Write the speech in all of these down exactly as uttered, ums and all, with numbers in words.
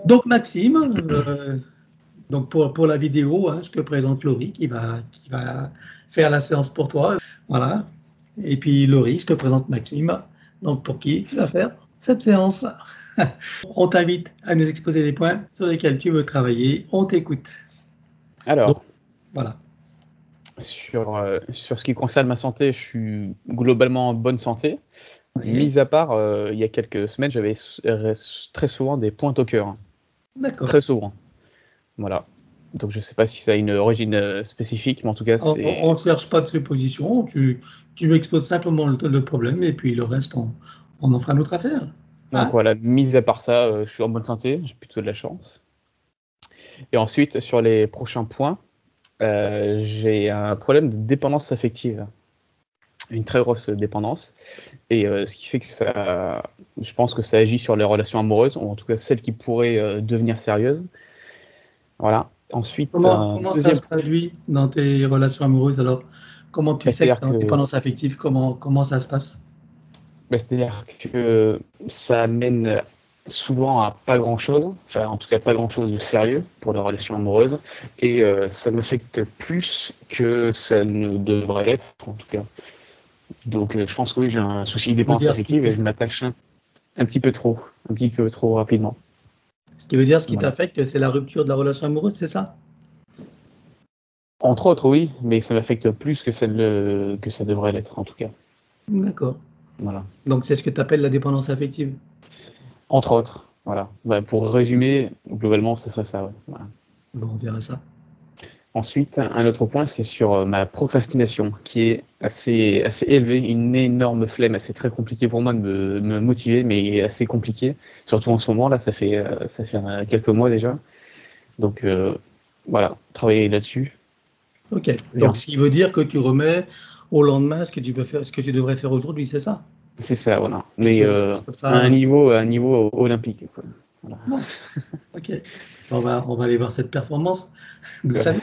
Donc Maxime, euh, donc pour, pour la vidéo, hein, je te présente Laurie qui va, qui va faire la séance pour toi. Voilà. Et puis Laurie, je te présente Maxime, donc pour qui tu vas faire cette séance. On t'invite à nous exposer les points sur lesquels tu veux travailler. On t'écoute. Donc, Alors, voilà. sur, euh, sur ce qui concerne ma santé, je suis globalement en bonne santé. Oui. Mis à part, euh, il y a quelques semaines, j'avais s- r- très souvent des pointes au cœur. D'accord. Très souvent. Voilà. Donc je ne sais pas si ça a une origine euh, spécifique, mais en tout cas, c'est... On ne cherche pas de supposition. Tu, tu exposes simplement le, le problème et puis le reste, on, on en fera notre affaire. Donc Hein? voilà, mis à part ça, euh, je suis en bonne santé, j'ai plutôt de la chance. Et ensuite, sur les prochains points, euh, j'ai un problème de dépendance affective. Une très grosse dépendance. Et euh, ce qui fait que ça, je pense que ça agit sur les relations amoureuses, ou en tout cas celles qui pourraient euh, devenir sérieuses. Voilà. Ensuite, Comment, un comment ça deuxième se point, traduit dans tes relations amoureuses alors? Comment tu bah, sais que c'est-à-dire tu es en que, dépendance affective? Comment, comment ça se passe? bah, c'est-à-dire que ça amène souvent à pas grand-chose, enfin en tout cas pas grand-chose de sérieux pour les relations amoureuses, et euh, ça m'affecte plus que ça ne devrait l'être, en tout cas. Donc euh, je pense que oui, j'ai un souci de Ça veut dépendance dire ce qui, affective et je m'attache un, un petit peu trop, un petit peu trop rapidement. ce qui veut dire ce qui Voilà. t'affecte, c'est la rupture de la relation amoureuse, c'est ça? Entre autres, oui, mais ça m'affecte plus que ça, le, que ça devrait l'être, en tout cas. D'accord. Voilà. Donc c'est ce que tu appelles la dépendance affective. Entre autres, voilà. Bah, pour résumer, globalement, ce serait ça, ouais. Voilà. Bon, on verra ça. Ensuite, un autre point, c'est sur euh, ma procrastination, qui est assez, assez élevée, une énorme flemme. C'est très compliqué pour moi de me, me motiver, mais assez compliqué. Surtout en ce moment, là, ça fait, euh, ça fait euh, quelques mois déjà. Donc, euh, voilà, travailler là-dessus. Ok. Bien. Donc ce qui veut dire que tu remets au lendemain ce que tu peux faire, ce que tu devrais faire aujourd'hui, c'est ça? C'est ça, voilà. Et Mais tu euh, relances comme à un ça. niveau, à un niveau olympique, quoi. Voilà. Bon, ok. On va, on va aller voir cette performance. D'où ça vient?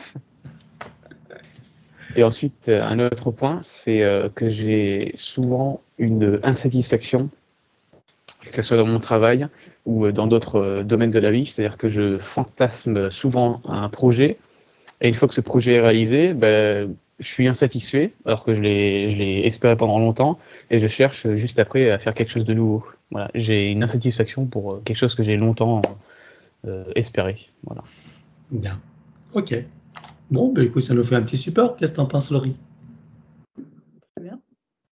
Et ensuite, euh, un autre point, c'est euh, que j'ai souvent une insatisfaction, que ce soit dans mon travail ou euh, dans d'autres euh, domaines de la vie. C'est-à-dire que je fantasme souvent un projet, et une fois que ce projet est réalisé, ben, je suis insatisfait, alors que je l'ai, je l'ai espéré pendant longtemps, et je cherche juste après à faire quelque chose de nouveau. Voilà. J'ai une insatisfaction pour euh, quelque chose que j'ai longtemps euh, espéré. Voilà. Bien. Ok. Bon, ben écoute, ça nous fait un petit support. Qu'est-ce que t'en penses, Laurie? Très bien.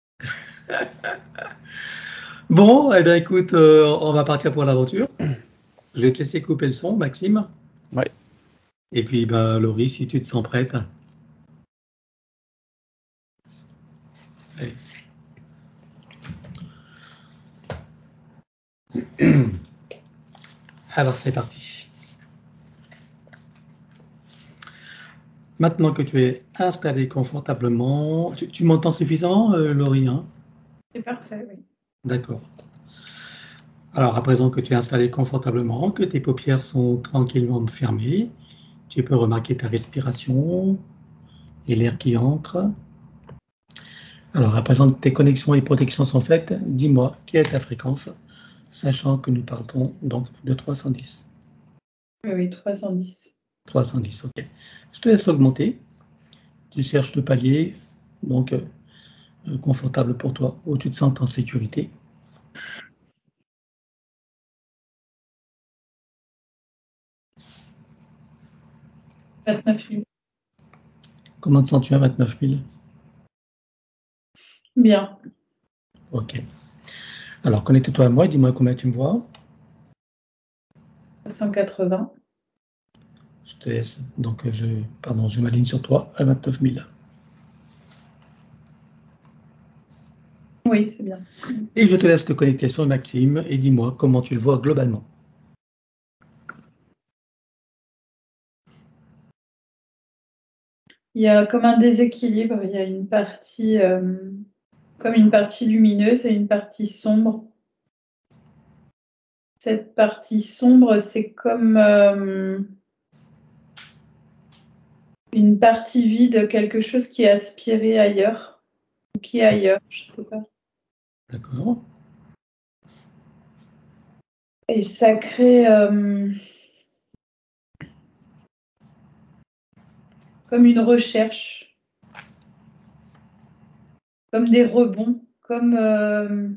Bon, eh bien écoute, euh, on va partir pour l'aventure. Je vais te laisser couper le son, Maxime. Ouais. Et puis, ben, Laurie, si tu te sens prête. Allez. Alors, c'est parti. Maintenant que tu es installé confortablement, tu, tu m'entends suffisamment, euh, Laurie, hein? C'est parfait, oui. D'accord. Alors, à présent que tu es installé confortablement, que tes paupières sont tranquillement fermées, tu peux remarquer ta respiration et l'air qui entre. Alors, à présent que tes connexions et protections sont faites, dis-moi quelle est ta fréquence, sachant que nous partons donc de trois cent dix. Oui, oui, trois cent dix. trois cent dix, ok. Je te laisse augmenter. Tu cherches le palier, donc euh, confortable pour toi, où tu te sens en sécurité. vingt-neuf mille. Comment te sens-tu à vingt-neuf mille? Bien. Ok. Alors, connecte-toi à moi et dis-moi combien tu me vois. cent quatre-vingts. Je te laisse. Donc, je, pardon, je m'aligne sur toi à vingt-neuf mille. Oui, c'est bien. Et je te laisse te connecter sur Maxime et dis-moi comment tu le vois globalement. Il y a comme un déséquilibre. Il y a une partie, euh, comme une partie lumineuse et une partie sombre. Cette partie sombre, c'est comme euh, une partie vide, quelque chose qui est aspiré ailleurs, ou qui est ailleurs, je ne sais pas. D'accord. Et ça crée, euh, comme une recherche, comme des rebonds, comme euh,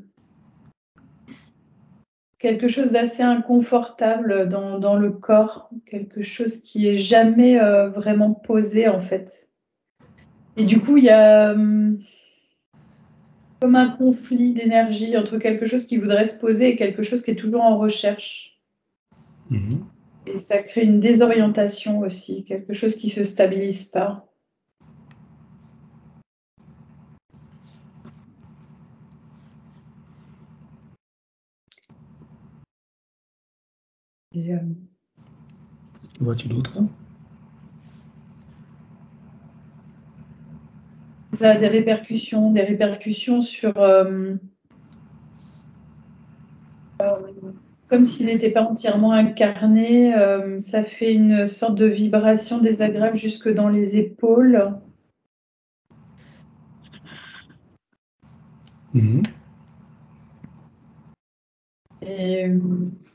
quelque chose d'assez inconfortable dans, dans le corps, quelque chose qui est jamais euh, vraiment posé en fait. Et du coup, il y a hum, comme un conflit d'énergie entre quelque chose qui voudrait se poser et quelque chose qui est toujours en recherche. Mmh. Et ça crée une désorientation aussi, quelque chose qui ne se stabilise pas. Et, euh, Vois-tu d'autres? ça a des répercussions, des répercussions sur... euh, comme s'il n'était pas entièrement incarné, euh, ça fait une sorte de vibration désagréable jusque dans les épaules. Mmh. Et euh,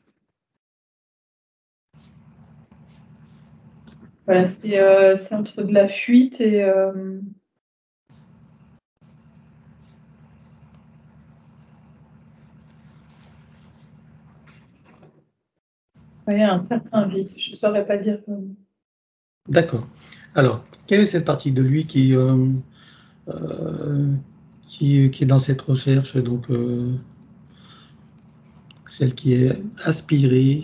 voilà, c'est euh, c'est entre de la fuite et... euh, ouais, un certain vide, je ne saurais pas dire. D'accord. Alors, quelle est cette partie de lui qui, euh, euh, qui, qui est dans cette recherche, donc euh, celle qui est aspirée?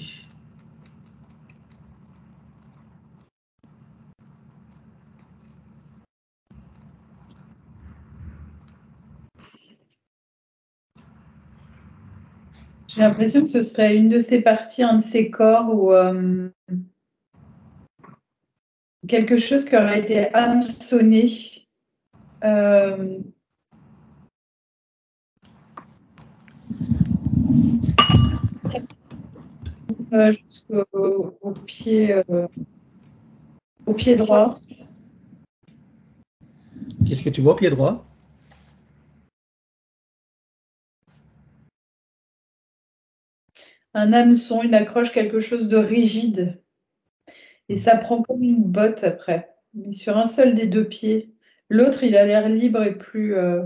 J'ai l'impression que ce serait une de ces parties, un de ces corps où euh, quelque chose qui aurait été hameçonné euh, euh, jusqu'au au pied, euh, au pied droit. Qu'est-ce que tu vois au pied droit? Un hameçon, une accroche, quelque chose de rigide. Et ça prend comme une botte après, mais sur un seul des deux pieds. L'autre, il a l'air libre et plus, euh,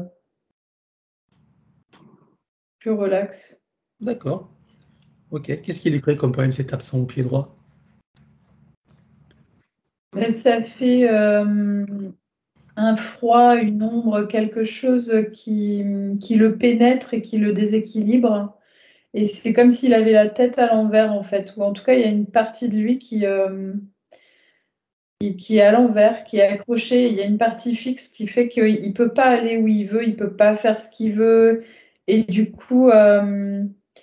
plus relax. D'accord. Ok. Qu'est-ce qui lui crée comme problème cet absent au pied droit? Mais ça fait euh, un froid, une ombre, quelque chose qui, qui le pénètre et qui le déséquilibre. Et c'est comme s'il avait la tête à l'envers, en fait, ou en tout cas, il y a une partie de lui qui, euh, qui, qui est à l'envers, qui est accrochée. Il y a une partie fixe qui fait qu'il ne peut pas aller où il veut, il ne peut pas faire ce qu'il veut. Et du coup, euh,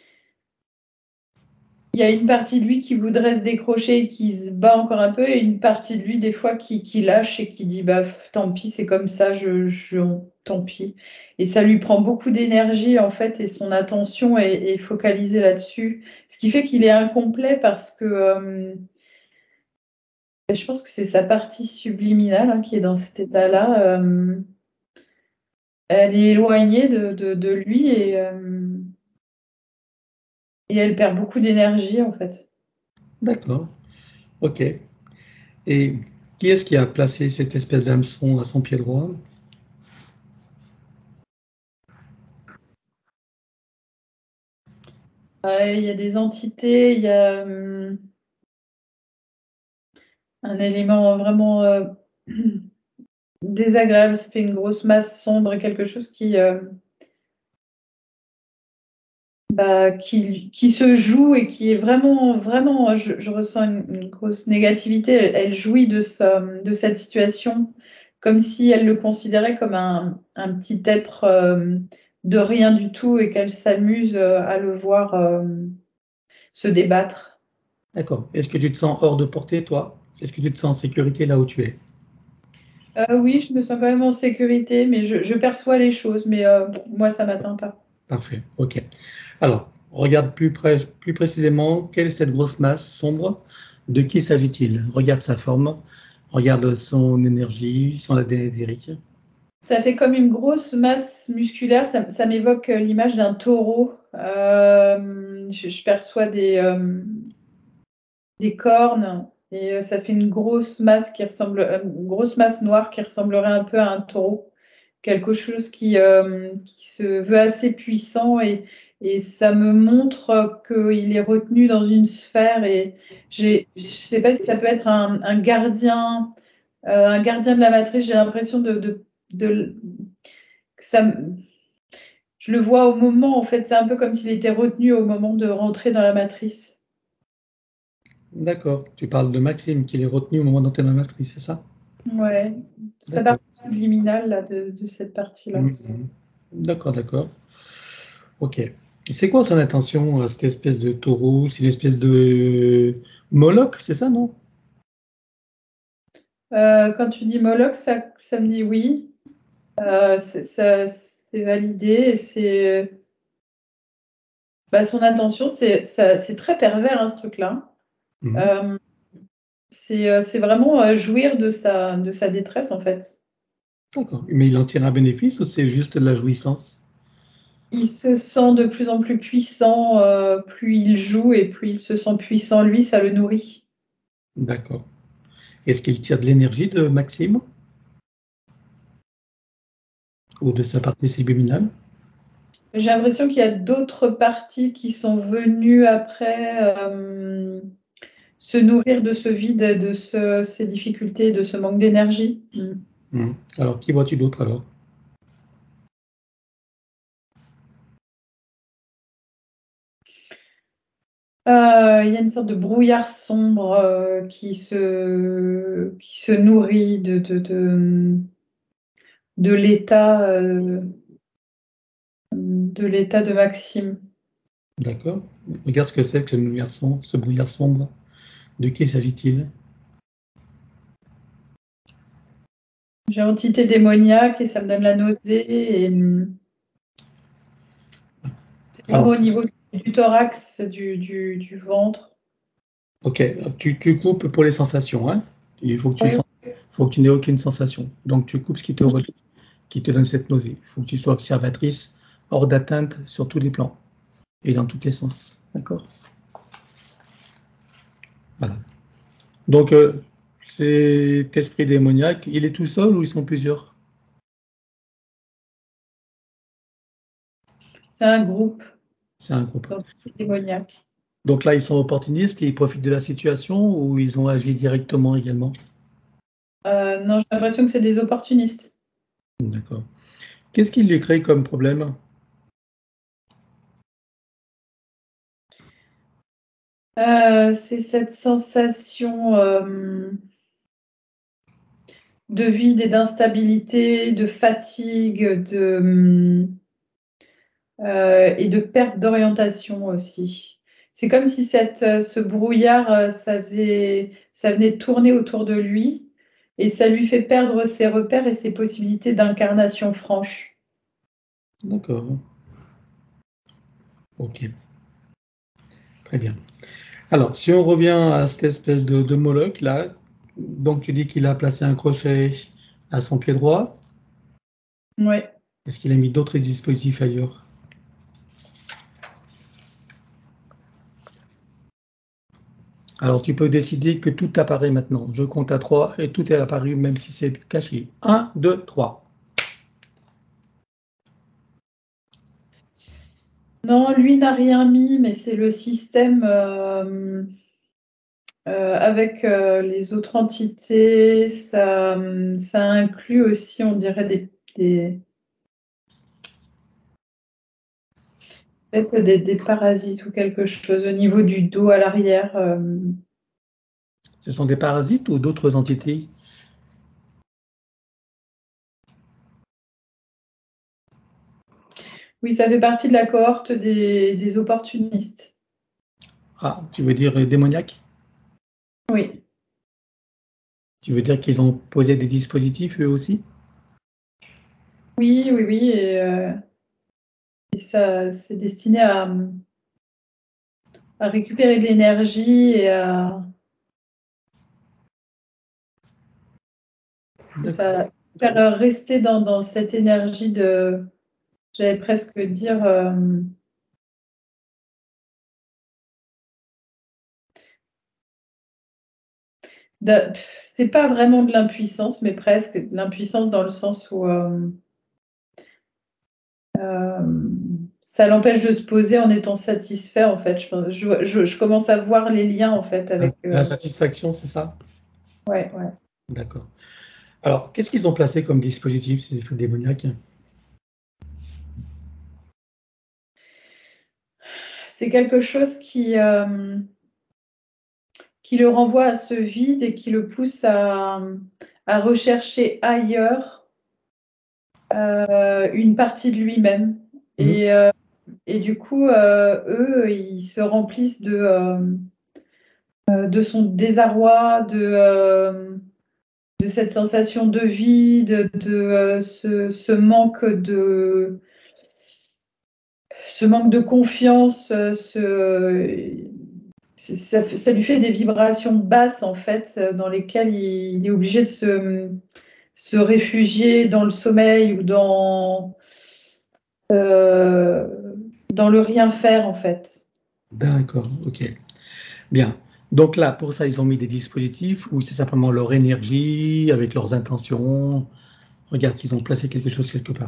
il y a une partie de lui qui voudrait se décrocher et qui se bat encore un peu, et une partie de lui, des fois, qui, qui lâche et qui dit bah, tant pis, c'est comme ça, je, je, tant pis. Et ça lui prend beaucoup d'énergie, en fait, et son attention est, est focalisée là-dessus. Ce qui fait qu'il est incomplet parce que euh, je pense que c'est sa partie subliminale hein, qui est dans cet état-là. Euh, elle est éloignée de, de, de lui et, euh, et elle perd beaucoup d'énergie, en fait. D'accord. Ok. Et qui est-ce qui a placé cette espèce d'hameçon à son pied droit? Ouais, il y a des entités, il y a euh, un élément vraiment euh, désagréable, ça fait une grosse masse sombre, quelque chose qui, euh, bah, qui, qui se joue et qui est vraiment, vraiment, je, je ressens une, une grosse négativité. Elle, elle jouit de, ce- de cette situation comme si elle le considérait comme un, un petit être euh, de rien du tout et qu'elle s'amuse euh, à le voir euh, se débattre. D'accord. Est-ce que tu te sens hors de portée, toi? Est-ce que tu te sens en sécurité là où tu es? Euh, oui, je me sens quand même en sécurité, mais je, je perçois les choses, mais euh, moi, ça m'atteint pas. Parfait. Ok. Alors, regarde plus, près, plus précisément quelle est cette grosse masse sombre. De qui s'agit-il? Regarde sa forme, regarde son énergie, son A D N éthérique. Ça fait comme une grosse masse musculaire, ça, ça m'évoque euh, l'image d'un taureau. Euh, je, je perçois des, euh, des cornes Et euh, ça fait une grosse masse qui ressemble, une grosse masse noire qui ressemblerait un peu à un taureau. Quelque chose qui, euh, qui se veut assez puissant et, et ça me montre qu'il est retenu dans une sphère et j'ai, je ne sais pas si ça peut être un, un gardien, euh, un gardien de la matrice. J'ai l'impression de, de, de- que ça, me- je le vois au moment, en fait, c'est un peu comme s'il était retenu au moment de rentrer dans la matrice. D'accord. Tu parles de Maxime, qui est retenu au moment d'entrer dans la matrice, c'est ça? Ouais, sa D'accord. partie subliminale là, de, de cette partie-là. Mhm. D'accord, d'accord. Ok. Et c'est quoi son intention, euh, cette espèce de taureau? C'est une espèce de Moloch, c'est ça, non? Euh, quand tu dis Moloch, ça, ça me dit oui. Euh, c'est ça- c'est validé. Et c'est, bah, son intention, c'est ça- c'est très pervers, hein, ce truc-là. Mhm. Euh, c'est euh, c'est vraiment euh, jouir de sa, de sa détresse, en fait. D'accord. Mais il en tire un bénéfice ou c'est juste de la jouissance? Il se sent de plus en plus puissant, euh, plus il joue et plus il se sent puissant, lui, ça le nourrit. D'accord. Est-ce qu'il tire de l'énergie de Maxime ou de sa partie subliminale? J'ai l'impression qu'il y a d'autres parties qui sont venues après euh, se nourrir de ce vide, de ce- ces difficultés, de ce manque d'énergie. Mm. Mhm. Alors, qui vois-tu d'autre alors? Euh, il y a une sorte de brouillard sombre euh, qui se, qui se nourrit de, de, de, de l'état euh, de l'état de Maxime. D'accord. Regarde ce que c'est que ce brouillard sombre. Ce brouillard sombre. De qui s'agit-il? J'ai entité démoniaque et ça me donne la nausée. Et hum, c'est vraiment Alors, au niveau du thorax, du, du, du ventre. ok, tu, tu coupes pour les sensations, hein? Il faut que tu Oui, sens- faut que tu n'aies aucune sensation. Donc, tu coupes ce qui te, re- qui te donne cette nausée. Il faut que tu sois observatrice, hors d'atteinte sur tous les plans et dans tous les sens. D'accord? Voilà. Donc, euh, cet esprit démoniaque, il est tout seul ou ils sont plusieurs? c'est un groupe C'est un groupe. d'entités démoniaques. Donc là, ils sont opportunistes, ils profitent de la situation ou ils ont agi directement également? Euh, non, j'ai l'impression que c'est des opportunistes. D'accord. Qu'est-ce qui lui crée comme problème? Euh, c'est cette sensation euh, de vide et d'instabilité, de fatigue, de, euh, et de perte d'orientation aussi. C'est comme si cette, euh, ce brouillard, euh, ça faisait, ça venait tourner autour de lui et ça lui fait perdre ses repères et ses possibilités d'incarnation franche. D'accord. Ok, très bien. Alors, si on revient à cette espèce de, de Moloch, là, donc tu dis qu'il a placé un crochet à son pied droit. Ouais. Est-ce qu'il a mis d'autres dispositifs ailleurs? Alors, tu peux décider que tout apparaît maintenant. Je compte à trois et tout est apparu, même si c'est caché. Un, deux, trois. Non, lui n'a rien mis, mais c'est le système euh, euh, avec euh, les autres entités. Ça, ça inclut aussi, on dirait, des, des, peut-être des, des parasites ou quelque chose au niveau du dos à l'arrière. euh. Ce sont des parasites ou d'autres entités? Oui, ça fait partie de la cohorte des, des opportunistes. Ah, tu veux dire euh, démoniaques? Oui, Tu veux dire qu'ils ont posé des dispositifs eux aussi? oui, oui, oui. Et, euh, et ça, c'est destiné à, à récupérer de l'énergie et à, c'est D'accord. ça, faire rester dans, dans cette énergie de, j'allais presque dire, euh, c'est pas vraiment de l'impuissance, mais presque de l'impuissance dans le sens où euh, euh, ça l'empêche de se poser en étant satisfait, en fait. Je, je, je, je commence à voir les liens, en fait, avec... Euh... L'insatisfaction, c'est ça? Ouais, ouais. D'accord. Alors, qu'est-ce qu'ils ont placé comme dispositif, ces esprits démoniaques? C'est quelque chose qui, euh, qui le renvoie à ce vide et qui le pousse à, à rechercher ailleurs euh, une partie de lui-même. Mmh. Et, euh, et du coup, euh, eux, ils se remplissent de, euh, de son désarroi, de, euh, de cette sensation de vide, de euh, ce, ce manque de ce manque de confiance, ce, ça, ça lui fait des vibrations basses en fait, dans lesquelles il, il est obligé de se, se réfugier dans le sommeil ou dans, euh, dans le rien faire en fait. D'accord, ok. Bien. Donc là, pour ça, ils ont mis des dispositifs ou c'est simplement leur énergie avec leurs intentions? Regarde s'ils ont placé quelque chose quelque part.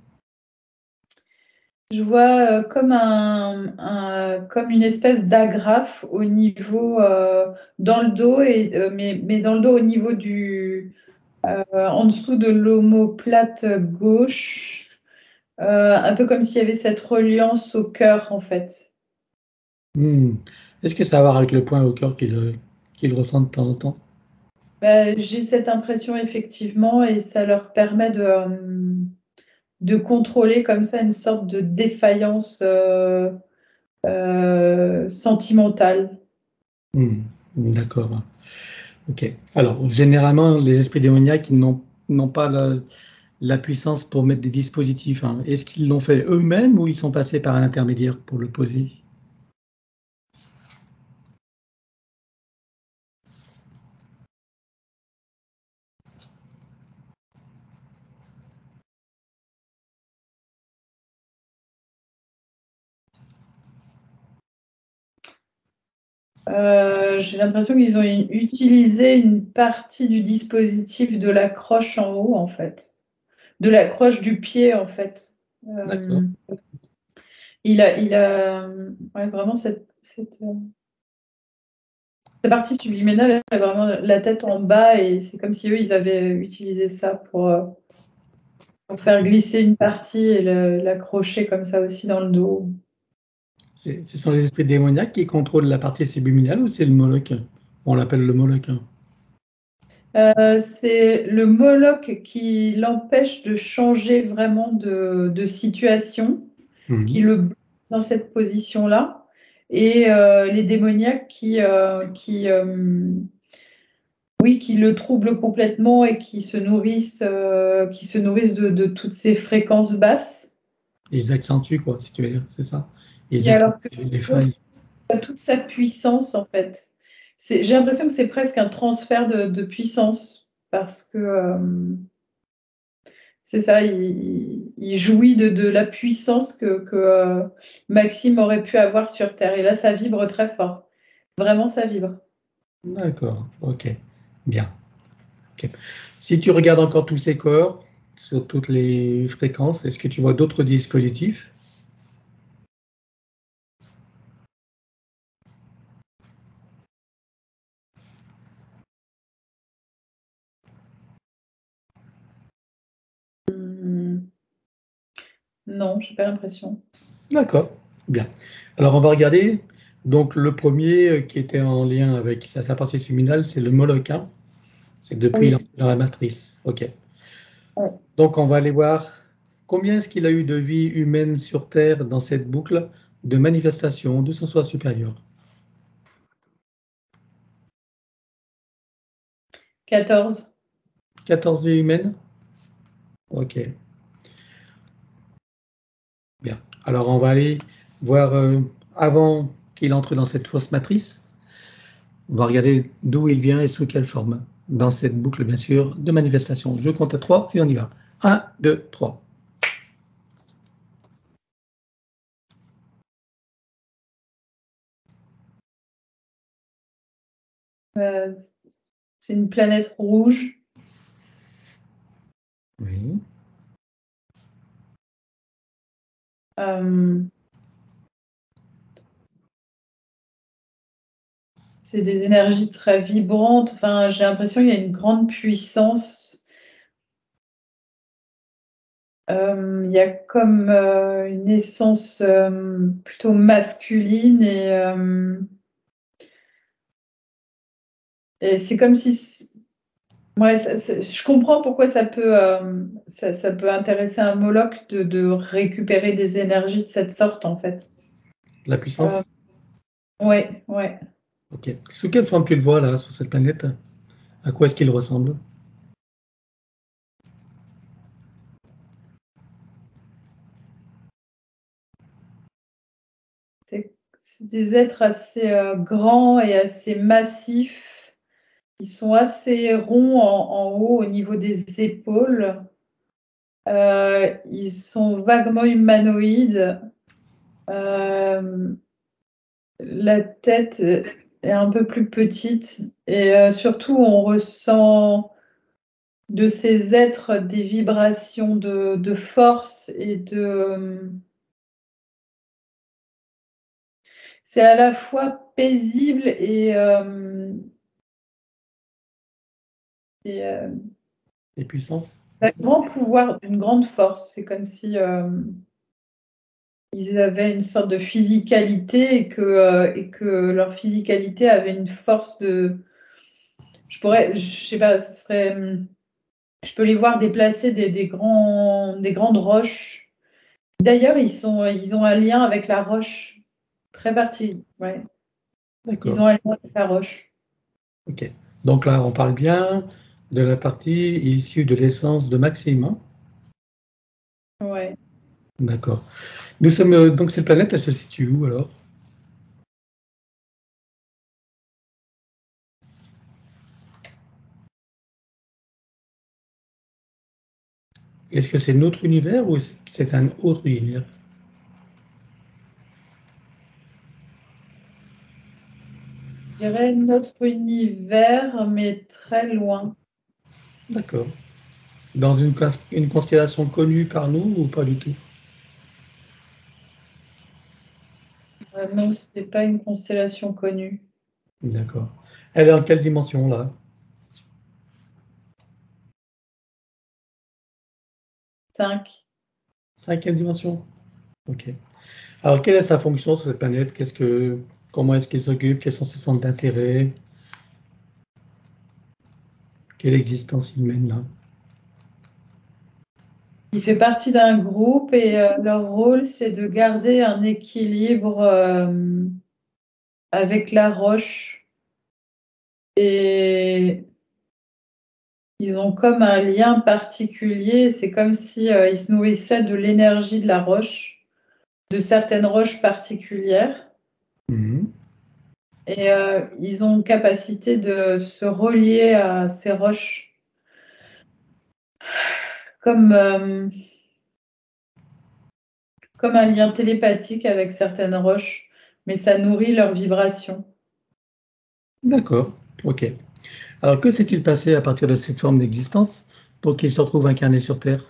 Je vois euh, comme, un, un, comme une espèce d'agrafe au niveau, euh, dans le dos, et, euh, mais, mais dans le dos au niveau du, euh, en dessous de l'omoplate gauche, euh, un peu comme s'il y avait cette reliance au cœur en fait. Hmm. Est-ce que ça va avec le point au cœur qu'ils qu'ils ressentent de temps en temps? Ben, j'ai cette impression effectivement et ça leur permet de, euh, de contrôler comme ça une sorte de défaillance euh, euh, sentimentale. Hmm. D'accord. Ok. Alors, généralement, les esprits démoniaques, ils n'ont n'ont pas la, la puissance pour mettre des dispositifs, hein. Est-ce qu'ils l'ont fait eux-mêmes ou ils sont passés par un intermédiaire pour le poser? Euh, j'ai l'impression qu'ils ont utilisé une partie du dispositif de la croche en haut, en fait. De la croche du pied, en fait. D'accord. Euh, il a, il a ouais, vraiment cette, cette, euh, cette partie subliminale, elle a vraiment la tête en bas et c'est comme si eux, ils avaient utilisé ça pour, euh, pour faire glisser une partie et le- l'accrocher comme ça aussi dans le dos. C'est- Ce sont les esprits démoniaques qui contrôlent la partie subliminale ou c'est le Moloch? On l'appelle le Moloch, hein. Euh, c'est le Moloch qui l'empêche de changer vraiment de, de situation, qui Mhm. le bloque dans cette position-là, et euh, les démoniaques qui, euh, qui, euh, oui, qui le troublent complètement et qui se nourrissent, euh, qui se nourrissent de, de toutes ces fréquences basses. Ils accentuent, quoi, si tu veux dire, c'est ça. Ils Et alors que accentuent les l'autre failles. a toute sa puissance, en fait. C'est- J'ai l'impression que c'est presque un transfert de, de puissance parce que euh, c'est ça, il, il jouit de, de la puissance que, que euh, Maxime aurait pu avoir sur Terre. Et là, ça vibre très fort. Vraiment, ça vibre. D'accord, ok, bien. Ok. Si tu regardes encore tous ces corps, sur toutes les fréquences, est-ce que tu vois d'autres dispositifs? Hum, non, j'ai pas l'impression. D'accord, bien. Alors on va regarder. Donc le premier euh, qui était en lien avec sa, sa partie subliminale, c'est le Moloch, hein. C'est depuis Oui. l'entrée dans la matrice. Ok. Ouais. Donc on va aller voir combien est-ce qu'il a eu de vie humaine sur Terre dans cette boucle de manifestation de son soi supérieur. quatorze. quatorze vies humaines? Ok, bien. Alors on va aller voir euh, avant qu'il entre dans cette fausse matrice. On va regarder d'où il vient et sous quelle forme. Dans cette boucle, bien sûr, de manifestation. Je compte à trois et on y va. Un, deux, trois. Euh, c'est une planète rouge. Oui. Euh, c'est des énergies très vibrantes. Enfin, j'ai l'impression qu'il y a une grande puissance. Euh, il y a comme euh, une essence euh, plutôt masculine et, euh, et c'est comme si... Ouais, ça- ça- je comprends pourquoi ça peut, euh, ça, ça peut intéresser un Moloch de, de récupérer des énergies de cette sorte, en fait. La puissance? Ouais, ouais. Ok. Sous quelle forme tu le vois là, sur cette planète? À quoi est-ce qu'il ressemble? C'est c'est des êtres assez euh, grands et assez massifs. Ils sont assez ronds en, en haut au niveau des épaules. Euh, ils sont vaguement humanoïdes. Euh, la tête est un peu plus petite et euh, surtout on ressent de ces êtres des vibrations de, de force et de... C'est à la fois paisible et, euh, et euh, Et puissant? un grand pouvoir, une grande force. C'est comme si euh, ils avaient une sorte de physicalité et que, euh, et que leur physicalité avait une force de... Je pourrais, je sais pas, ce serait... Je peux les voir déplacer des, des, grands, des grandes roches. D'ailleurs, ils, sont, ils ont un lien avec la roche très particulier. Ouais. Ils D'accord. ont un lien avec la roche. Ok. Donc là, on parle bien de la partie issue de l'essence de Maxime, hein? Ouais. D'accord. Nous sommes euh, donc cette planète, elle se situe où alors? Est-ce que c'est notre univers ou est-ce que c'est un autre univers? Je dirais notre univers, mais très loin. D'accord. Dans une, cons- une constellation connue par nous ou pas du tout? Euh, non, ce n'est pas une constellation connue. D'accord. Elle est en quelle dimension là? Cinq. Cinquième dimension? Ok. Alors, quelle est sa fonction sur cette planète? Qu'est-ce que, comment est-ce qu'il s'occupe? Quels sont ses centres d'intérêt? Quelle existence il mène là? Il fait partie d'un groupe et euh, leur rôle, c'est de garder un équilibre euh, avec la roche. Et ils ont comme un lien particulier. C'est comme si euh, ils se nourrissaient de l'énergie de la roche, de certaines roches particulières. Mhm. Et euh, ils ont capacité de se relier à ces roches comme, euh, comme un lien télépathique avec certaines roches, mais ça nourrit leurs vibrations. D'accord. Ok. Alors, que s'est-il passé à partir de cette forme d'existence pour qu'il se retrouve incarné sur Terre?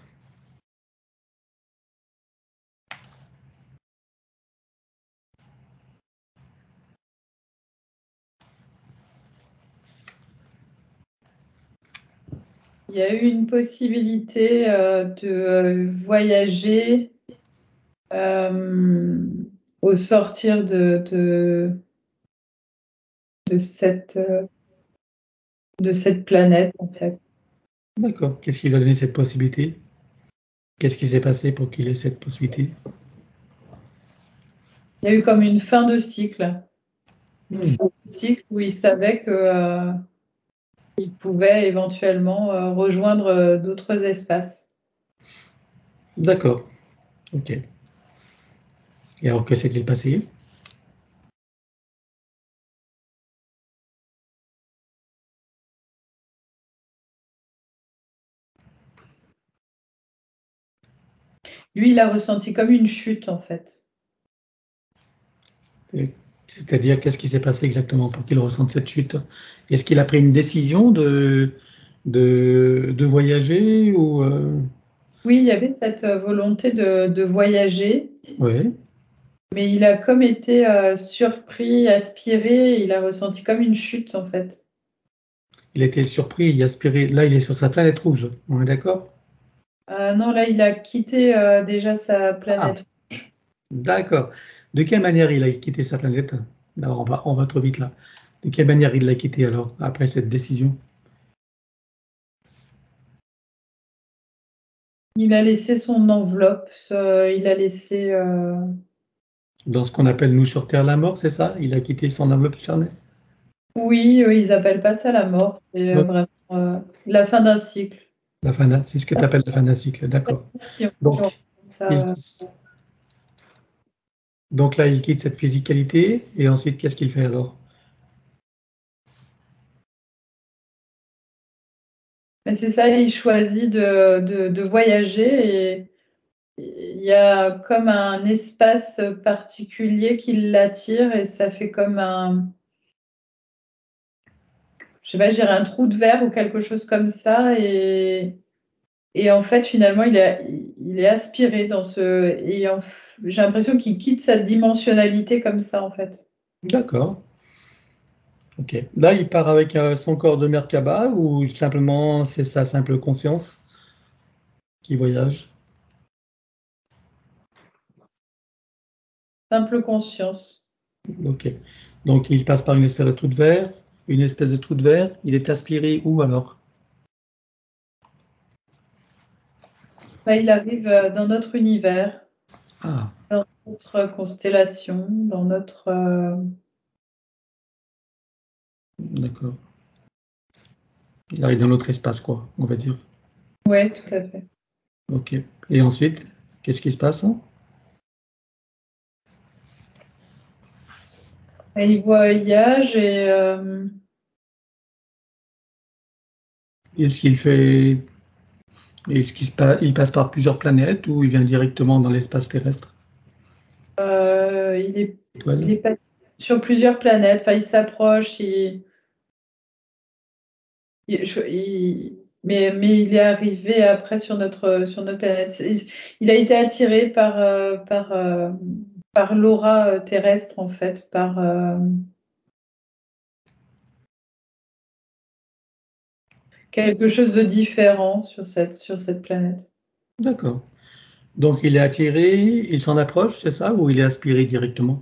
Il y a eu une possibilité euh, de euh, voyager euh, au sortir de, de, de cette, euh, de cette planète, en fait. D'accord. Qu'est-ce qui lui a donné cette possibilité? Qu'est-ce qui s'est passé pour qu'il ait cette possibilité? Il y a eu comme une fin de cycle, une Hmm. fin de cycle où il savait que, euh, il pouvait éventuellement euh, rejoindre euh, d'autres espaces. D'accord. Ok. Et alors, que s'est-il passé? Lui, il a ressenti comme une chute, en fait. Et C'est-à-dire, qu'est-ce qui s'est passé exactement pour qu'il ressente cette chute? Est-ce qu'il a pris une décision de, de, de voyager ou euh... Oui, il y avait cette volonté de, de voyager. Oui. Mais il a comme été euh, surpris, aspiré, il a ressenti comme une chute en fait. Il a été surpris, il a aspiré. Là, il est sur sa planète rouge, on est d'accord? Euh, non, là, il a quitté euh, déjà sa Ah, planète. d'accord. De quelle manière il a quitté sa planète? Non, on va, on va trop vite là. De quelle manière il l'a quitté alors, après cette décision? Il a laissé son enveloppe, euh, il a laissé... euh, Dans ce qu'on appelle, nous, sur Terre, la mort, c'est ça? Il a quitté son enveloppe charnelle? Oui, eux, ils appellent pas ça la mort, c'est euh, Ouais. vraiment euh, la fin d'un cycle. La fin d'un- c'est ce que tu appelles la fin d'un cycle, d'accord. Qui ont- qui ont Donc, fait ça, il- euh, donc là, il quitte cette physicalité, et ensuite, qu'est-ce qu'il fait alors? Mais c'est ça, il choisit de, de, de voyager et il y a comme un espace particulier qui l'attire et ça fait comme un, je sais pas, je dirais un trou de verre ou quelque chose comme ça. Et, et en fait, finalement, il est, il est aspiré dans ce. Et en- j'ai l'impression qu'il quitte sa dimensionnalité comme ça, en fait. D'accord. Ok. Là, il part avec euh, son corps de Merkaba ou simplement c'est sa simple conscience qui voyage? Simple conscience. Ok. Donc, il passe par une espèce de trou de verre, une espèce de trou de verre. Il est aspiré où alors? Là, il arrive euh, dans notre univers, Ah, dans notre constellation, dans notre. euh, d'accord. Il arrive dans l'autre espace, quoi, on va dire. Ouais, tout à fait. Ok. Et ensuite, qu'est-ce qui se passe? Et il voyage et. euh, Est-ce qu'il fait, est-ce qu'il se pa- il passe par plusieurs planètes ou il vient directement dans l'espace terrestre? euh, il est, il Étoile. est passé sur plusieurs planètes. Enfin, il s'approche. Il, il- je- il- mais, mais il est arrivé après sur notre, sur notre planète. Il, il a été attiré par, euh, par, euh, par l'aura euh, terrestre, en fait, par euh, quelque chose de différent sur cette, sur cette planète. D'accord. Donc il est attiré, il s'en approche, c'est ça, ou il est aspiré directement?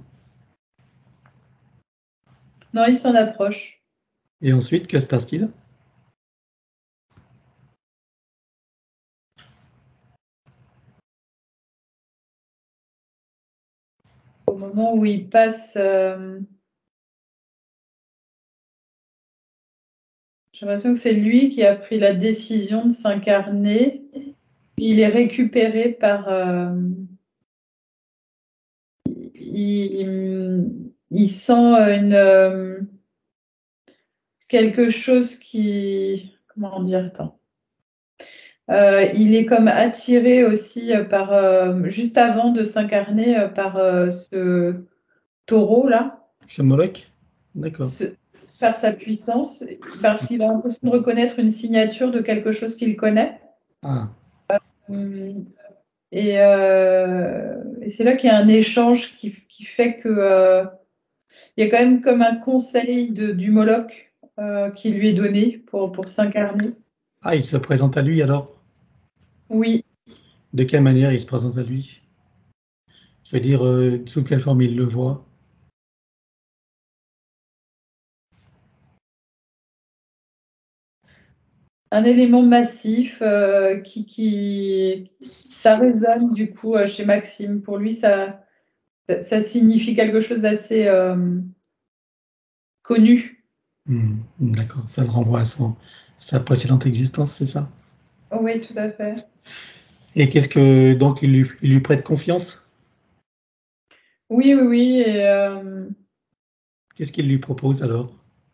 Non, il s'en approche. Et ensuite, que se passe-t-il? Au moment où il passe, euh, j'ai l'impression que c'est lui qui a pris la décision de s'incarner. Il est récupéré par. euh, il, il sent une, euh, quelque chose qui. Comment dire? Attends. Euh, il est comme attiré aussi euh, par. euh, juste avant de s'incarner euh, par euh, ce taureau là, C'est Molek? D'accord. ce- par sa puissance, parce qu'il a l'impression de reconnaître une signature de quelque chose qu'il connaît. Ah, Hum, Et, euh, et c'est là qu'il y a un échange qui, qui fait que euh, il y a quand même comme un conseil de, du Moloch euh, qui lui est donné pour, pour s'incarner. ah, il se présente à lui alors? Oui, De quelle manière il se présente à lui? Je veux dire, euh, sous quelle forme il le voit? un élément massif euh, qui, qui ça résonne du coup euh, chez Maxime. Pour lui, ça, ça, ça signifie quelque chose d'assez euh, connu. Hmm, d'accord, ça le renvoie à son, sa précédente existence, c'est ça? Oui, tout à fait. Et qu'est-ce que donc il lui, il lui prête confiance? Oui, oui, oui. Et, euh, Qu'est-ce qu'il lui propose alors?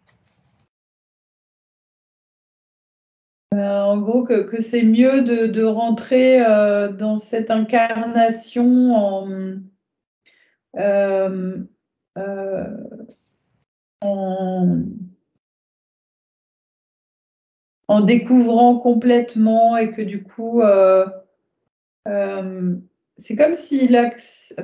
En gros, que, que c'est mieux de, de rentrer euh, dans cette incarnation en, euh, euh, en, en découvrant complètement et que du coup, euh, euh, c'est comme s'il acc-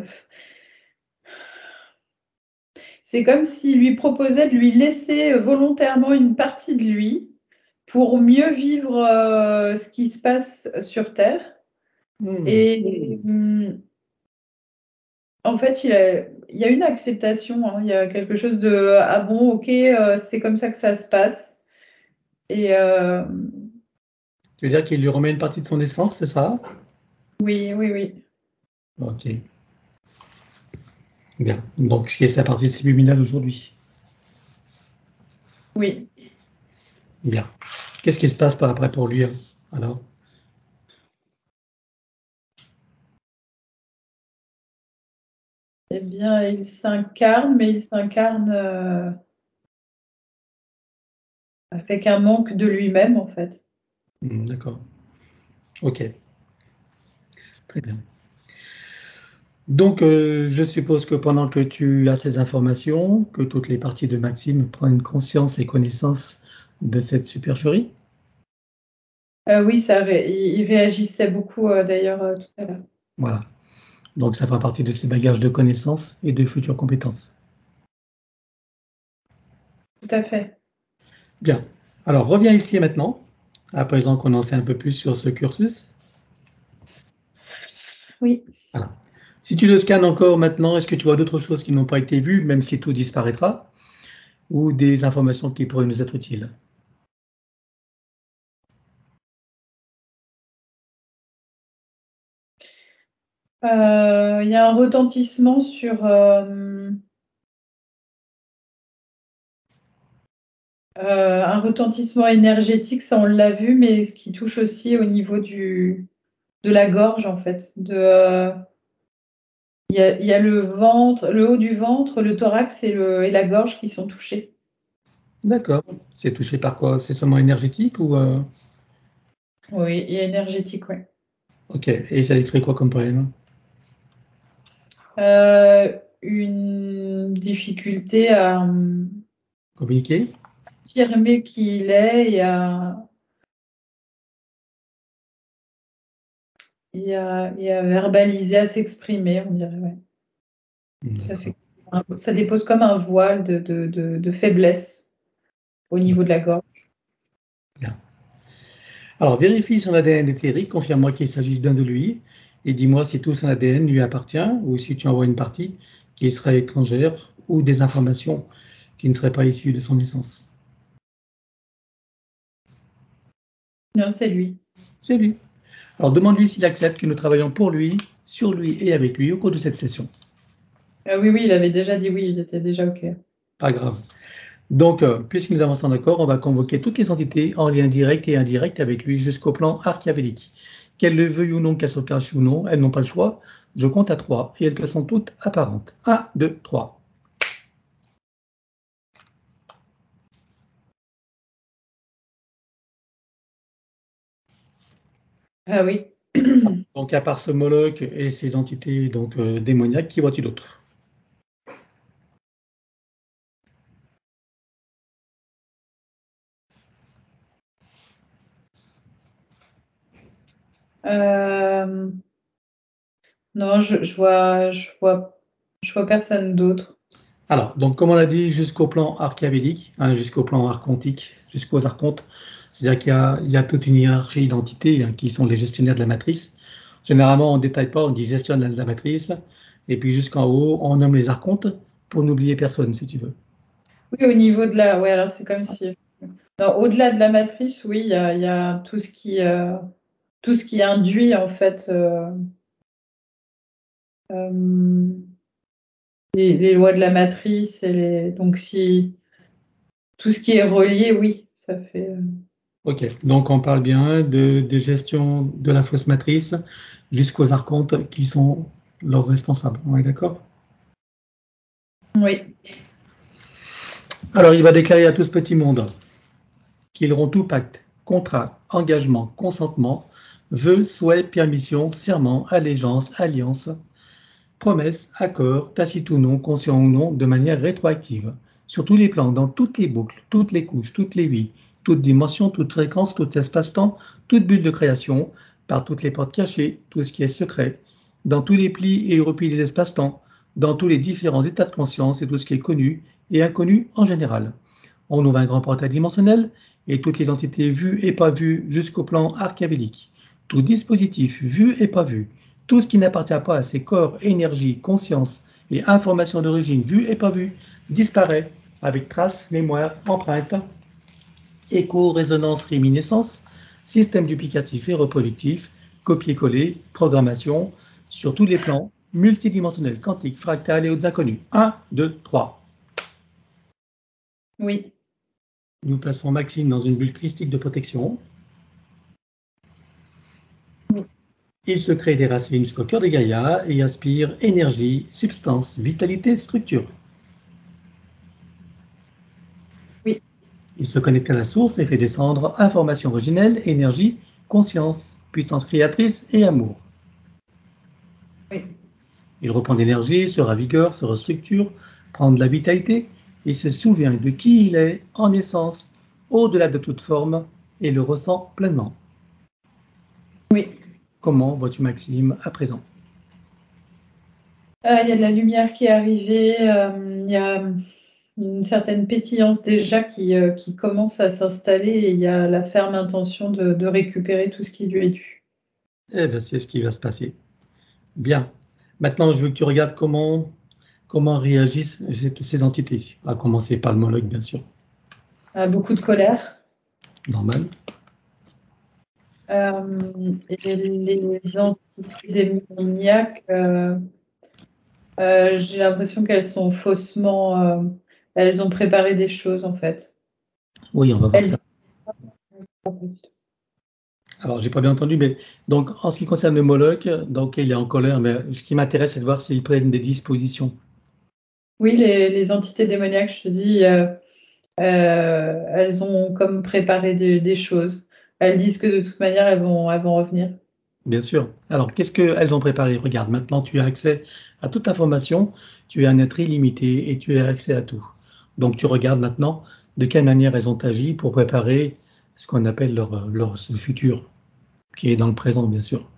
c'est comme s'il lui proposait de lui laisser volontairement une partie de lui pour mieux vivre euh, ce qui se passe sur Terre. Hmm. Et hum, en fait, il, a- il y a une acceptation, hein. Il y a quelque chose de ah bon, ok, euh, c'est comme ça que ça se passe. Et euh, Tu veux dire qu'il lui remet une partie de son essence, c'est ça? oui, oui, oui, Ok, bien. Donc, ce qui est sa partie subliminale aujourd'hui. oui. Bien. Qu'est-ce qui se passe par après pour lui, hein, alors? Eh bien, il s'incarne, mais il s'incarne euh, avec un manque de lui-même, en fait. Hmm, d'accord. Ok, très bien. Donc, euh, je suppose que pendant que tu as ces informations, que toutes les parties de Maxime prennent conscience et connaissance de cette supercherie. Euh, oui, ça, ré- il il réagissait beaucoup euh, d'ailleurs euh, tout à l'heure. Voilà. Donc, ça fera partie de ses bagages de connaissances et de futures compétences. Tout à fait. Bien. Alors, reviens ici et maintenant, à présent qu'on en sait un peu plus sur ce cursus. Oui. Voilà. Si tu le scannes encore maintenant, est-ce que tu vois d'autres choses qui n'ont pas été vues, même si tout disparaîtra, ou des informations qui pourraient nous être utiles? Euh, il y a un retentissement sur euh, euh, un retentissement énergétique, ça on l'a vu, mais ce qui touche aussi au niveau du, de la gorge en fait. De, euh, il y a, il y a le ventre, le haut du ventre, le thorax et, le, et la gorge qui sont touchés. D'accord. C'est touché par quoi? C'est seulement énergétique ou euh, Oui, et énergétique, oui. Ok. Et ça lui crée quoi comme problème? Euh, une difficulté à euh, Communiquer? affirmer qui il est et à, et à, et à verbaliser, à s'exprimer, on dirait. Ouais. Ça D'accord. fait, ça dépose comme un voile de, de, de, de faiblesse au niveau de la gorge. Bien. Alors, vérifie son A D N éthérique, confirme-moi qu'il s'agisse bien de lui, et dis-moi si tout son A D N lui appartient, ou si tu envoies une partie qui serait étrangère, ou des informations qui ne seraient pas issues de son essence. Non, c'est lui. C'est lui. Alors, demande-lui s'il accepte que nous travaillons pour lui, sur lui et avec lui au cours de cette session. Euh, oui, oui, il avait déjà dit oui, il était déjà OK. Pas grave. Donc, euh, puisque nous avançons d'accord, on va convoquer toutes les entités en lien direct et indirect avec lui jusqu'au plan archiavélique. Qu'elles le veuillent ou non, qu'elles se cachent ou non, elles n'ont pas le choix. Je compte à trois et elles sont toutes apparentes. Un, deux, trois. Ah oui. Donc, à part ce Moloch et ces entités donc, euh, démoniaques, qui vois-tu d'autre? Euh, non, je, je vois, je vois, je vois personne d'autre. Alors, donc, comme on l'a dit, jusqu'au plan archiavélique, hein, jusqu'au plan archontique, jusqu'aux archontes, c'est-à-dire qu'il y a, il y a toute une hiérarchie d'entités hein, qui sont les gestionnaires de la matrice. Généralement, on ne détaille pas, on dit gestionnaire de la matrice, et puis jusqu'en haut, on nomme les archontes pour n'oublier personne, si tu veux. Oui, au niveau de la. Ouais, alors c'est comme si. Non, au-delà de la matrice, oui, il y a, il y a tout ce qui, euh, tout ce qui induit en fait euh, euh, les, les lois de la matrice et les. Donc si tout ce qui est relié, oui, ça fait. euh, Ok, donc on parle bien de, de gestion de la fausse matrice jusqu'aux archontes qui sont leurs responsables. On est d'accord? Oui. Alors, il va déclarer à tout ce petit monde qu'ils auront tout pacte, contrat, engagement, consentement, vœux, souhaits, permission, serment, allégeance, alliance, promesses, accords, tacites ou non, conscients ou non, de manière rétroactive, sur tous les plans, dans toutes les boucles, toutes les couches, toutes les vies, toutes dimensions, toutes fréquences, tout espace-temps, toute bulle de création, par toutes les portes cachées, tout ce qui est secret, dans tous les plis et replis des espaces-temps, dans tous les différents états de conscience et tout ce qui est connu et inconnu en général. On ouvre un grand portail dimensionnel et toutes les entités vues et pas vues jusqu'au plan archabélique, tout dispositif vu et pas vu, tout ce qui n'appartient pas à ces corps, énergie, conscience et informations d'origine vues et pas vues, disparaît avec traces, mémoire, empreintes, écho, résonance, réminiscence, système duplicatif et reproductif, copier-coller, programmation, sur tous les plans, multidimensionnels, quantiques, fractales et autres inconnus. un, deux, trois. Oui. Nous plaçons Maxime dans une bulle christique de protection. Oui. Il se crée des racines jusqu'au cœur de Gaïa et aspire énergie, substance, vitalité, structure. Oui. Il se connecte à la source et fait descendre information originelle, énergie, conscience, puissance créatrice et amour. Oui. Il reprend d'énergie, se ravigore, se restructure, prend de la vitalité et se souvient de qui il est en essence, au-delà de toute forme, et le ressent pleinement. Oui. Comment vois-tu Maxime à présent? Euh, il y a de la lumière qui est arrivée, euh, il y a une certaine pétillance déjà qui, euh, qui commence à s'installer et il y a la ferme intention de, de récupérer tout ce qui lui est dû. Eh bien, c'est ce qui va se passer. Bien. Maintenant, je veux que tu regardes comment, comment réagissent ces entités, à commencer par le Moloch, bien sûr. Euh, beaucoup de colère. Normal. Euh, et les entités démoniaques, euh, euh, j'ai l'impression qu'elles sont faussement... euh, elles ont préparé des choses, en fait. Oui, on va voir Elles... ça. Alors, j'ai pas bien entendu, mais donc, en ce qui concerne le Moloch, donc, il est en colère, mais ce qui m'intéresse, c'est de voir s'ils prennent des dispositions. Oui, les, les entités démoniaques, je te dis, euh, euh, elles ont comme préparé des, des choses. Elles disent que de toute manière, elles vont, elles vont revenir. Bien sûr. Alors, qu'est-ce qu'elles ont préparé? Regarde, maintenant, tu as accès à toute l'information, tu es un être illimité et tu as accès à tout. Donc, tu regardes maintenant de quelle manière elles ont agi pour préparer ce qu'on appelle leur, leur futur, qui est dans le présent, bien sûr.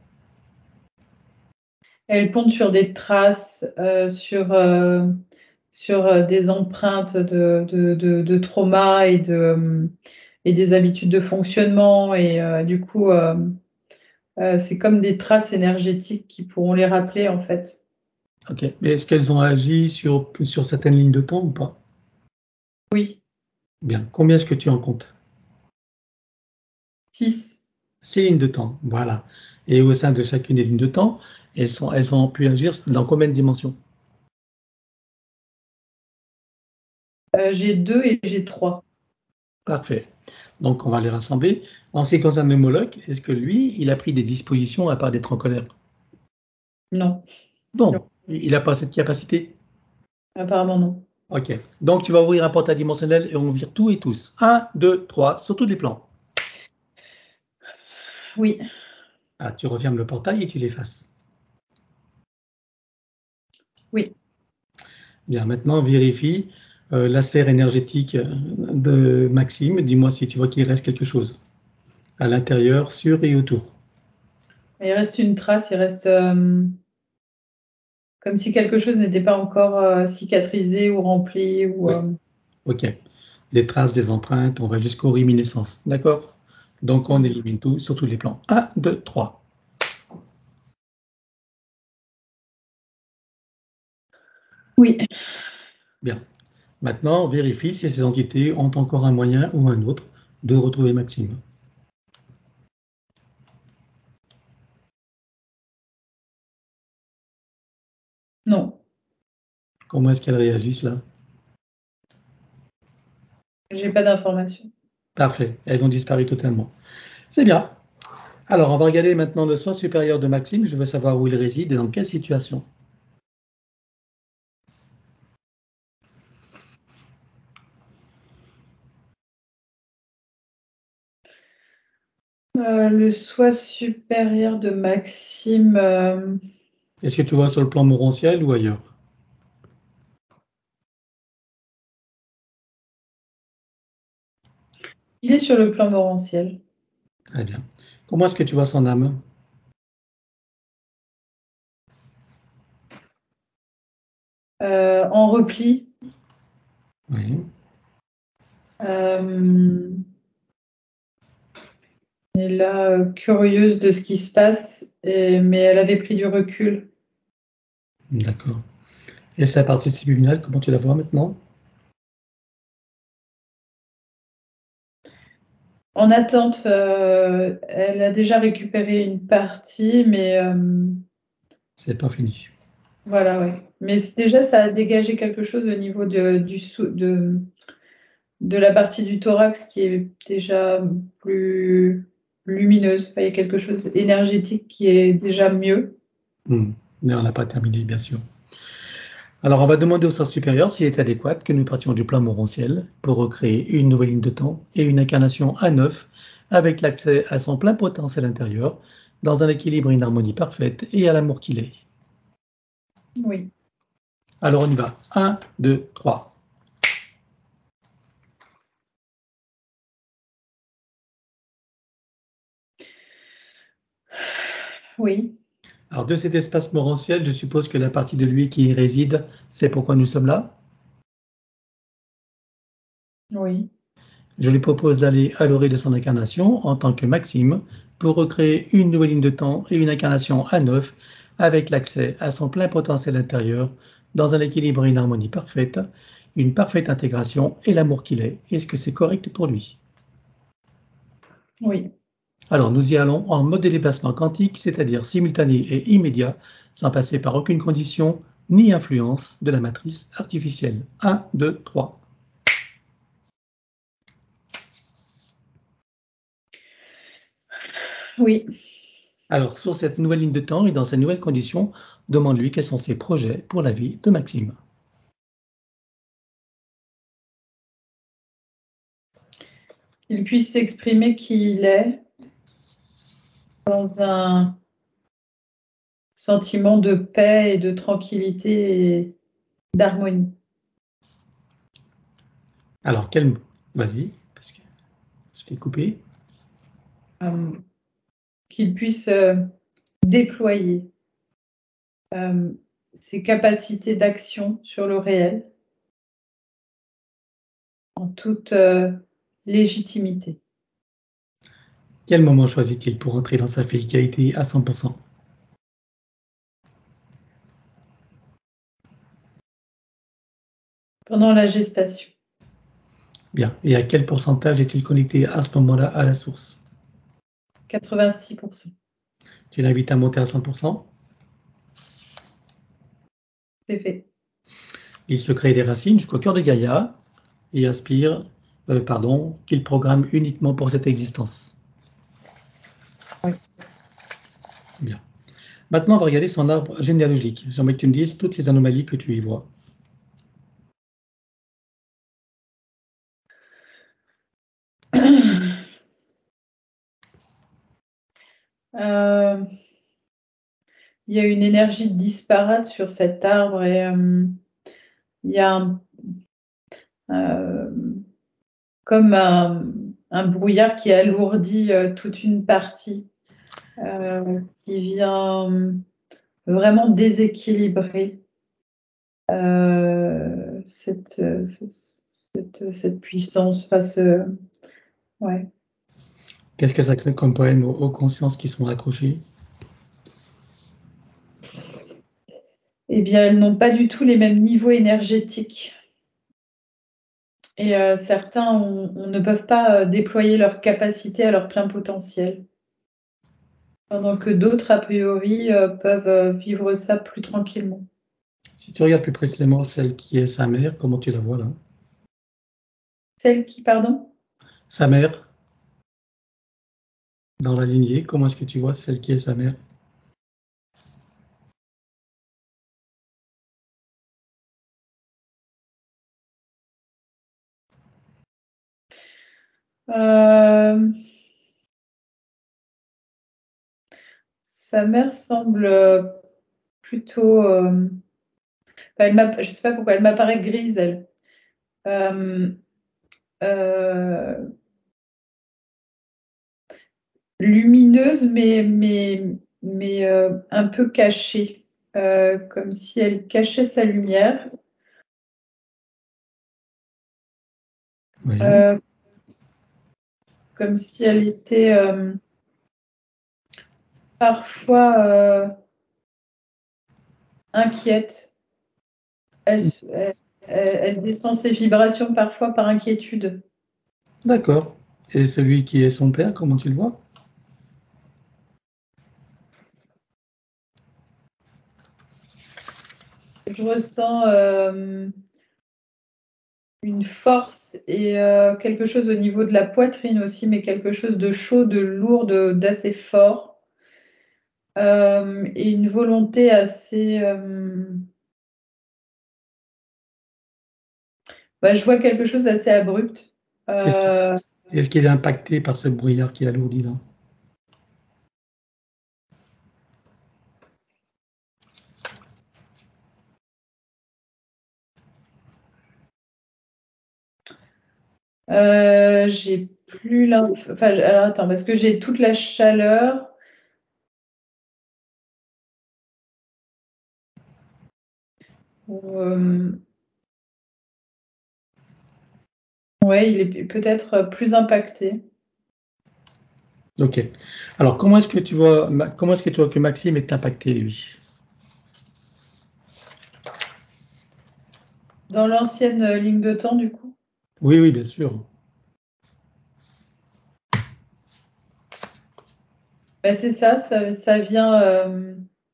Elles comptent sur des traces, euh, sur, euh, sur euh, des empreintes de, de, de, de trauma et, de, et des habitudes de fonctionnement. Et euh, du coup, euh, euh, c'est comme des traces énergétiques qui pourront les rappeler, en fait. Ok. Mais est-ce qu'elles ont agi sur, sur certaines lignes de temps ou pas? Oui, Bien. Combien est-ce que tu en comptes? six. Six lignes de temps, voilà. Et au sein de chacune des lignes de temps, elles, sont, elles ont pu agir dans combien de dimensions? Euh, j'ai deux et j'ai trois. Parfait. Donc, on va les rassembler. En ce qui concerne le Moloch, est-ce que lui, il a pris des dispositions à part d'être en colère? Non. Non, il n'a pas cette capacité. Apparemment, non. Ok. Donc, tu vas ouvrir un portail dimensionnel et on vire tout et tous. Un, deux, trois, sur tous les plans. Oui. Ah, tu refermes le portail et tu l'effaces. Oui. Bien, maintenant, vérifie euh, la sphère énergétique de Maxime. Dis-moi si tu vois qu'il reste quelque chose à l'intérieur, sur et autour. Il reste une trace, il reste euh, comme si quelque chose n'était pas encore euh, cicatrisé ou rempli. Ou, Oui. euh, Ok. Des traces, des empreintes, on va jusqu'aux réminiscences. D'accord? Donc, on élimine tout sur tous les plans. Un, deux, trois. Oui. Bien. Maintenant, vérifie si ces entités ont encore un moyen ou un autre de retrouver Maxime. Non. Comment est-ce qu'elles réagissent là? J'ai pas d'informations. Parfait. Elles ont disparu totalement. C'est bien. Alors, on va regarder maintenant le soi supérieur de Maxime. Je veux savoir où il réside et dans quelle situation. Euh, le soi supérieur de Maxime, euh, Est-ce que tu vois sur le plan morontiel ou ailleurs? Il est sur le plan morantiel. Très bien. Comment est-ce que tu vois son âme? Euh, en repli. Oui. Euh, elle est là, euh, curieuse de ce qui se passe, et- mais elle avait pris du recul. D'accord. Et sa partie subliminale, comment tu la vois maintenant? En attente, euh, elle a déjà récupéré une partie, mais euh, C'est pas fini. voilà, ouais. Mais c'est- déjà, ça a dégagé quelque chose au niveau de, du sou- de, de la partie du thorax qui est déjà plus lumineuse. Enfin, il y a quelque chose énergétique qui est déjà mieux. Hmm. Mais on n'a pas terminé, bien sûr. Alors, on va demander au sens supérieur s'il est adéquat que nous partions du plan morontiel pour recréer une nouvelle ligne de temps et une incarnation à neuf avec l'accès à son plein potentiel intérieur dans un équilibre et une harmonie parfaite et à l'amour qu'il est. Oui, Alors, on y va. un, deux, trois. oui, Alors, de cet espace morantiel, je suppose que la partie de lui qui y réside, c'est pourquoi nous sommes là. oui, Je lui propose d'aller à l'orée de son incarnation en tant que Maxime pour recréer une nouvelle ligne de temps et une incarnation à neuf avec l'accès à son plein potentiel intérieur dans un équilibre et une harmonie parfaite, une parfaite intégration et l'amour qu'il est. Est-ce que c'est correct pour lui? oui. Alors nous y allons en mode de déplacement quantique, c'est-à-dire simultané et immédiat, sans passer par aucune condition ni influence de la matrice artificielle. un, deux, trois. Oui. Alors, sur cette nouvelle ligne de temps et dans ces nouvelles conditions, demande-lui quels sont ses projets pour la vie de Maxime. Qu'il puisse s'exprimer qui il est dans un sentiment de paix et de tranquillité et d'harmonie. Alors, quel... Vas-y, parce que je t'ai coupé. Euh, qu'il puisse euh, déployer euh, ses capacités d'action sur le réel en toute euh, légitimité. Quel moment choisit-il pour entrer dans sa physicalité à cent pour cent? Pendant la gestation, Bien. Et à quel pourcentage est-il connecté à ce moment-là à la source? quatre-vingt-six pour cent. Tu l'invites à monter à cent pour cent? C'est fait. Il se crée des racines jusqu'au cœur de Gaïa et aspire, euh, pardon, qu'il programme uniquement pour cette existence. Oui. Bien. Maintenant, on va regarder son arbre généalogique. J'aimerais que tu me dises toutes les anomalies que tu y vois. Euh, il y a une énergie disparate sur cet arbre et euh, il y a un, euh, comme un, un brouillard qui alourdit euh, toute une partie, euh, qui vient vraiment déséquilibrer euh, cette, euh, cette, cette puissance face. euh, ouais. Qu'est-ce que ça crée comme poème aux, aux consciences qui sont accrochées? Eh bien, elles n'ont pas du tout les mêmes niveaux énergétiques. Et euh, certains on, on ne peuvent pas euh, déployer leur capacité à leur plein potentiel. Pendant que d'autres, a priori, euh, peuvent euh, vivre ça plus tranquillement. Si tu regardes plus précisément celle qui est sa mère, comment tu la vois là? Celle qui, pardon? Sa mère, dans la lignée, comment est-ce que tu vois celle qui est sa mère? Euh, Sa mère semble plutôt... Euh, enfin, elle je ne sais pas pourquoi, elle m'apparaît grise, elle. Euh, euh, lumineuse, mais, mais, mais euh, un peu cachée, euh, comme si elle cachait sa lumière. Oui. Euh, comme si elle était euh, parfois euh, inquiète. Elle, elle, elle descend ses vibrations parfois par inquiétude. D'accord. Et celui qui est son père, comment tu le vois? Je ressens euh, une force et euh, quelque chose au niveau de la poitrine aussi, mais quelque chose de chaud, de lourd, de- d'assez fort. Euh, et une volonté assez... euh, bah, je vois quelque chose d'assez abrupt. Est-ce qu'il Euh, est-ce qu'il est impacté par ce brouillard qui alourdit là? euh, j'ai plus l'info. Enfin, j- alors attends, parce que j'ai toute la chaleur. Euh, ouais, il est peut-être plus impacté. Ok. Alors, comment est-ce que tu vois, Ma- comment est-ce que tu vois que Maxime est impacté, lui? Dans l'ancienne ligne de temps, du coup. Oui, oui, bien sûr. Bah, c'est ça, ça, ça vient euh,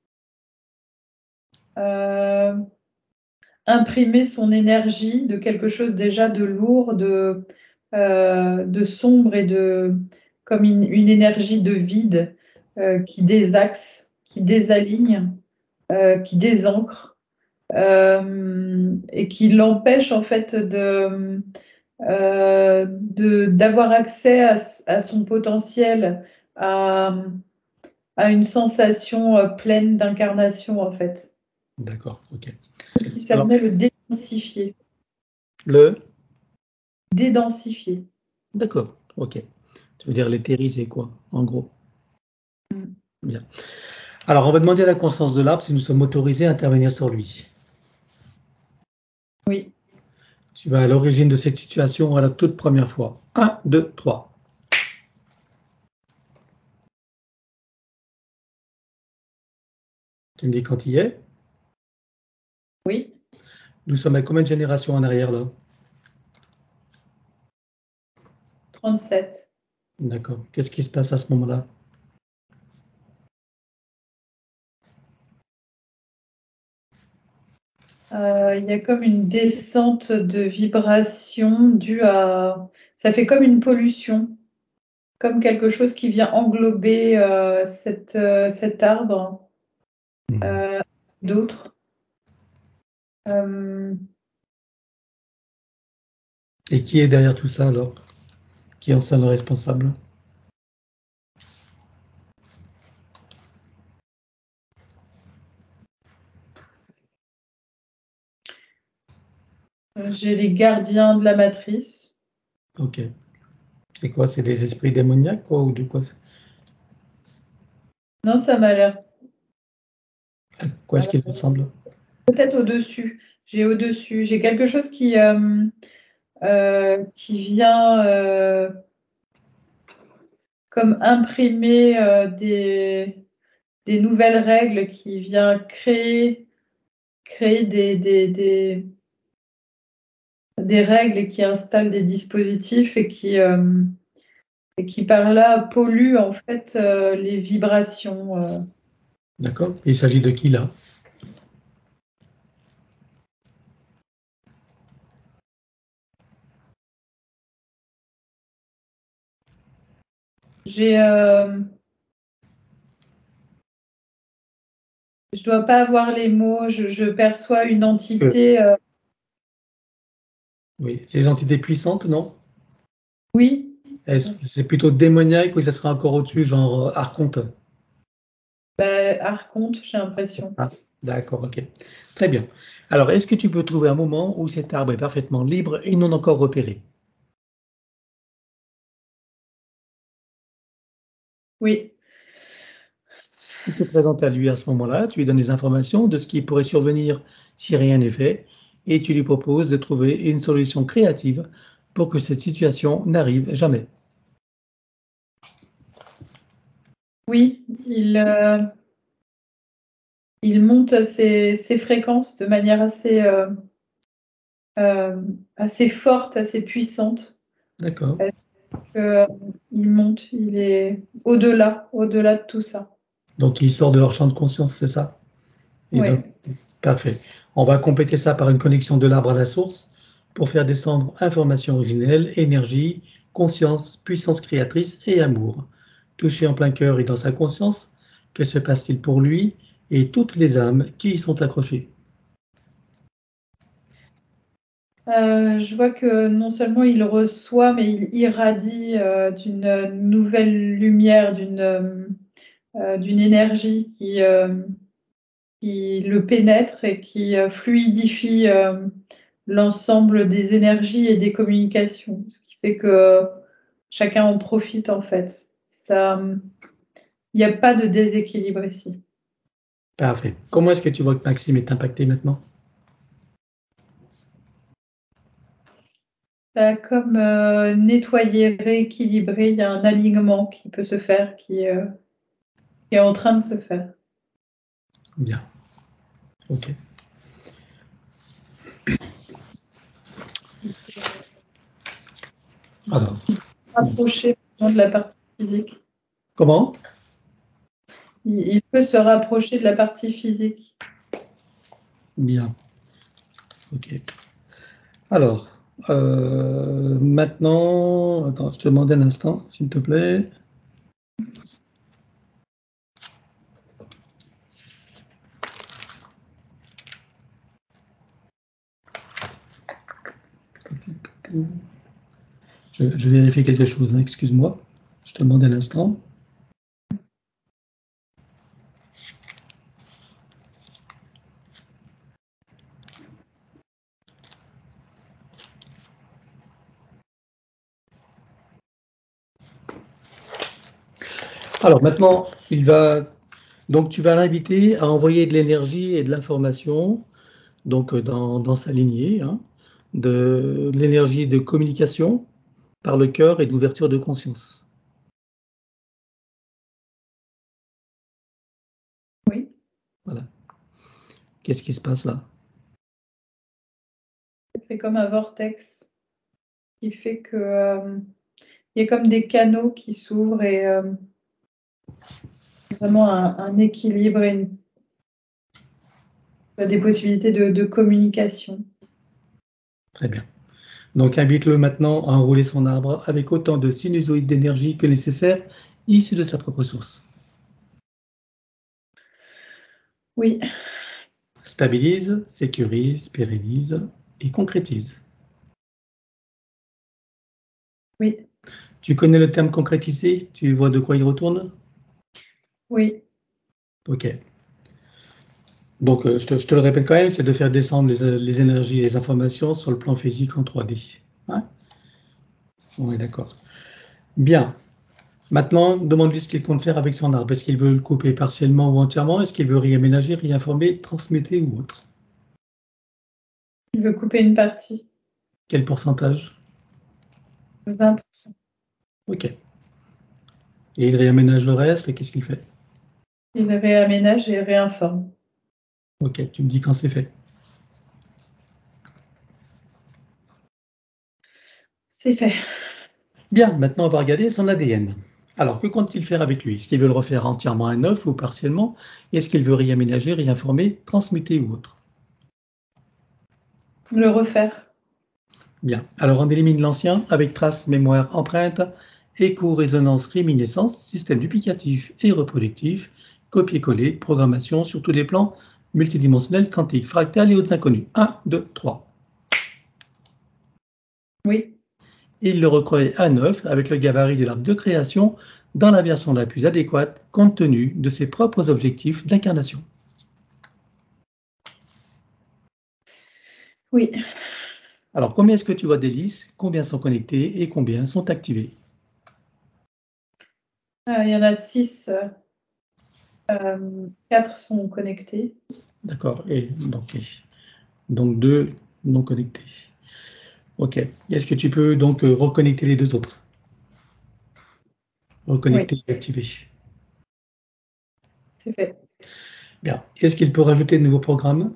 euh, imprimer son énergie de quelque chose déjà de lourd, de, euh, de sombre et de comme une, une énergie de vide euh, qui désaxe, qui désaligne, euh, qui désancre euh, et qui l'empêche en fait de, euh, de d'avoir accès à, à son potentiel, à, à une sensation euh, pleine d'incarnation en fait. D'accord, ok. Comme si ça Alors, venait le dédensifier. le... Dédensifier. D'accord, ok. Tu veux dire l'éthériser, quoi, en gros. Mm. Bien. Alors, on va demander à la conscience de l'arbre si nous sommes autorisés à intervenir sur lui. Oui. Tu vas à l'origine de cette situation à la toute première fois. Un, deux, trois. Tu me dis quand il y est. Oui. Nous sommes à combien de générations en arrière, là? trente-sept. D'accord. Qu'est-ce qui se passe à ce moment-là? Euh, il y a comme une descente de vibration due à... Ça fait comme une pollution, comme quelque chose qui vient englober euh, cette, euh, cet arbre, euh, d'autres. Euh, Et qui est derrière tout ça, alors? Qui en est le responsable? j'ai les gardiens de la matrice. Ok. C'est quoi? C'est des esprits démoniaques, quoi, ou de quoi? c'est- Non, ça m'a l'air À quoi est-ce qu'ils ressemblent? peut-être au-dessus. J'ai au-dessus. J'ai quelque chose qui, euh, euh, qui vient euh, comme imprimer euh, des, des nouvelles règles, qui vient créer, créer des, des, des, des règles et qui installe des dispositifs et qui, euh, et qui par là pollue en fait euh, les vibrations. euh. D'accord. Il s'agit de qui, là? J'ai, euh, je dois pas avoir les mots. Je, je perçois une Parce que, entité. euh, oui, c'est des entités puissantes, non? oui. Est-ce que c'est plutôt démoniaque ou ça sera encore au-dessus, genre euh, archonte? Bah, archonte, j'ai l'impression. Ah, D'accord, ok. Très bien. Alors, est-ce que tu peux trouver un moment où cet arbre est parfaitement libre et non encore repéré? Oui. Tu te présentes à lui à ce moment-là, tu lui donnes des informations de ce qui pourrait survenir si rien n'est fait, et tu lui proposes de trouver une solution créative pour que cette situation n'arrive jamais. Oui, il, euh, il monte ses, ses fréquences de manière assez, euh, euh, assez forte, assez puissante. D'accord. Euh, il monte, il est au-delà, au-delà de tout ça. Donc, il sort de leur champ de conscience, c'est ça? Et Oui. donc, parfait. On va compléter ça par une connexion de l'arbre à la source pour faire descendre information originelle, énergie, conscience, puissance créatrice et amour. Touché en plein cœur et dans sa conscience, que se passe-t-il pour lui et toutes les âmes qui y sont accrochées? Euh, je vois que non seulement il reçoit, mais il irradie euh, d'une nouvelle lumière, d'une euh, d'une énergie qui, euh, qui le pénètre et qui euh, fluidifie euh, l'ensemble des énergies et des communications, ce qui fait que chacun en profite en fait. Ça, il n'y a pas de déséquilibre ici. Parfait. Comment est-ce que tu vois que Maxime est impacté maintenant? Ça a comme euh, nettoyer, rééquilibrer, il y a un alignement qui peut se faire, qui, euh, qui est en train de se faire. Bien. Ok. Alors, Rapprocher de la partie physique. comment? Il, il peut se rapprocher de la partie physique. Bien. Ok. Alors, euh, maintenant, attends, je te demande un instant, s'il te plaît. Je, je vérifie quelque chose, hein, excuse-moi. Je te demande un instant. Alors maintenant, il va donc tu vas l'inviter à envoyer de l'énergie et de l'information, donc euh, dans, dans sa lignée, hein, de, de l'énergie de communication par le cœur et d'ouverture de conscience. Oui. Voilà. Qu'est-ce qui se passe là? C'est comme un vortex qui fait que euh, il y a comme des canaux qui s'ouvrent et euh, vraiment un, un équilibre et une, des possibilités de, de communication. Très bien. Donc invite-le maintenant à enrouler son arbre avec autant de sinusoïdes d'énergie que nécessaire, issus de sa propre source. Oui. Stabilise, sécurise, pérennise et concrétise. Oui. Tu connais le terme concrétiser? Tu vois de quoi il retourne? Oui. Ok. Donc, euh, je, te, je te le répète quand même, c'est de faire descendre les, les énergies et les informations sur le plan physique en trois D. Hein? On est d'accord. Bien. Maintenant, demande-lui ce qu'il compte faire avec son arbre. Est-ce qu'il veut le couper partiellement ou entièrement? Est-ce qu'il veut réaménager, réinformer, transmettre ou autre? Il veut couper une partie. Quel pourcentage? vingt pour cent. Ok. Et il réaménage le reste, et qu'est-ce qu'il fait? Il réaménage et réinforme. Ok, tu me dis quand c'est fait. C'est fait. Bien, maintenant on va regarder son A D N. Alors, que compte-t-il faire avec lui? Est-ce qu'il veut le refaire entièrement à neuf ou partiellement? Est-ce qu'il veut réaménager, réinformer, transmuter ou autre? Le refaire. Bien, alors on élimine l'ancien avec trace, mémoire, empreinte, écho, résonance, réminiscence, système duplicatif et reproductif, copier-coller, programmation sur tous les plans multidimensionnels, quantiques, fractales et autres inconnus. un, deux, trois. Oui. Il le recroit à neuf avec le gabarit de l'arbre de création dans la version la plus adéquate compte tenu de ses propres objectifs d'incarnation. Oui. Alors, combien est-ce que tu vois d'hélices? Combien sont connectés et combien sont activés? Euh, il y en a six. Euh, quatre sont connectés. D'accord. Et donc, donc deux non connectés. OK. Est-ce que tu peux donc euh, reconnecter les deux autres? Reconnecter Oui, et activer. c'est fait. Bien. Est-ce qu'il peut rajouter de nouveaux programmes?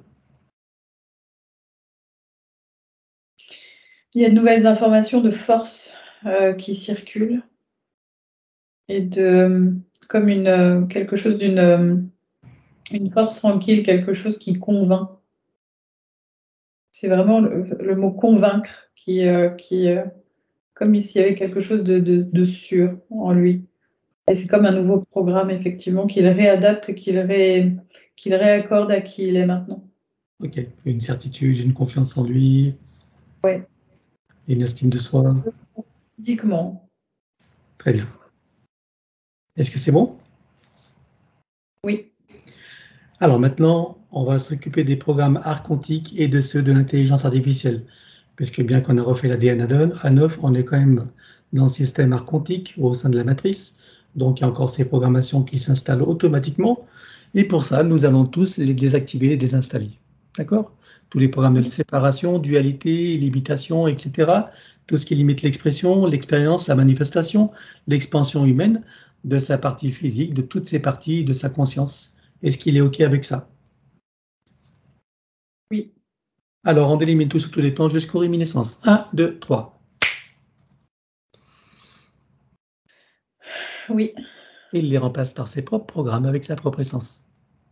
Il y a de nouvelles informations de force euh, qui circulent et de comme une euh, quelque chose d'une euh, une force tranquille, quelque chose qui convainc. C'est vraiment le, le mot convaincre qui, euh, qui euh, comme s'il y avait quelque chose de, de, de sûr en lui. Et c'est comme un nouveau programme, effectivement, qu'il réadapte, qu'il ré, qu'il réaccorde à qui il est maintenant. OK. Une certitude, une confiance en lui, Ouais. une estime de soi. Physiquement. Très bien. Est-ce que c'est bon? Oui. Alors maintenant, on va s'occuper des programmes archontiques et de ceux de l'intelligence artificielle. Puisque bien qu'on a refait l'A D N à neuf, on est quand même dans le système archontique au sein de la matrice. Donc il y a encore ces programmations qui s'installent automatiquement. Et pour ça, nous allons tous les désactiver et désinstaller. D'accord? Tous les programmes de séparation, dualité, limitation, et cetera. Tout ce qui limite l'expression, l'expérience, la manifestation, l'expansion humaine de sa partie physique, de toutes ses parties, de sa conscience. Est-ce qu'il est OK avec ça? Oui. Alors, on élimine tout sur tous les plans jusqu'aux réminiscences. un, deux, trois. Oui. Et il les remplace par ses propres programmes avec sa propre essence.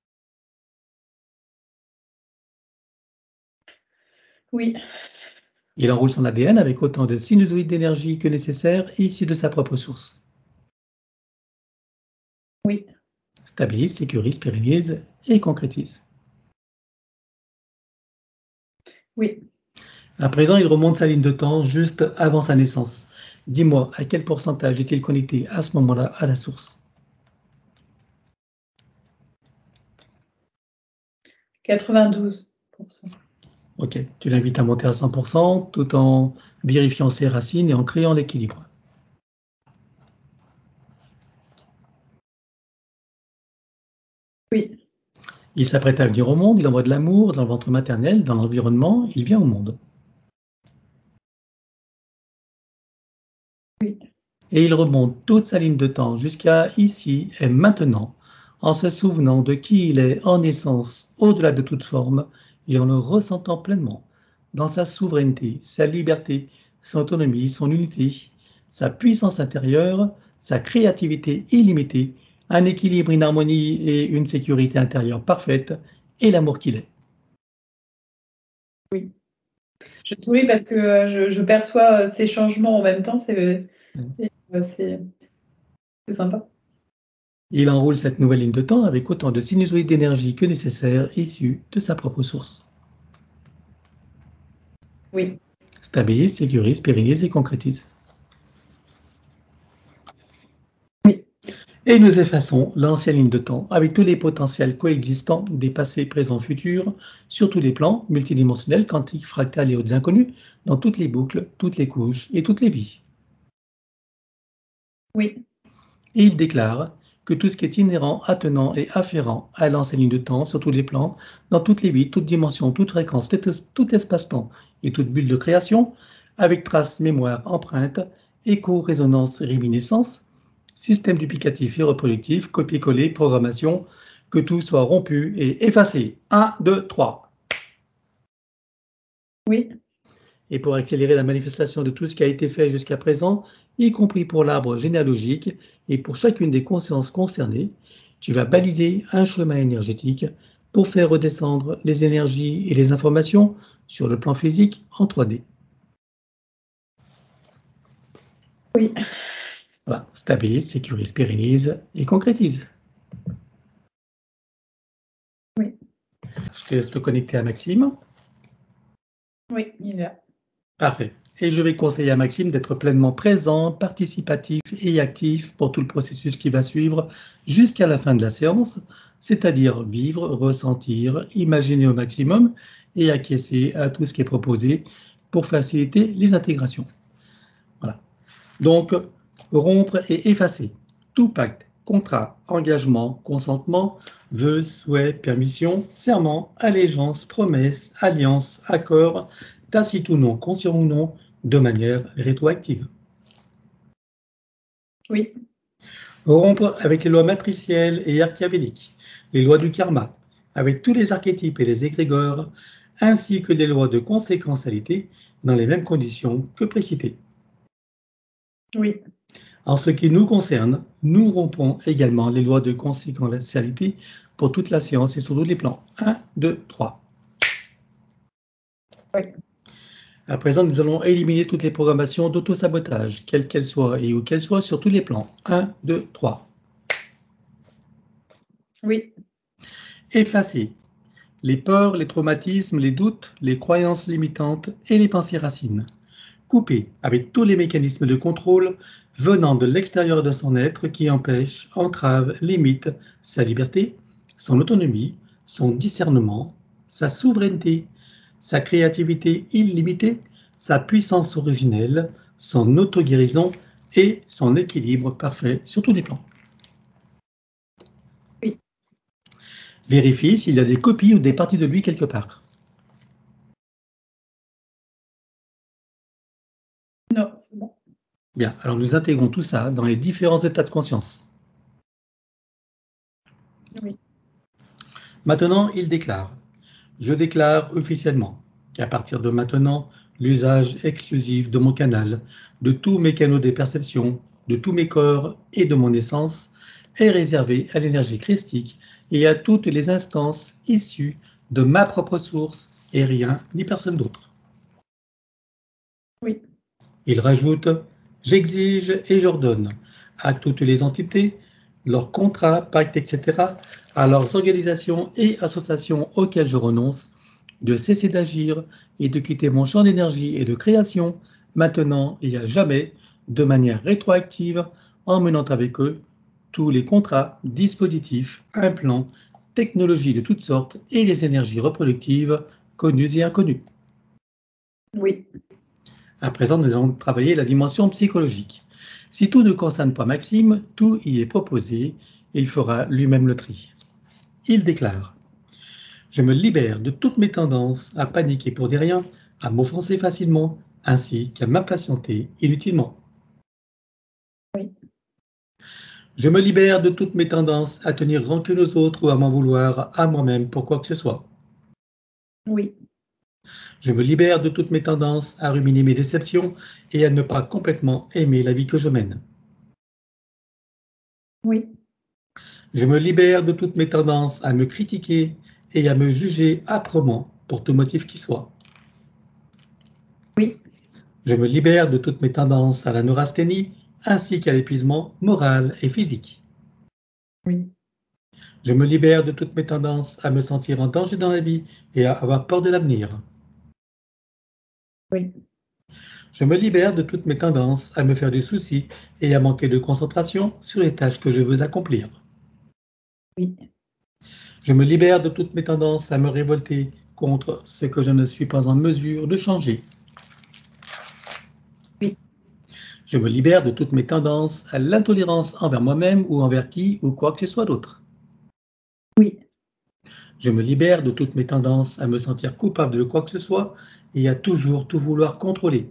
Oui. Il enroule son A D N avec autant de sinusoïdes d'énergie que nécessaire issus de sa propre source. Oui. Stabilise, sécurise, pérennise et concrétise. Oui. À présent, il remonte sa ligne de temps juste avant sa naissance. Dis-moi, à quel pourcentage est-il connecté à ce moment-là à la source? quatre-vingt-douze pour cent. Ok, tu l'invites à monter à cent pour cent tout en vérifiant ses racines et en créant l'équilibre. Oui. Il s'apprête à venir au monde, il envoie de l'amour dans le ventre maternel, dans l'environnement, il vient au monde. Oui. Et il remonte toute sa ligne de temps jusqu'à ici et maintenant, en se souvenant de qui il est en essence, au-delà de toute forme, et en le ressentant pleinement, dans sa souveraineté, sa liberté, son autonomie, son unité, sa puissance intérieure, sa créativité illimitée, un équilibre, une harmonie et une sécurité intérieure parfaite, et l'amour qu'il est. Oui. Je souris parce que euh, je, je perçois euh, ces changements en même temps. C'est euh, c'est sympa. Il enroule cette nouvelle ligne de temps avec autant de sinusoïdes d'énergie que nécessaire issus de sa propre source. Oui. Stabilise, sécurise, pérennise et concrétise. Oui. Et nous effaçons l'ancienne ligne de temps avec tous les potentiels coexistants des passés, présents, futurs, sur tous les plans, multidimensionnels, quantiques, fractales et autres inconnus, dans toutes les boucles, toutes les couches et toutes les vies. Oui. Et il déclare que tout ce qui est inhérent, attenant et afférent à l'ancienne ligne de temps sur tous les plans, dans toutes les vies, toutes dimensions, toutes fréquences, tout, tout espace-temps et toute bulle de création, avec traces, mémoire, empreinte, écho, résonance, réminiscence, système duplicatif et reproductif, copier-coller, programmation, que tout soit rompu et effacé. un, deux, trois. Oui. Et pour accélérer la manifestation de tout ce qui a été fait jusqu'à présent, y compris pour l'arbre généalogique et pour chacune des consciences concernées, tu vas baliser un chemin énergétique pour faire redescendre les énergies et les informations sur le plan physique en trois D. Oui. Voilà, stabilise, sécurise, pérennise et concrétise. Oui. Je te laisse te connecter à Maxime. Oui, il est là. Parfait. Et je vais conseiller à Maxime d'être pleinement présent, participatif et actif pour tout le processus qui va suivre jusqu'à la fin de la séance, c'est-à-dire vivre, ressentir, imaginer au maximum et acquiescer à tout ce qui est proposé pour faciliter les intégrations. Voilà. Donc, rompre et effacer tout pacte, contrat, engagement, consentement, vœux, souhaits, permission, serment, allégeance, promesse, alliance, accord, tacite ou non, conscient ou non, de manière rétroactive. Oui. Rompre avec les lois matricielles et archéabéliques, les lois du karma, avec tous les archétypes et les égrégores, ainsi que les lois de conséquentialité dans les mêmes conditions que précitées. Oui. En ce qui nous concerne, nous rompons également les lois de conséquentialité pour toute la science et sur tous les plans. un, deux, trois. Oui. À présent, nous allons éliminer toutes les programmations d'auto-sabotage, quelles qu'elles soient et où qu'elles soient, sur tous les plans. un, deux, trois. Oui. Effacer les peurs, les traumatismes, les doutes, les croyances limitantes et les pensées racines. Couper avec tous les mécanismes de contrôle venant de l'extérieur de son être qui empêchent, entravent, limitent sa liberté, son autonomie, son discernement, sa souveraineté, sa créativité illimitée, sa puissance originelle, son auto-guérison et son équilibre parfait sur tous les plans. Oui. Vérifie s'il y a des copies ou des parties de lui quelque part. Non, c'est bon. Bien, alors nous intégrons tout ça dans les différents états de conscience. Oui. Maintenant, il déclare. Je déclare officiellement qu'à partir de maintenant, l'usage exclusif de mon canal, de tous mes canaux des perceptions, de tous mes corps et de mon essence est réservé à l'énergie christique et à toutes les instances issues de ma propre source et rien ni personne d'autre. Oui. Il rajoute « J'exige et j'ordonne à toutes les entités, leurs contrats, pactes, et cetera, à leurs organisations et associations auxquelles je renonce, de cesser d'agir et de quitter mon champ d'énergie et de création, maintenant et à jamais, de manière rétroactive, en menant avec eux tous les contrats, dispositifs, implants, technologies de toutes sortes et les énergies reproductives connues et inconnues. » Oui. À présent, nous allons travailler la dimension psychologique. Si tout ne concerne pas Maxime, tout y est proposé, il fera lui-même le tri. Il déclare « Je me libère de toutes mes tendances à paniquer pour des riens, à m'offenser facilement, ainsi qu'à m'impatienter inutilement. Oui. Je me libère de toutes mes tendances à tenir rancune aux autres ou à m'en vouloir à moi-même pour quoi que ce soit. Oui. Je me libère de toutes mes tendances à ruminer mes déceptions et à ne pas complètement aimer la vie que je mène. Oui. Je me libère de toutes mes tendances à me critiquer et à me juger âprement pour tout motif qui soit. Oui. Je me libère de toutes mes tendances à la neurasthénie ainsi qu'à l'épuisement moral et physique. Oui. Je me libère de toutes mes tendances à me sentir en danger dans la vie et à avoir peur de l'avenir. Oui. Je me libère de toutes mes tendances à me faire des soucis et à manquer de concentration sur les tâches que je veux accomplir. Oui. Je me libère de toutes mes tendances à me révolter contre ce que je ne suis pas en mesure de changer. Oui. Je me libère de toutes mes tendances à l'intolérance envers moi-même ou envers qui ou quoi que ce soit d'autre. Oui. Je me libère de toutes mes tendances à me sentir coupable de quoi que ce soit et à toujours tout vouloir contrôler.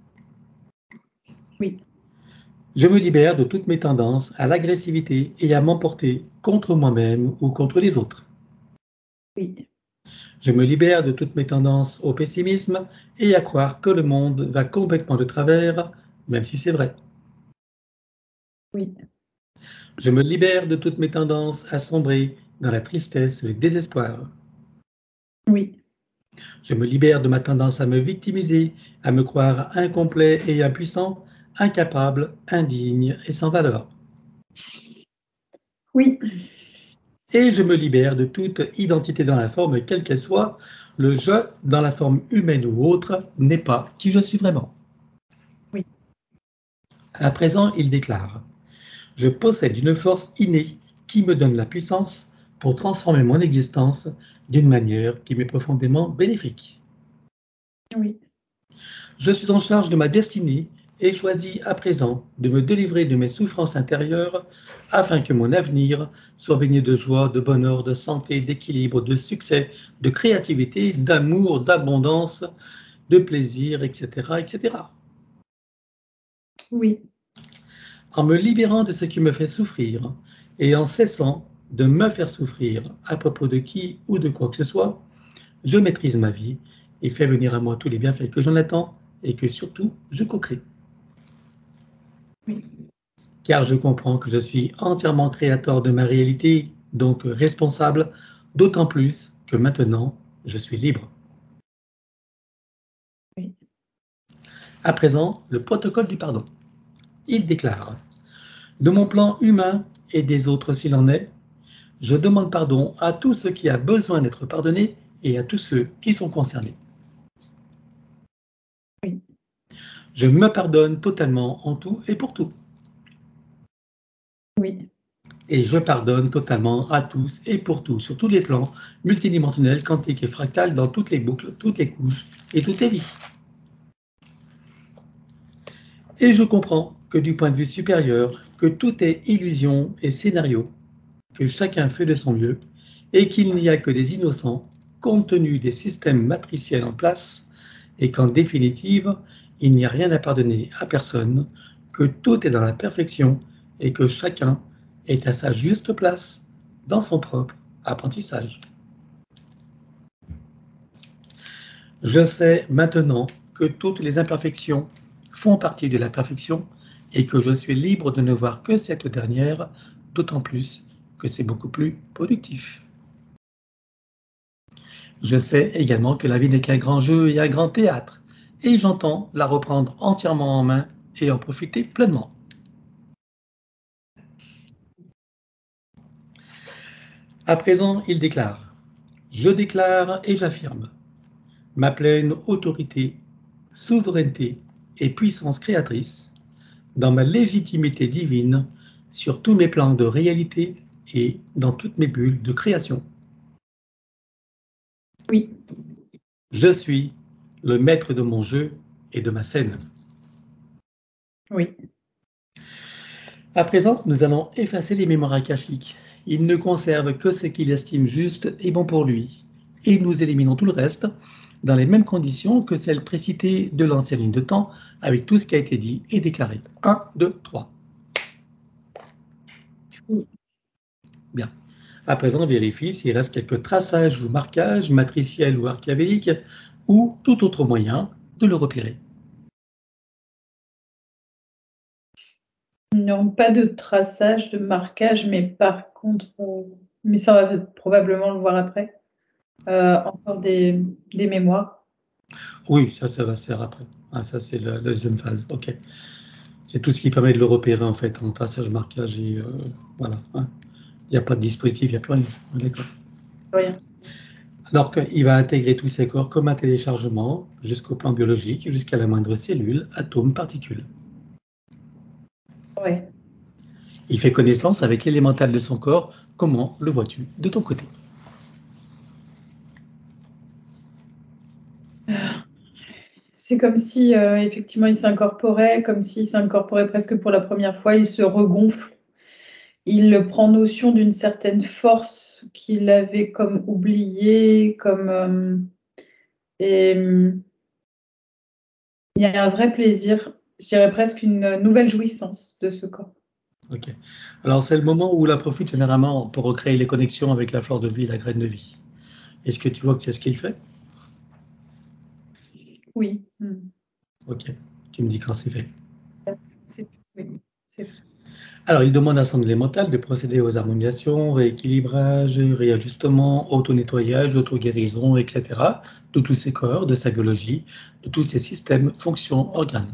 Oui. Je me libère de toutes mes tendances à l'agressivité et à m'emporter contre moi-même ou contre les autres. Oui. Je me libère de toutes mes tendances au pessimisme et à croire que le monde va complètement de travers, même si c'est vrai. Oui. Je me libère de toutes mes tendances à sombrer dans la tristesse et le désespoir. Oui. Je me libère de ma tendance à me victimiser, à me croire incomplet et impuissant, incapable, indigne et sans valeur. Oui. Et je me libère de toute identité dans la forme, quelle qu'elle soit. Le « je » dans la forme humaine ou autre n'est pas qui je suis vraiment. Oui. À présent, il déclare « Je possède une force innée qui me donne la puissance pour transformer mon existence d'une manière qui m'est profondément bénéfique. Oui. Je suis en charge de ma destinée et choisis à présent de me délivrer de mes souffrances intérieures afin que mon avenir soit baigné de joie, de bonheur, de santé, d'équilibre, de succès, de créativité, d'amour, d'abondance, de plaisir, et cetera, et cetera. Oui. En me libérant de ce qui me fait souffrir et en cessant de me faire souffrir à propos de qui ou de quoi que ce soit, je maîtrise ma vie et fais venir à moi tous les bienfaits que j'en attends et que surtout je co-crée. Oui. Car je comprends que je suis entièrement créateur de ma réalité, donc responsable, d'autant plus que maintenant, je suis libre. Oui. À présent, le protocole du pardon. Il déclare: de mon plan humain et des autres s'il en est, je demande pardon à tout ce qui a besoin d'être pardonné et à tous ceux qui sont concernés. Oui. Je me pardonne totalement en tout et pour tout. Oui. Et je pardonne totalement à tous et pour tout, sur tous les plans, multidimensionnels, quantiques et fractales, dans toutes les boucles, toutes les couches et toutes les vies. Et je comprends que du point de vue supérieur, que tout est illusion et scénario, que chacun fait de son mieux, et qu'il n'y a que des innocents, compte tenu des systèmes matriciels en place, et qu'en définitive, il n'y a rien à pardonner à personne, que tout est dans la perfection, et que chacun est à sa juste place dans son propre apprentissage. Je sais maintenant que toutes les imperfections font partie de la perfection et que je suis libre de ne voir que cette dernière, d'autant plus que c'est beaucoup plus productif. Je sais également que la vie n'est qu'un grand jeu et un grand théâtre, et j'entends la reprendre entièrement en main et en profiter pleinement. À présent, il déclare: je déclare et j'affirme ma pleine autorité, souveraineté et puissance créatrice dans ma légitimité divine sur tous mes plans de réalité et dans toutes mes bulles de création. Oui. Je suis le maître de mon jeu et de ma scène. Oui. À présent, nous allons effacer les mémoires akashiques. Il ne conserve que ce qu'il estime juste et bon pour lui. Et nous éliminons tout le reste dans les mêmes conditions que celles précitées de l'ancienne ligne de temps, avec tout ce qui a été dit et déclaré. un, deux, trois. Oui. Bien. À présent, on vérifie s'il reste quelques traçages ou marquages matriciels ou archiavéliques ou tout autre moyen de le repérer. Non, pas de traçage, de marquage, mais par contre, euh, mais ça, on va probablement le voir après, euh, encore des, des mémoires. Oui, ça, ça va se faire après. Ah, ça, c'est la, la deuxième phase. OK. C'est tout ce qui permet de le repérer, en fait, en traçage, marquage et... Euh, voilà. Hein. Il n'y a pas de dispositif, il n'y a plus rien. D'accord. Rien. Alors qu'il va intégrer tous ces corps comme un téléchargement jusqu'au plan biologique, jusqu'à la moindre cellule, atome, particule. Ouais. Il fait connaissance avec l'élémental de son corps. Comment le vois-tu de ton côté? C'est comme si, euh, effectivement, il s'incorporait, comme s'il s'incorporait presque pour la première fois, il se regonfle. Il prend notion d'une certaine force qu'il avait comme oubliée, comme... euh, et hum, il y a un vrai plaisir, je dirais presque une nouvelle jouissance de ce corps. Ok. Alors, c'est le moment où la profite généralement pour recréer les connexions avec la fleur de vie, la graine de vie. Est-ce que tu vois que c'est ce qu'il fait? Oui. Hum. Ok. Tu me dis quand c'est fait. C'est oui, c'est fait. Alors, il demande à son élémental de procéder aux harmonisations, rééquilibrage, réajustement, auto-nettoyage, auto-guérison, et cetera, de tous ses corps, de sa biologie, de tous ses systèmes, fonctions, organes.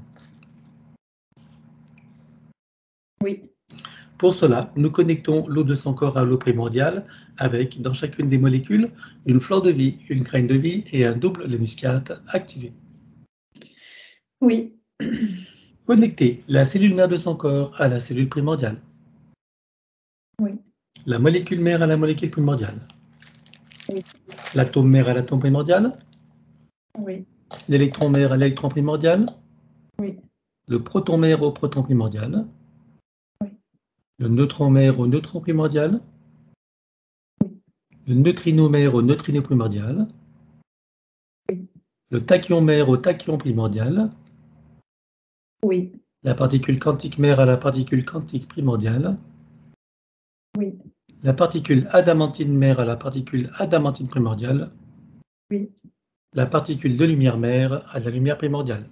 Oui. Pour cela, nous connectons l'eau de son corps à l'eau primordiale avec, dans chacune des molécules, une fleur de vie, une graine de vie et un double lemniscate activé. Oui. Connecter la cellule mère de son corps à la cellule primordiale. Oui. La molécule mère à la molécule primordiale. Oui. L'atome mère à l'atome primordial. Oui. L'électron mère à l'électron primordial. Oui. Le proton mère au proton primordial. Oui. Le neutron mère au neutron primordial. Oui. Le neutrino mère au neutrino primordial. Oui. Le tachyon mère au tachyon primordial. Oui. La particule quantique mère à la particule quantique primordiale. Oui. La particule adamantine mère à la particule adamantine primordiale. Oui. La particule de lumière mère à la lumière primordiale.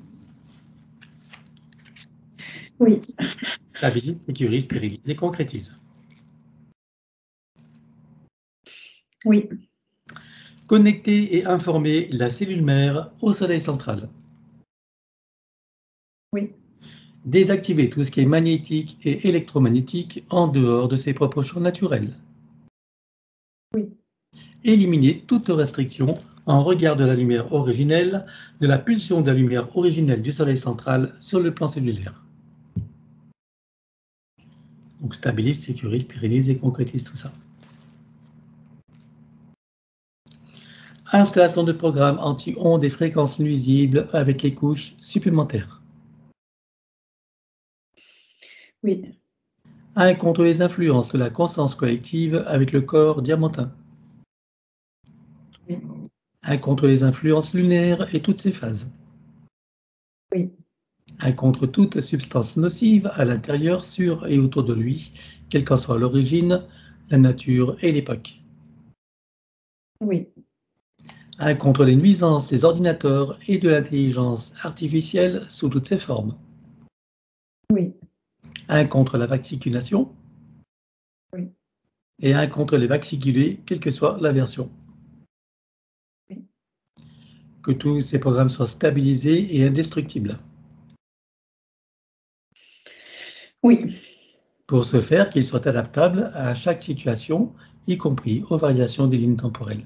Oui. Stabilise, sécurise, pérenise et concrétise. Oui. Connecter et informer la cellule mère au soleil central. Oui. Désactiver tout ce qui est magnétique et électromagnétique en dehors de ses propres champs naturels. Oui. Éliminer toute restriction en regard de la lumière originelle, de la pulsion de la lumière originelle du soleil central sur le plan cellulaire. Donc stabilise, sécurise, pérennise et concrétise tout ça. Installation de programmes anti-ondes et fréquences nuisibles avec les couches supplémentaires. Oui. un contre les influences de la conscience collective avec le corps diamantin. Oui. un contre les influences lunaires et toutes ses phases. Oui. un contre toute substance nocive à l'intérieur, sur et autour de lui, quelle qu'en soit l'origine, la nature et l'époque. Oui. un contre les nuisances des ordinateurs et de l'intelligence artificielle sous toutes ses formes. Oui. un contre la vaccination. Oui. Et un contre les vacciculés, quelle que soit la version. Oui. Que tous ces programmes soient stabilisés et indestructibles. Oui. Pour ce faire, qu'ils soient adaptables à chaque situation, y compris aux variations des lignes temporelles.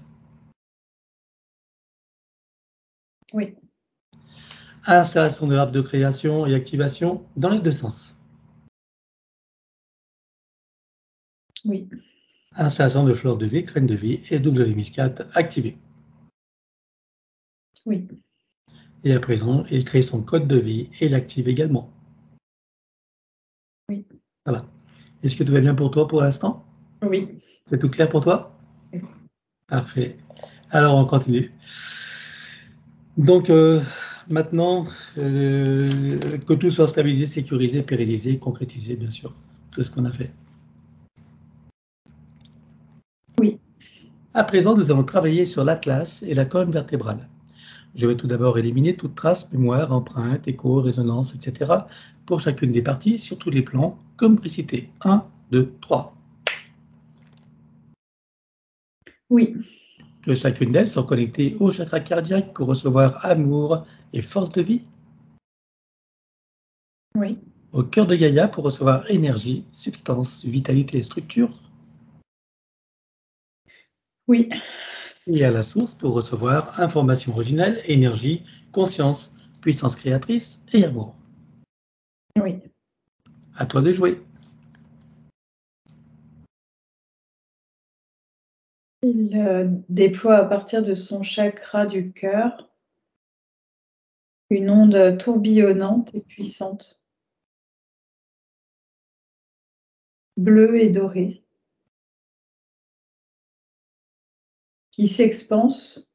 Oui. Installation de l'arbre de création et activation dans les deux sens. Oui. Installation de fleur de vie, graine de vie et W M I S quatre activée. Oui. Et à présent, il crée son code de vie et l'active également. Oui. Voilà. Est-ce que tout va bien pour toi pour l'instant? Oui. C'est tout clair pour toi? Oui. Parfait. Alors, on continue. Donc, euh, maintenant, euh, que tout soit stabilisé, sécurisé, pérennisé, concrétisé, bien sûr, tout ce qu'on a fait. Oui. À présent, nous allons travailler sur l'atlas et la colonne vertébrale. Je vais tout d'abord éliminer toute trace, mémoire, empreinte, écho, résonance, et cetera pour chacune des parties sur tous les plans, comme précité. un, deux, trois. Oui. Que chacune d'elles soit connectée au chakra cardiaque pour recevoir amour et force de vie. Oui. Au cœur de Gaïa pour recevoir énergie, substance, vitalité et structure. Oui. Et à la source pour recevoir information originelle, énergie, conscience, puissance créatrice et amour. Oui. À toi de jouer. Il euh, déploie à partir de son chakra du cœur une onde tourbillonnante et puissante, bleue et dorée, qui s'expanse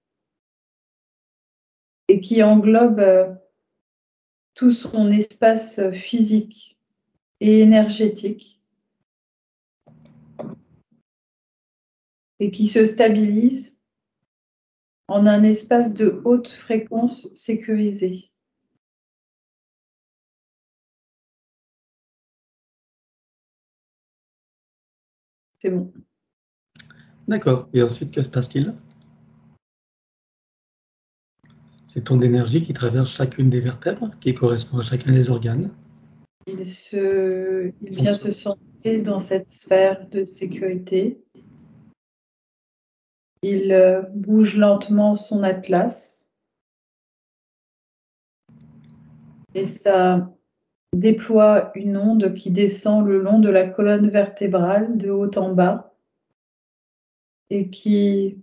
et qui englobe euh, tout son espace physique et énergétique et qui se stabilise en un espace de haute fréquence sécurisé. C'est bon. D'accord. Et ensuite, que se passe-t-il? Cette onde d'énergie qui traverse chacune des vertèbres, qui correspond à chacun des organes. Il, se, il vient se centrer dans cette sphère de sécurité. Il euh, bouge lentement son atlas et ça déploie une onde qui descend le long de la colonne vertébrale de haut en bas et qui,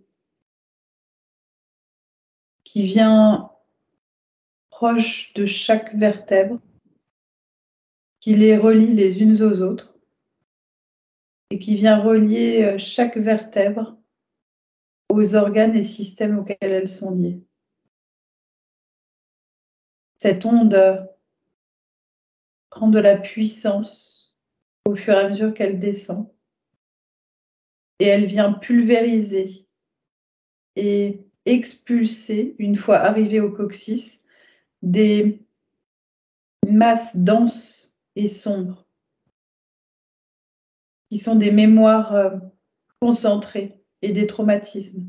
qui vient proche de chaque vertèbre, qui les relie les unes aux autres et qui vient relier chaque vertèbre aux organes et systèmes auxquels elles sont liées. Cette onde prend de la puissance au fur et à mesure qu'elle descend et elle vient pulvériser et expulser, une fois arrivée au coccyx, des masses denses et sombres qui sont des mémoires concentrées et des traumatismes.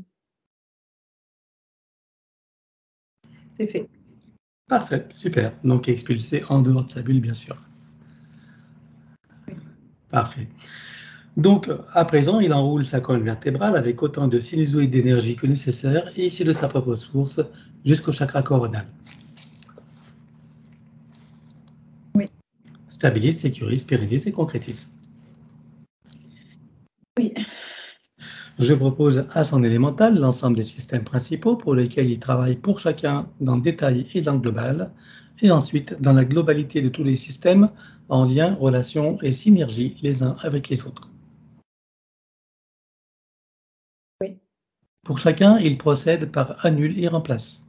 C'est fait. Parfait, super. Donc expulsé en dehors de sa bulle, bien sûr. Oui. Parfait. Donc, à présent, il enroule sa colonne vertébrale avec autant de sinusoïdes d'énergie que nécessaire, et ici de sa propre source, jusqu'au chakra coronal. Oui. Stabilise, sécurise, pérennise et concrétise. Oui. Je propose à son élémental l'ensemble des systèmes principaux pour lesquels il travaille pour chacun dans le détail et dans le global, et ensuite dans la globalité de tous les systèmes en lien, relation et synergie les uns avec les autres. Oui. Pour chacun, il procède par annule et remplace.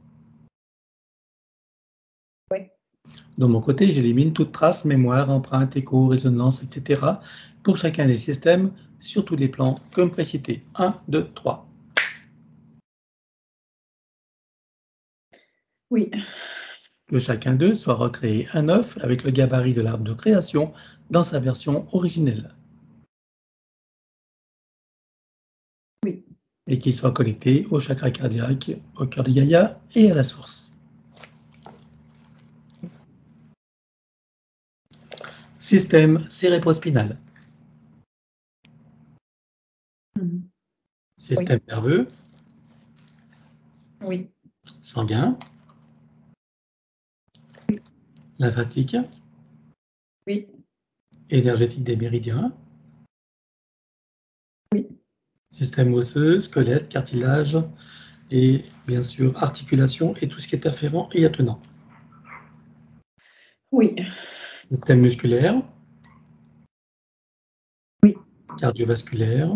Oui. De mon côté, j'élimine toute trace, mémoire, empreinte, écho, résonance, et cetera pour chacun des systèmes sur tous les plans, comme précité. un, deux, trois. Oui. Que chacun d'eux soit recréé à neuf avec le gabarit de l'arbre de création dans sa version originelle. Oui. Et qu'il soit connecté au chakra cardiaque, au cœur de Gaïa et à la source. Système cérébrospinal. Mmh. Système Oui. nerveux. Oui. Sanguin. Oui. Lymphatique. Oui. Énergétique des méridiens. Oui. Système osseux, squelette, cartilage et bien sûr articulation et tout ce qui est afférent et attenant. Oui. Système musculaire. Oui. Cardiovasculaire.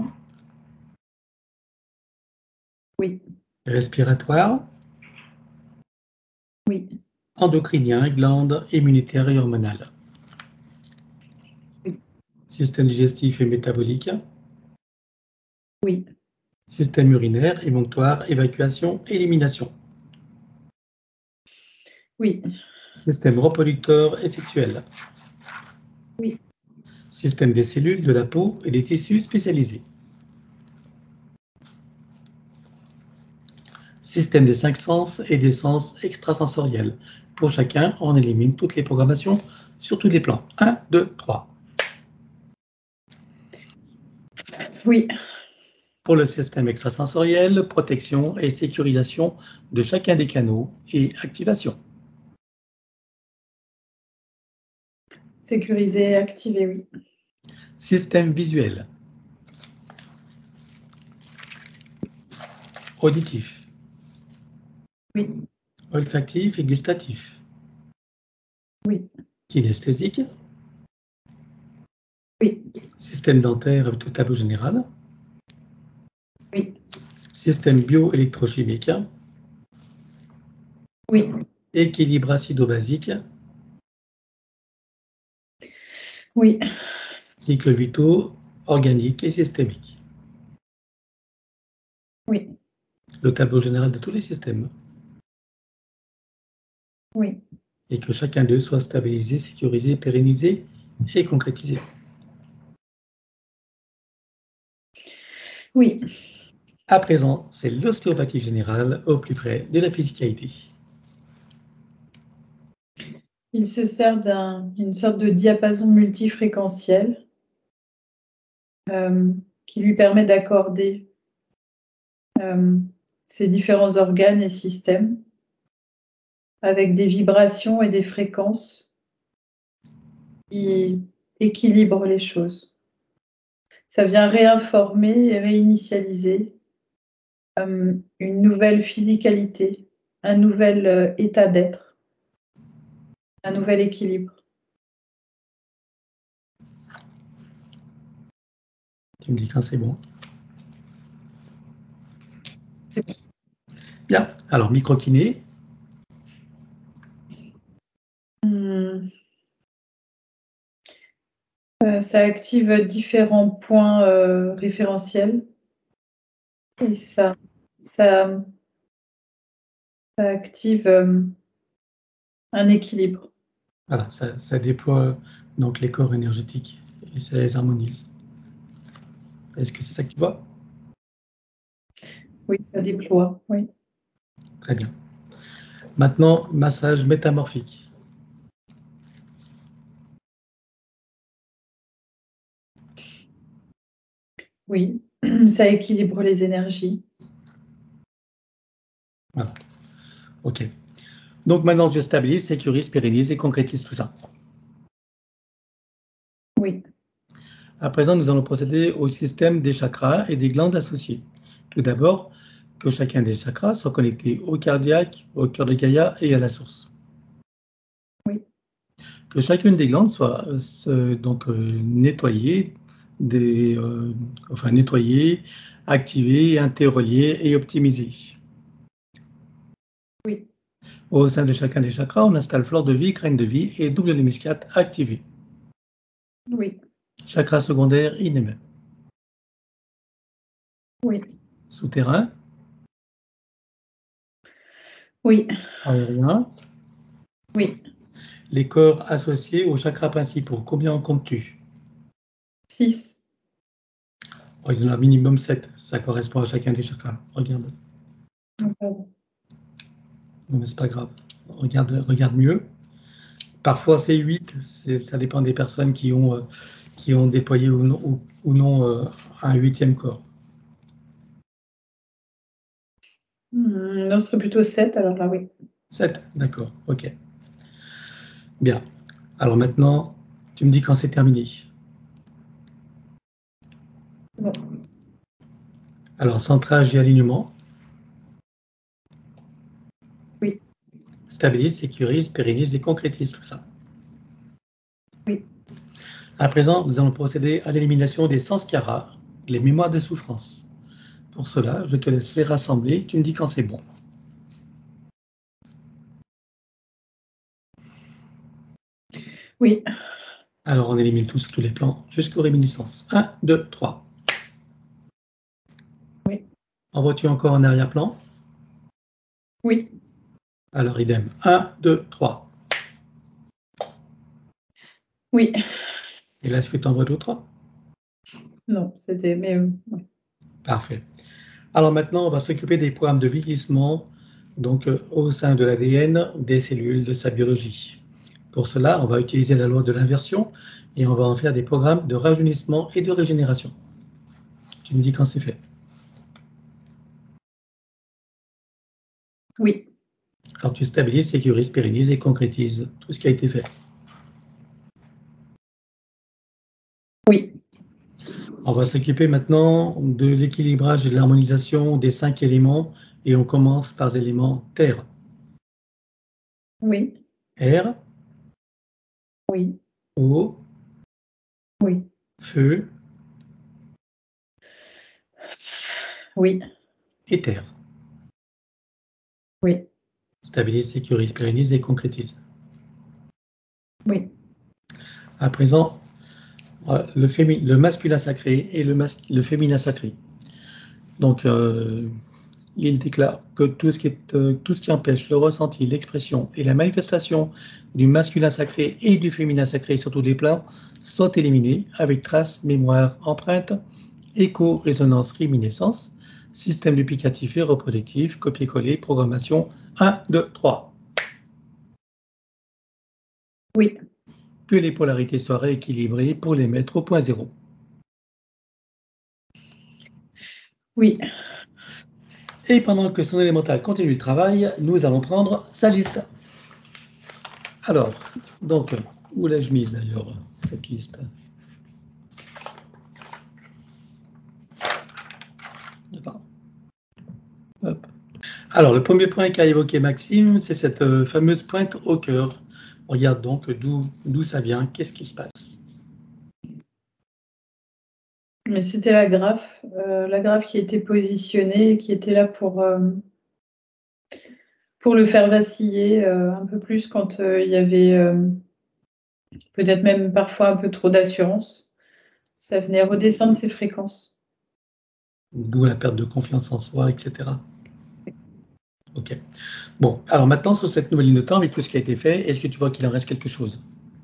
Oui. Respiratoire. Oui. Endocrinien, glandes immunitaires et hormonales. Oui. Système digestif et métabolique. Oui. Système urinaire, émonctoire, évacuation, élimination. Oui. Système reproducteur et sexuel. Oui. Système des cellules, de la peau et des tissus spécialisés. Système des cinq sens et des sens extrasensoriels. Pour chacun, on élimine toutes les programmations sur tous les plans. un, deux, trois. Oui. Pour le système extrasensoriel, protection et sécurisation de chacun des canaux et activation. Sécurisé et activé, oui. Système visuel. Auditif. Oui. Olfactif et gustatif. Oui. Kinesthésique. Oui. Système dentaire avec le tableau général. Oui. Système bioélectrochimique. Oui. Équilibre acido-basique. Oui. Cycles vitaux organiques et systémiques. Oui. Le tableau général de tous les systèmes. Oui. Et que chacun d'eux soit stabilisé, sécurisé, pérennisé et concrétisé. Oui. À présent, c'est l'ostéopathie générale au plus près de la physicalité. Il se sert d'une sorte de diapason multifréquentiel euh, qui lui permet d'accorder euh, ces différents organes et systèmes avec des vibrations et des fréquences qui équilibrent les choses. Ça vient réinformer et réinitialiser euh, une nouvelle physicalité, un nouvel euh, état d'être, un nouvel équilibre. Tu me dis quand c'est bon. C'est bon. Bien. Alors, micro-kiné. Hmm. Euh, ça active différents points euh, référentiels et ça, ça, ça active euh, un équilibre. Voilà, ça, ça déploie donc les corps énergétiques et ça les harmonise. Est-ce que c'est ça que tu vois? Oui, ça déploie, oui. Très bien. Maintenant, massage métamorphique. Oui, ça équilibre les énergies. Voilà. OK. Donc maintenant, tu stabilises, sécurises, pérennises et concrétises tout ça. Oui. À présent, nous allons procéder au système des chakras et des glandes associées. Tout d'abord, que chacun des chakras soit connecté au cardiaque, au cœur de Gaïa et à la source. Oui. Que chacune des glandes soit euh, donc euh, nettoyée, des, euh, enfin nettoyée, activée, interreliée et optimisée. Oui. Au sein de chacun des chakras, on installe fleur de vie, graine de vie et double hémiscate activé. Oui. Chakra secondaire inné. Oui. Souterrain. Oui. Aérien. Oui. Les corps associés aux chakras principaux, combien en comptes-tu? Six. Oh, il y en a minimum sept, ça correspond à chacun des chakras. Regarde. Pardon. Non, mais c'est pas grave. Regarde, regarde mieux. Parfois c'est huit, ça dépend des personnes qui ont, euh, qui ont déployé ou non, ou, ou non euh, un huitième corps. Hmm, non, ce serait plutôt sept, alors là, oui. sept, d'accord, ok. Bien. Alors maintenant, tu me dis quand c'est terminé. Bon. Alors, centrage et alignement. Oui. Stabilise, sécurise, pérennise et concrétise tout ça. Oui. À présent, nous allons procéder à l'élimination des sanskaras, les mémoires de souffrance. Pour cela, je te laisse les rassembler, tu me dis quand c'est bon. Oui. Alors, on élimine tous tous les plans jusqu'aux réminiscences. un, deux, trois. Oui. En vois-tu encore en arrière-plan? Oui. Alors, idem. un, deux, trois. Oui. Et là, est-ce que tu en vois d'autres? Non, c'était... Mais... euh, ouais. Parfait. Alors maintenant, on va s'occuper des programmes de vieillissement donc, euh, au sein de l'A D N des cellules de sa biologie. Pour cela, on va utiliser la loi de l'inversion et on va en faire des programmes de rajeunissement et de régénération. Tu me dis quand c'est fait. Oui. Alors tu stabilises, sécurises, pérennises et concrétises tout ce qui a été fait. Oui. On va s'occuper maintenant de l'équilibrage et de l'harmonisation des cinq éléments et on commence par l'élément terre. Oui. Air, Oui. eau, Oui. feu Oui. et terre. Oui. Stabilise, sécurise, pérennise et concrétise. Oui. À présent, le, fémi le masculin sacré et le, le féminin sacré. Donc, euh, il déclare que tout ce, qui est, euh, tout ce qui empêche le ressenti, l'expression et la manifestation du masculin sacré et du féminin sacré sur tous les plans soit éliminé avec trace, mémoire, empreinte, écho, résonance, réminiscence, système duplicatif et reproductif, copier-coller, programmation un, deux, trois. Oui. Que les polarités soient rééquilibrées pour les mettre au point zéro. Oui. Et pendant que son élémental continue le travail, nous allons prendre sa liste. Alors, donc, où l'ai-je mise d'ailleurs, cette liste? D'accord. Alors, le premier point qu'a évoqué Maxime, c'est cette euh, fameuse pointe au cœur. On regarde donc d'où d'où ça vient, qu'est-ce qui se passe. Mais c'était la graffe, euh, la graffe qui était positionnée, qui était là pour, euh, pour le faire vaciller euh, un peu plus quand euh, il y avait euh, peut-être même parfois un peu trop d'assurance. Ça venait redescendre ses fréquences. D'où la perte de confiance en soi, et cetera. Ok. Bon, alors maintenant, sur cette nouvelle ligne de temps, avec tout ce qui a été fait, est-ce que tu vois qu'il en reste quelque chose?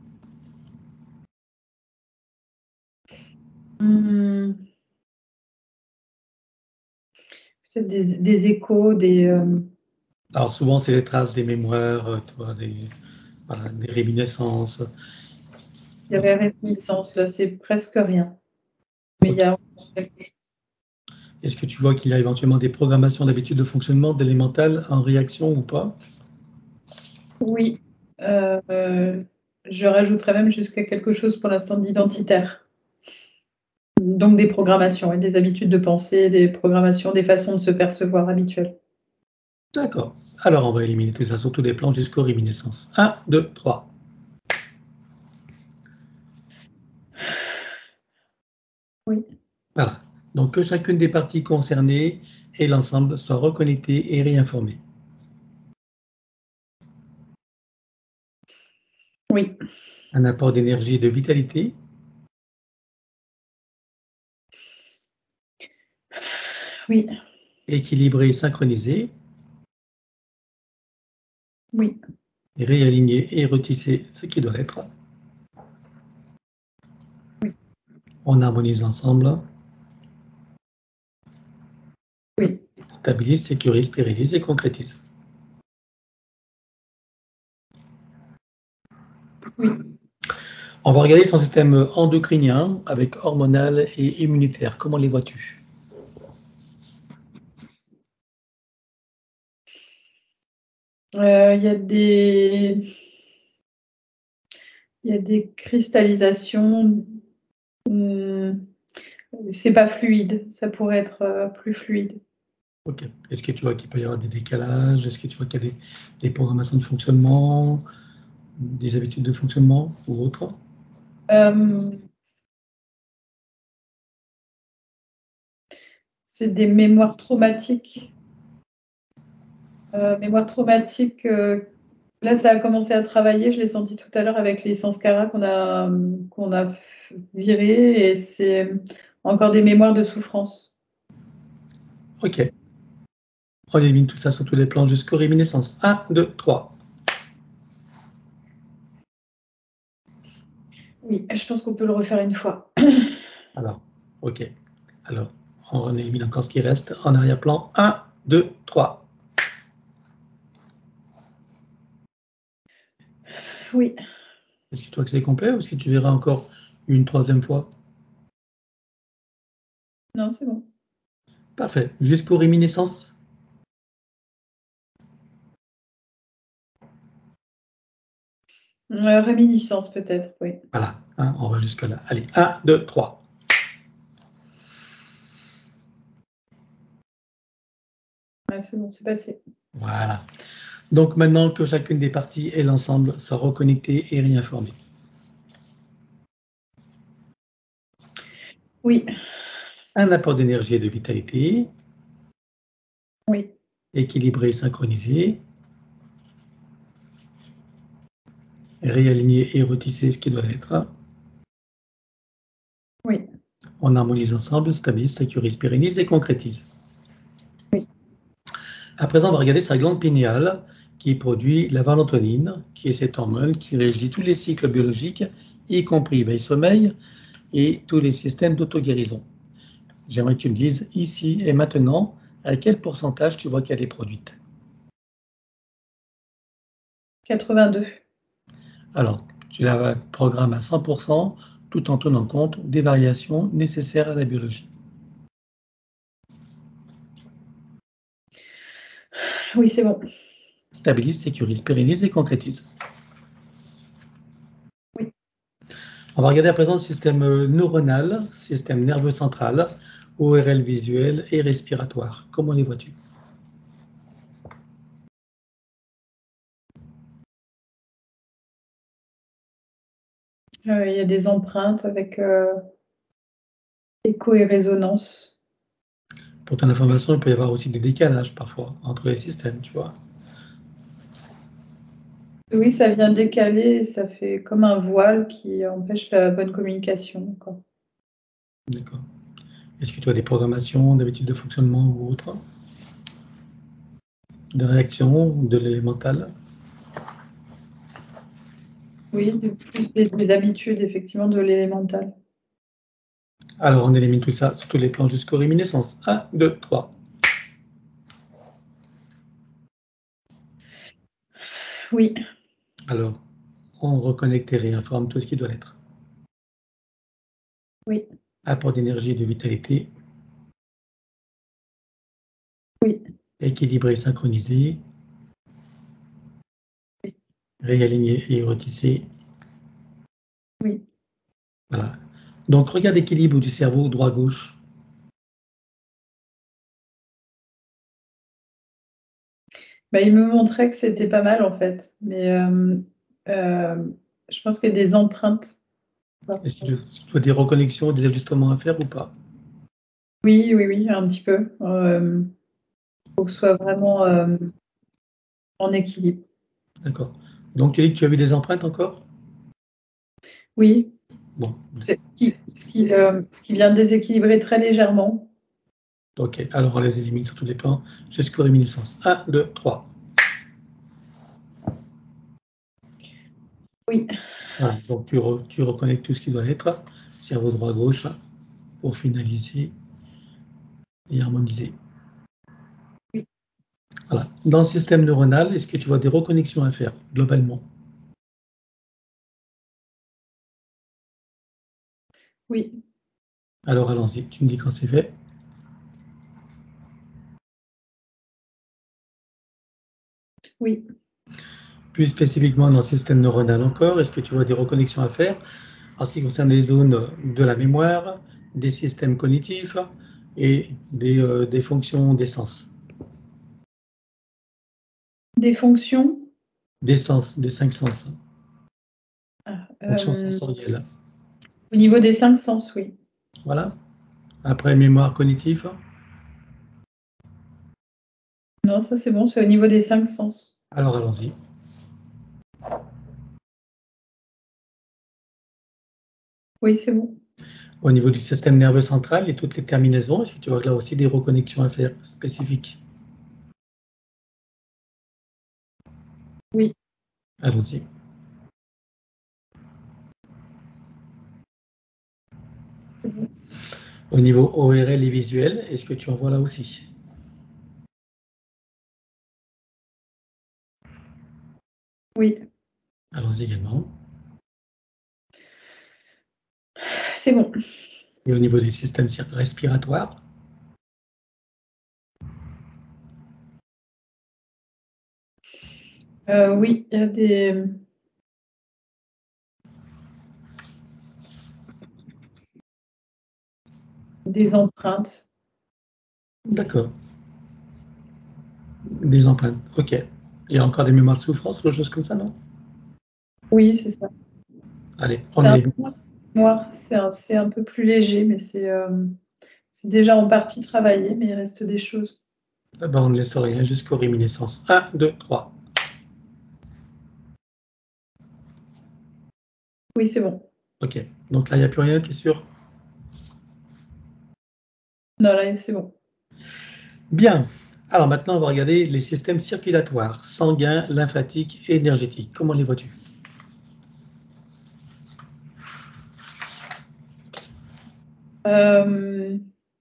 Hum, Peut-être des, des échos, des... euh, Alors souvent, c'est les traces des mémoires, euh, tu vois, des, voilà, des réminiscences. Il y avait réminiscence, là, c'est presque rien. Mais il y a quelque chose. Est-ce que tu vois qu'il y a éventuellement des programmations d'habitude de fonctionnement d'élémental en réaction ou pas? Oui, euh, euh, je rajouterais même jusqu'à quelque chose pour l'instant d'identitaire. Donc des programmations et des habitudes de pensée, des programmations, des façons de se percevoir habituelles. D'accord. Alors, on va éliminer tout ça sur tous les plans jusqu'aux réminiscences. un, deux, trois. Oui. Voilà. Donc, que chacune des parties concernées et l'ensemble soient reconnectées et réinformées. Oui. Un apport d'énergie et de vitalité. Oui. Équilibré et synchronisé. Oui. Et réaligner et retisser ce qui doit l'être. Oui. On harmonise l'ensemble. Oui. Stabilise, sécurise, pérennise et concrétise. Oui. On va regarder son système endocrinien avec hormonal et immunitaire. Comment les vois-tu? Euh, Il y a des... Il y a des cristallisations. Hum, C'est pas fluide. Ça pourrait être euh, plus fluide. Ok. Est-ce que tu vois qu'il peut y avoir des décalages? Est-ce que tu vois qu'il y a des, des programmations de fonctionnement, des habitudes de fonctionnement ou autre? Euh, c'est des mémoires traumatiques. Euh, mémoires traumatiques. euh, Là, ça a commencé à travailler. Je l'ai senti tout à l'heure avec les Sanskara qu'on a, qu'on a virés. Et c'est encore des mémoires de souffrance. Ok. On élimine tout ça sur tous les plans jusqu'aux réminiscences. un, deux, trois. Oui, je pense qu'on peut le refaire une fois. Alors, ok. Alors, on élimine encore ce qui reste en arrière-plan. un, deux, trois. Oui. Est-ce que tu vois que c'est complet ou est-ce que tu verras encore une troisième fois? Non, c'est bon. Parfait. Jusqu'aux réminiscences. Euh, réminiscence peut-être, oui. Voilà, hein, on va jusque là. Allez, un, deux, trois. Ouais, c'est bon, c'est passé. Voilà. Donc maintenant que chacune des parties et l'ensemble soient reconnectés et réinformés. Oui. Un apport d'énergie et de vitalité, Oui. équilibré et synchronisé, réaligner et retisser ce qui doit l'être. Oui. On harmonise ensemble, stabilise, sécurise, pérennise et concrétise. Oui. À présent, on va regarder sa glande pinéale qui produit la valentonine, qui est cette hormone qui régit tous les cycles biologiques, y compris veille-sommeil et tous les systèmes d'auto-guérison. J'aimerais que tu me dises ici et maintenant à quel pourcentage tu vois qu'elle est produite. quatre-vingt-deux. Alors, tu la programmes à cent pour cent tout en tenant compte des variations nécessaires à la biologie. Oui, c'est bon. Stabilise, sécurise, pérennise et concrétise. Oui. On va regarder à présent le système neuronal, système nerveux central, O R L visuel et respiratoire. Comment les vois-tu? Euh, il y a des empreintes avec euh, écho et résonance. Pour ton information, il peut y avoir aussi des décalages parfois entre les systèmes, tu vois. Oui, ça vient décaler, et ça fait comme un voile qui empêche la bonne communication. Quoi. D'accord. Est-ce que tu as des programmations, d'habitude de fonctionnement ou autre, de réaction ou de l'élémental? Oui, de plus des, des habitudes, effectivement, de l'élémental. Alors, on élimine tout ça sur tous les plans jusqu'aux réminiscences. un, deux, trois. Oui, Alors, on reconnecte et réinforme tout ce qui doit l'être. oui, Apport d'énergie et de vitalité. oui, Équilibré, synchronisé. oui, Réaligné et retissé. oui. Voilà. Donc, regarde l'équilibre du cerveau droit-gauche. Bah, il me montrait que c'était pas mal, en fait. Mais euh, euh, je pense qu'il y a des empreintes. Est-ce que tu as des reconnexions, des ajustements à faire ou pas? Oui, oui, oui, un petit peu. Euh, pour que ce soit vraiment euh, en équilibre. D'accord. Donc, tu dis que tu as vu des empreintes encore? Oui, Bon, c'est ce qui, ce qui, euh, ce qui vient déséquilibrer très légèrement. ok. Alors, on les élimine sur tous les plans jusqu'aux réminiscences. un, deux, trois. Oui, Voilà. Donc, tu, re- tu reconnectes tout ce qui doit être. Cerveau droit-gauche pour finaliser et harmoniser. oui, Voilà. Dans le système neuronal, est-ce que tu vois des reconnexions à faire globalement? oui, Alors, allons-y. Tu me dis quand c'est fait. oui. Plus spécifiquement dans le système neuronal encore, est-ce que tu vois des reconnexions à faire en ce qui concerne les zones de la mémoire, des systèmes cognitifs et des, euh, des fonctions des sens? Des fonctions. Des sens, des cinq sens. Ah, Fonctions euh, sensorielles. au niveau des cinq sens, oui. Voilà. Après, mémoire cognitive. Non, ça c'est bon, c'est au niveau des cinq sens. Alors, allons-y. Oui, c'est bon. Au niveau du système nerveux central et toutes les terminaisons, est-ce que tu vois là aussi des reconnexions à faire spécifiques? Oui, Allons-y. c'est bon. Au niveau O R L et visuel, est-ce que tu en vois là aussi? Oui, Allons-y également. c'est bon. Et au niveau des systèmes cir- respiratoires, Euh, oui, il y a des, des empreintes. d'accord. Des empreintes, ok. Il y a encore des mémoires de souffrance ou des choses comme ça, non? Oui, c'est ça. Allez, on C'est est un les... peu moins noir, c'est un, c'est un peu plus léger, mais c'est euh, c'est déjà en partie travaillé, mais il reste des choses. Ah ben, on ne laisse rien jusqu'aux réminiscences. un, deux, trois. Oui, c'est bon. Ok. Donc là, il n'y a plus rien, t'es sûr? Non, là, c'est bon. Bien. Alors maintenant, on va regarder les systèmes circulatoires, sanguins, lymphatiques et énergétiques. Comment les vois-tu? Euh,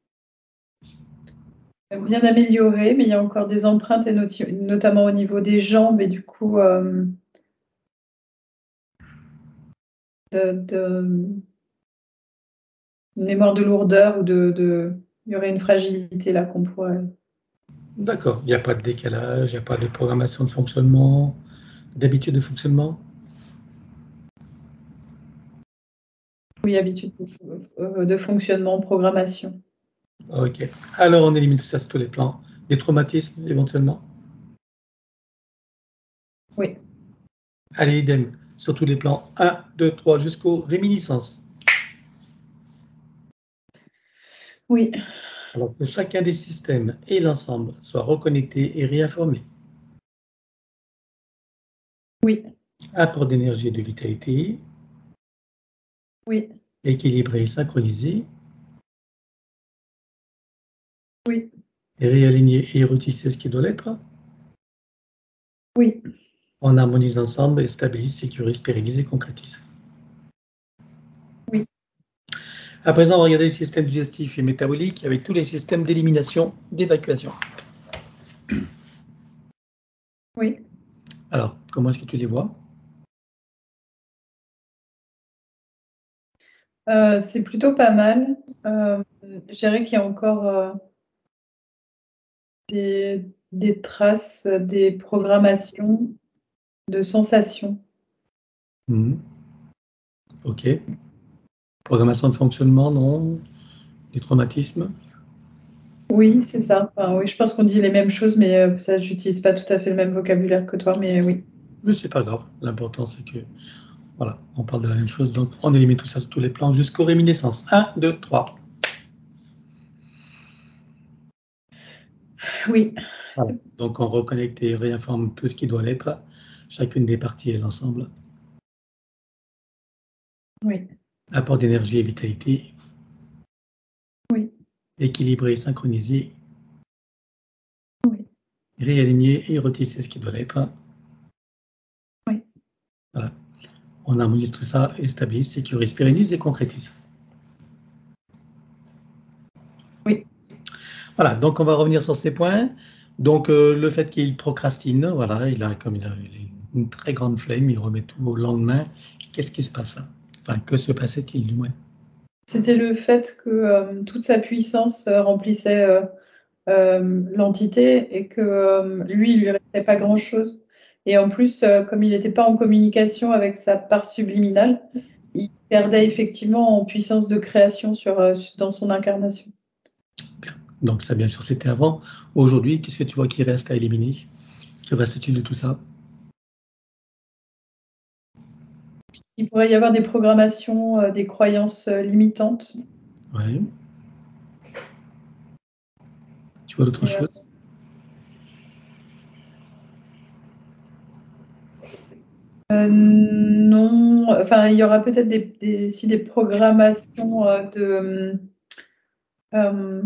bien amélioré, mais il y a encore des empreintes, et noti- notamment au niveau des jambes, et du coup, euh, de, de- une mémoire de lourdeur ou de, de- il y aurait une fragilité là qu'on pourrait. D'accord. Il n'y a pas de décalage, il n'y a pas de programmation de fonctionnement, d'habitude de fonctionnement? Oui, habitude de, euh, de fonctionnement, programmation. Ok. Alors, on élimine tout ça sur tous les plans. Des traumatismes, éventuellement? Oui, Allez, idem. sur tous les plans un, deux, trois, jusqu'aux réminiscences. Oui. Alors que chacun des systèmes et l'ensemble soient reconnectés et réinformés. Oui. Apport d'énergie et de vitalité. Oui. Équilibré et synchronisé. Oui. Et réaligné et retissé ce qui doit l'être. Oui. On harmonise l'ensemble et stabilise, sécurise, pérennise et concrétise. Oui. À présent, on va regarder le système digestif et métabolique avec tous les systèmes d'élimination, d'évacuation. Oui. Alors, comment est-ce que tu les vois? Euh, c'est plutôt pas mal. Euh, je dirais qu'il y a encore euh, des, des traces, des programmations de sensations. Mmh. Ok. Programmation de fonctionnement, non. Des traumatismes. Oui, c'est ça. Enfin, oui, je pense qu'on dit les mêmes choses, mais euh, peut-être j'utilise pas tout à fait le même vocabulaire que toi, mais oui. Mais c'est pas grave. L'important, c'est que, voilà, on parle de la même chose. Donc, on élimine tout ça sur tous les plans jusqu'aux réminiscences. un, deux, trois. Oui. Voilà. Donc, on reconnecte et réinforme tout ce qui doit l'être, chacune des parties et l'ensemble. Oui. Apport d'énergie et vitalité. Oui. Équilibré et synchronisé. Oui. Réaligner et retisser ce qui doit l'être. Oui. Voilà. On harmonise tout ça et stabilise, sécurise, pérennise et concrétise. Oui. Voilà, donc on va revenir sur ces points. Donc euh, le fait qu'il procrastine, voilà, il a comme il a une très grande flemme, il remet tout au lendemain. Qu'est-ce qui se passe là? Enfin, que se passait-il du moins? C'était le fait que euh, toute sa puissance euh, remplissait euh, euh, l'entité et que euh, lui, il lui restait pas grand-chose. Et en plus, euh, comme il n'était pas en communication avec sa part subliminale, il perdait effectivement en puissance de création sur, euh, dans son incarnation. Donc ça, bien sûr, c'était avant. Aujourd'hui, qu'est-ce que tu vois qui reste à éliminer? Que reste-t-il de tout ça? Il pourrait y avoir des programmations, euh, des croyances euh, limitantes. Ouais. Tu vois d'autres Et, euh, choses? euh, non, enfin, il y aura peut-être des, des, si des programmations euh, de euh,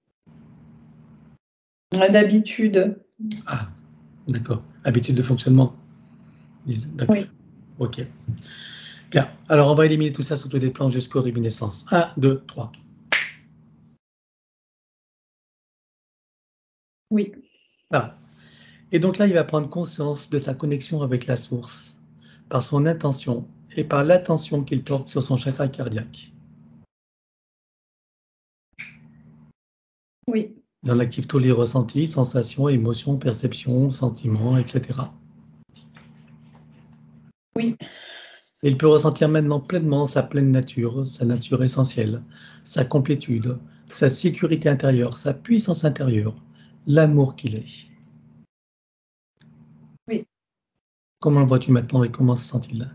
d'habitude. Ah, d'accord. Habitude de fonctionnement. D'accord. Oui. Ok. Bien. Alors, on va éliminer tout ça sur tous les plans jusqu'aux réminiscences. un, deux, trois. Oui. Voilà. Et donc là, il va prendre conscience de sa connexion avec la source, par son intention et par l'attention qu'il porte sur son chakra cardiaque. Oui. Il en active tous les ressentis, sensations, émotions, perceptions, sentiments, et cetera. Oui. Et il peut ressentir maintenant pleinement sa pleine nature, sa nature essentielle, sa complétude, sa sécurité intérieure, sa puissance intérieure, l'amour qu'il est. Oui. Comment le vois-tu maintenant et comment se sent-il?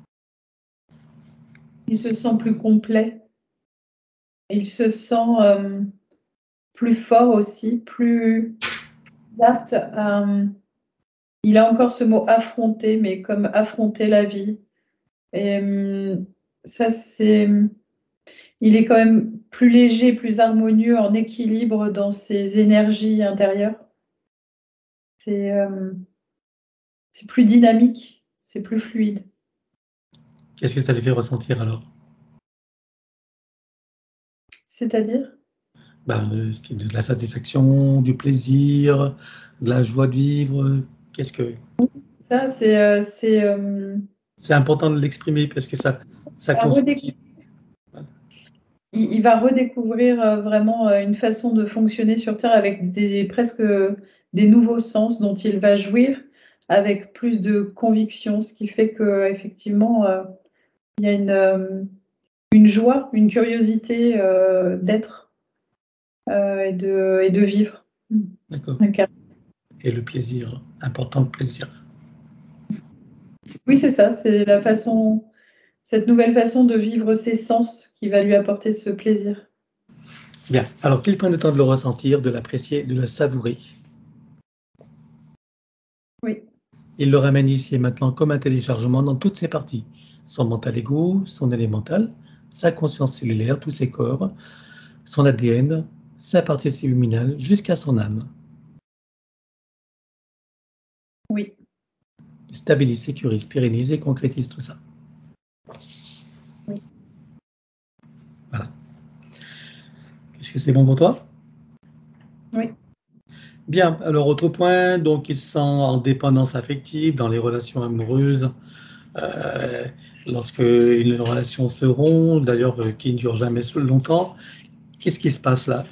Il se sent plus complet. Il se sent euh, plus fort aussi, plus apte à... Il a encore ce mot affronter, mais comme affronter la vie. Et euh, ça, c'est... Il est quand même plus léger, plus harmonieux, en équilibre dans ses énergies intérieures. C'est euh, c'est plus dynamique, c'est plus fluide. Qu'est-ce que ça lui fait ressentir alors? C'est-à-dire? Ben, euh, est-ce qu'il y a de la satisfaction, du plaisir, de la joie de vivre? Qu'est-ce que... Ça, c'est euh, c'est, euh, C'est important de l'exprimer parce que ça, ça à constitue... il, il va redécouvrir euh, vraiment euh, une façon de fonctionner sur Terre avec des, presque des nouveaux sens dont il va jouir avec plus de conviction, ce qui fait que effectivement euh, il y a une, euh, une joie, une curiosité euh, d'être euh, et, de, et de vivre. D'accord. Ok. Et le plaisir, important le plaisir. Oui, c'est ça, c'est la façon, cette nouvelle façon de vivre ses sens qui va lui apporter ce plaisir. Bien. Alors, qu'il prenne le temps de le ressentir, de l'apprécier, de le savourer. Oui. Il le ramène ici et maintenant comme un téléchargement dans toutes ses parties. Son mental égo, son élémental, sa conscience cellulaire, tous ses corps, son A D N, sa partie subliminale, jusqu'à son âme. Oui. Stabilise, sécurise, pérennise et concrétise tout ça. Oui. Voilà. Est-ce que c'est bon pour toi? Oui. Bien. Alors, autre point, donc il se sent en dépendance affective dans les relations amoureuses. Euh, lorsque une relation se rompt, d'ailleurs euh, qui ne dure jamais longtemps, qu'est-ce qui se passe là?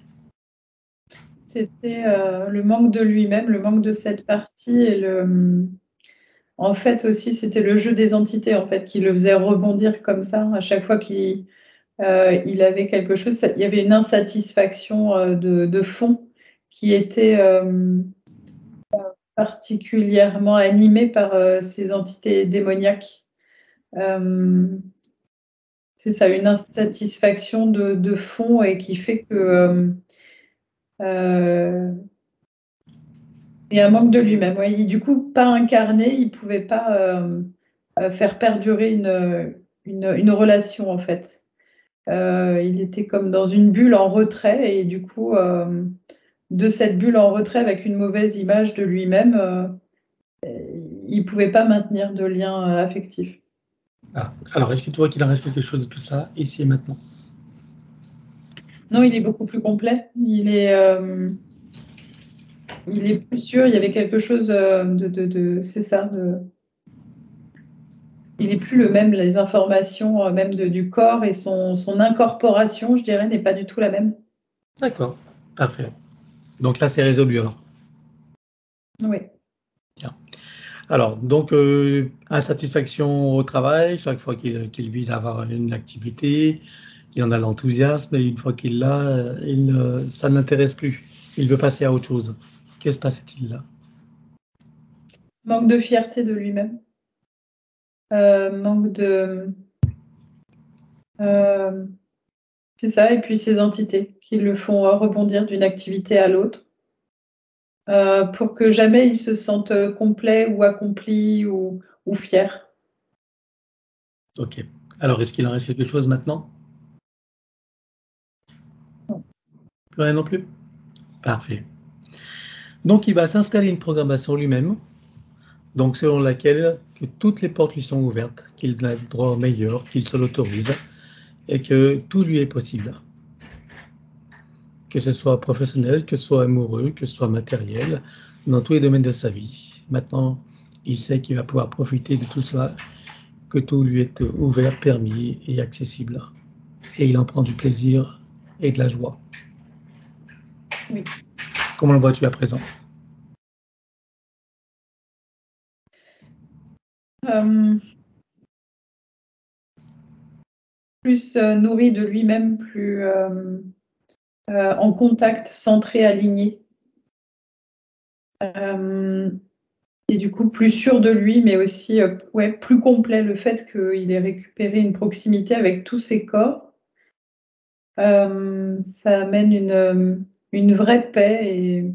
C'était euh, le manque de lui-même, le manque de cette partie et le. En fait aussi, c'était le jeu des entités en fait qui le faisait rebondir comme ça à chaque fois qu'il euh, il avait quelque chose. Il y avait une insatisfaction euh, de, de fond qui était euh, particulièrement animée par euh, ces entités démoniaques. Euh, c'est ça, une insatisfaction de, de fond et qui fait que euh, euh, et un manque de lui-même. Ouais. Du coup, pas incarné, il ne pouvait pas euh, faire perdurer une, une, une, relation, en fait. Euh, il était comme dans une bulle en retrait, et du coup, euh, de cette bulle en retrait avec une mauvaise image de lui-même, euh, il ne pouvait pas maintenir de lien euh, affectif. Ah. Alors, est-ce que tu vois qu'il en reste quelque chose de tout ça, ici et maintenant? Non, il est beaucoup plus complet. Il est, euh, il est plus sûr. Il y avait quelque chose de, de, de c'est ça, de, il n'est plus le même, les informations euh, même de, du corps et son, son incorporation, je dirais, n'est pas du tout la même. D'accord, parfait. Donc là, c'est résolu alors. Oui. Tiens. Alors, donc, euh, insatisfaction au travail, chaque fois qu'il qu'il vise à avoir une activité, qu'il en a l'enthousiasme, et une fois qu'il l'a, il, euh, ça ne l'intéresse plus. Il veut passer à autre chose. Que se passe-t-il là? Manque de fierté de lui-même. Euh, manque de... Euh, c'est ça, et puis ces entités qui le font rebondir d'une activité à l'autre. Euh, pour que jamais il se sente complet ou accompli ou, ou fier. Ok. Alors, est-ce qu'il en reste quelque chose maintenant? Plus rien non plus? Parfait. Donc, il va s'installer une programmation lui-même, donc selon laquelle que toutes les portes lui sont ouvertes, qu'il a le droit au meilleur, qu'il se l'autorise, et que tout lui est possible. Que ce soit professionnel, que ce soit amoureux, que ce soit matériel, dans tous les domaines de sa vie. Maintenant, il sait qu'il va pouvoir profiter de tout cela, que tout lui est ouvert, permis et accessible. Et il en prend du plaisir et de la joie. Oui. Comment le vois-tu à présent? Euh, plus euh, nourri de lui-même, plus euh, euh, en contact, centré, aligné. Euh, et du coup, plus sûr de lui, mais aussi euh, ouais, plus complet. Le fait qu'il ait récupéré une proximité avec tous ses corps, euh, ça amène une, une vraie paix et,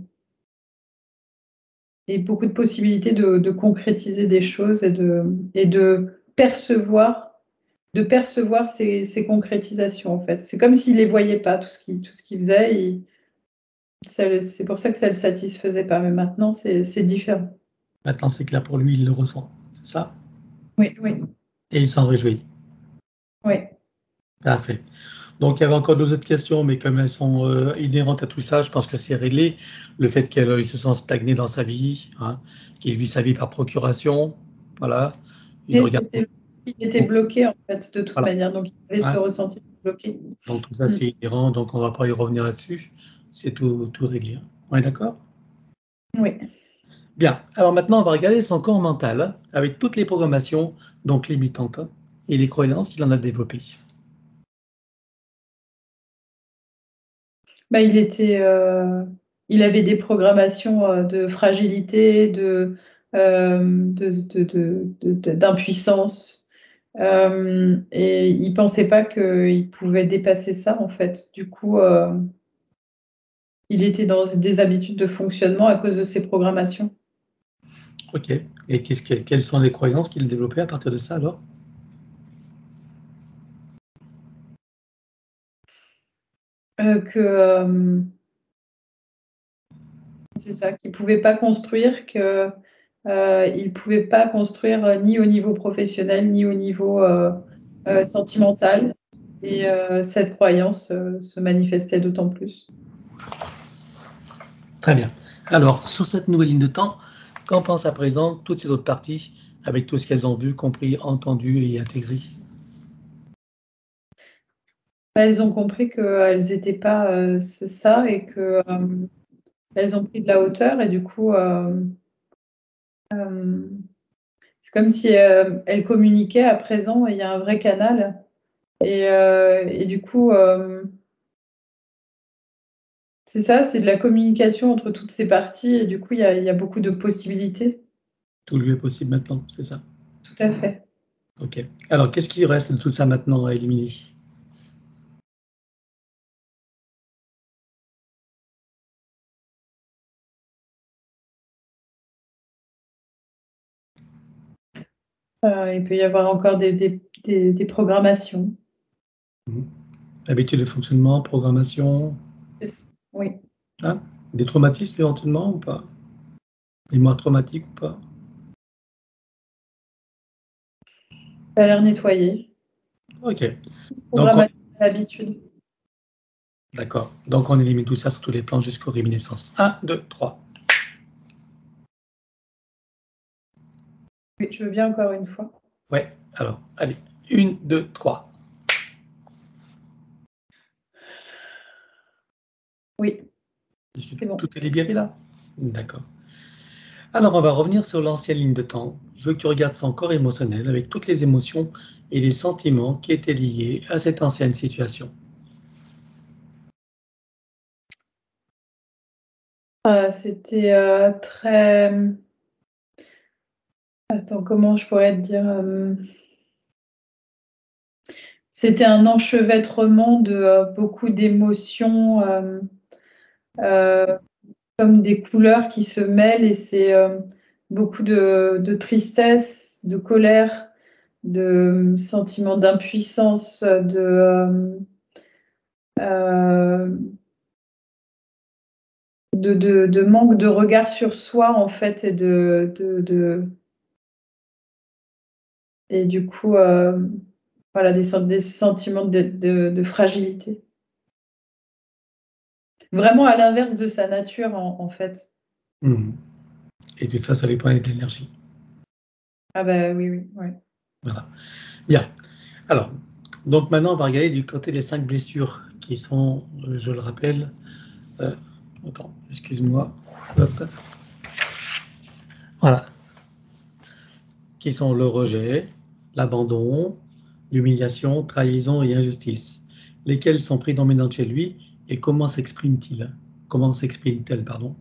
et beaucoup de possibilités de, de concrétiser des choses et de, et de percevoir de percevoir ces, ces concrétisations, en fait. C'est comme s'il ne les voyait pas, tout ce qu'il tout ce qu'il faisait. Et c'est pour ça que ça ne le satisfaisait pas. Mais maintenant, c'est différent. Maintenant, c'est clair pour lui, il le ressent. C'est ça? Oui, oui. Et il s'en réjouit. Oui. Parfait. Donc, il y avait encore deux autres questions, mais comme elles sont euh, inhérentes à tout ça, je pense que c'est réglé. Le fait qu'il se sent stagné dans sa vie, hein, qu'il vit sa vie par procuration, voilà. Il Mais regarde. c'était, il était bloqué, en fait, de toute Voilà. manière. Donc, il avait Hein. ce ressenti bloqué. Donc, tout ça, Mm. c'est inhérent, donc on ne va pas y revenir là-dessus. C'est tout, tout réglé. On est d'accord? Oui. Bien. Alors maintenant, on va regarder son corps mental avec toutes les programmations, donc limitantes, et les croyances qu'il en a développées. Bah, il était, euh, il avait des programmations euh, de fragilité, de, euh, de, de, de, de, d'impuissance. Euh, et il ne pensait pas qu'il pouvait dépasser ça, en fait. Du coup, euh, il était dans des habitudes de fonctionnement à cause de ses programmations. Ok. Et qu'est-ce que, quelles sont les croyances qu'il développait à partir de ça alors? Euh, que euh, c'est ça, qu'il ne pouvait pas construire, que euh, il ne pouvait pas construire euh, ni au niveau professionnel, ni au niveau euh, euh, sentimental. Et euh, cette croyance euh, se manifestait d'autant plus. Très bien. Alors, sur cette nouvelle ligne de temps, qu'en pensent à présent toutes ces autres parties avec tout ce qu'elles ont vu, compris, entendu et intégré? Elles ont compris qu'elles n'étaient pas euh, ça et qu'elles euh, ont pris de la hauteur et du coup, euh, euh, c'est comme si euh, elles communiquaient à présent, il y a un vrai canal et, euh, et du coup, euh, c'est ça, c'est de la communication entre toutes ces parties et du coup, il y a, il y a beaucoup de possibilités. Tout lui est possible maintenant, c'est ça? Tout à fait. Ok. Alors, qu'est-ce qui reste de tout ça maintenant à éliminer? Euh, il peut y avoir encore des, des, des, des programmations. Mhm. Habitude de fonctionnement, programmation, Oui. hein? Des traumatismes éventuellement ou pas? Mémoire traumatique ou pas? Ça a l'air nettoyé. Ok. Donc, on... Programmation à l'habitude. D'accord. Donc, on élimine tout ça sur tous les plans jusqu'aux réminiscences. un, deux, trois. Oui, je veux bien encore une fois. Ouais. Alors, allez. un, deux, trois. Oui, Est-ce que c'est bon. tout est libéré là? D'accord. Alors, on va revenir sur l'ancienne ligne de temps. Je veux que tu regardes son corps émotionnel avec toutes les émotions et les sentiments qui étaient liés à cette ancienne situation. Euh, c'était euh, très... Attends, comment je pourrais te dire euh, C'était un enchevêtrement de euh, beaucoup d'émotions, euh, euh, comme des couleurs qui se mêlent et c'est euh, beaucoup de, de tristesse, de colère, de sentiments d'impuissance, de... euh, euh, De, de, de manque de regard sur soi en fait et de, de, de et du coup euh, voilà des, des sentiments de, de, de fragilité, vraiment à l'inverse de sa nature en, en fait. Mmh. Et tout ça, ça lui prenait de l'énergie. Ah bah oui oui ouais. Voilà. Bien. Alors, donc maintenant, on va regarder du côté des cinq blessures qui sont, euh, je le rappelle, euh, attends, excuse-moi, hop. Voilà, qui sont le rejet, l'abandon, l'humiliation, trahison et injustice, lesquels sont prédominantes chez lui et comment s'expriment-ils? Comment s'expriment-elles, pardon?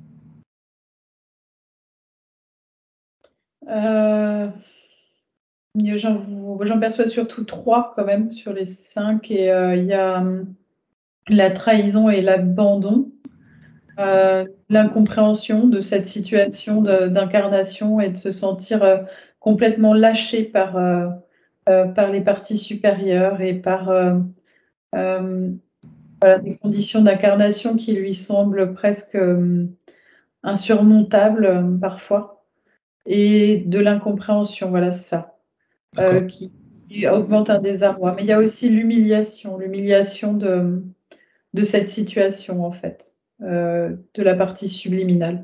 Euh, j'en, j'en perçois surtout trois quand même sur les cinq et euh, il y a hum, la trahison et l'abandon. Euh, l'incompréhension de cette situation de- d'incarnation et de se sentir euh, complètement lâché par, euh, euh, par les parties supérieures et par euh, euh, voilà, des conditions d'incarnation qui lui semblent presque euh, insurmontables euh, parfois, et de l'incompréhension, voilà c'est ça, euh, D'accord? qui qui augmente un désarroi. Mais il y a aussi l'humiliation, l'humiliation de, de cette situation en fait, euh, de la partie subliminale.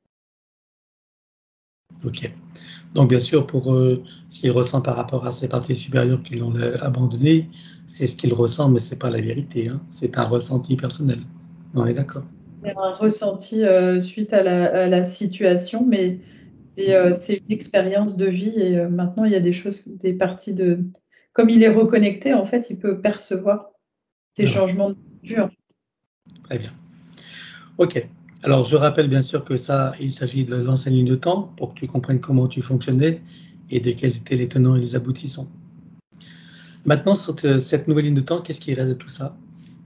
Ok. Donc, bien sûr, pour euh, ce qu'il ressent par rapport à ses parties supérieures qui l'ont euh, abandonné, c'est ce qu'il ressent, mais ce n'est pas la vérité, hein. C'est un ressenti personnel. On est d'accord. C'est un ressenti euh, suite à la, à la situation, mais c'est euh, c'est une expérience de vie et euh, maintenant il y a des choses, des parties de... Comme il est reconnecté, en fait, il peut percevoir ces Voilà. changements de vue. Très bien. Ok. Alors, je rappelle bien sûr que ça, il s'agit de l'ancienne ligne de temps pour que tu comprennes comment tu fonctionnais et de quels étaient les tenants et les aboutissants. Maintenant, sur te- cette nouvelle ligne de temps, qu'est-ce qui reste de tout ça?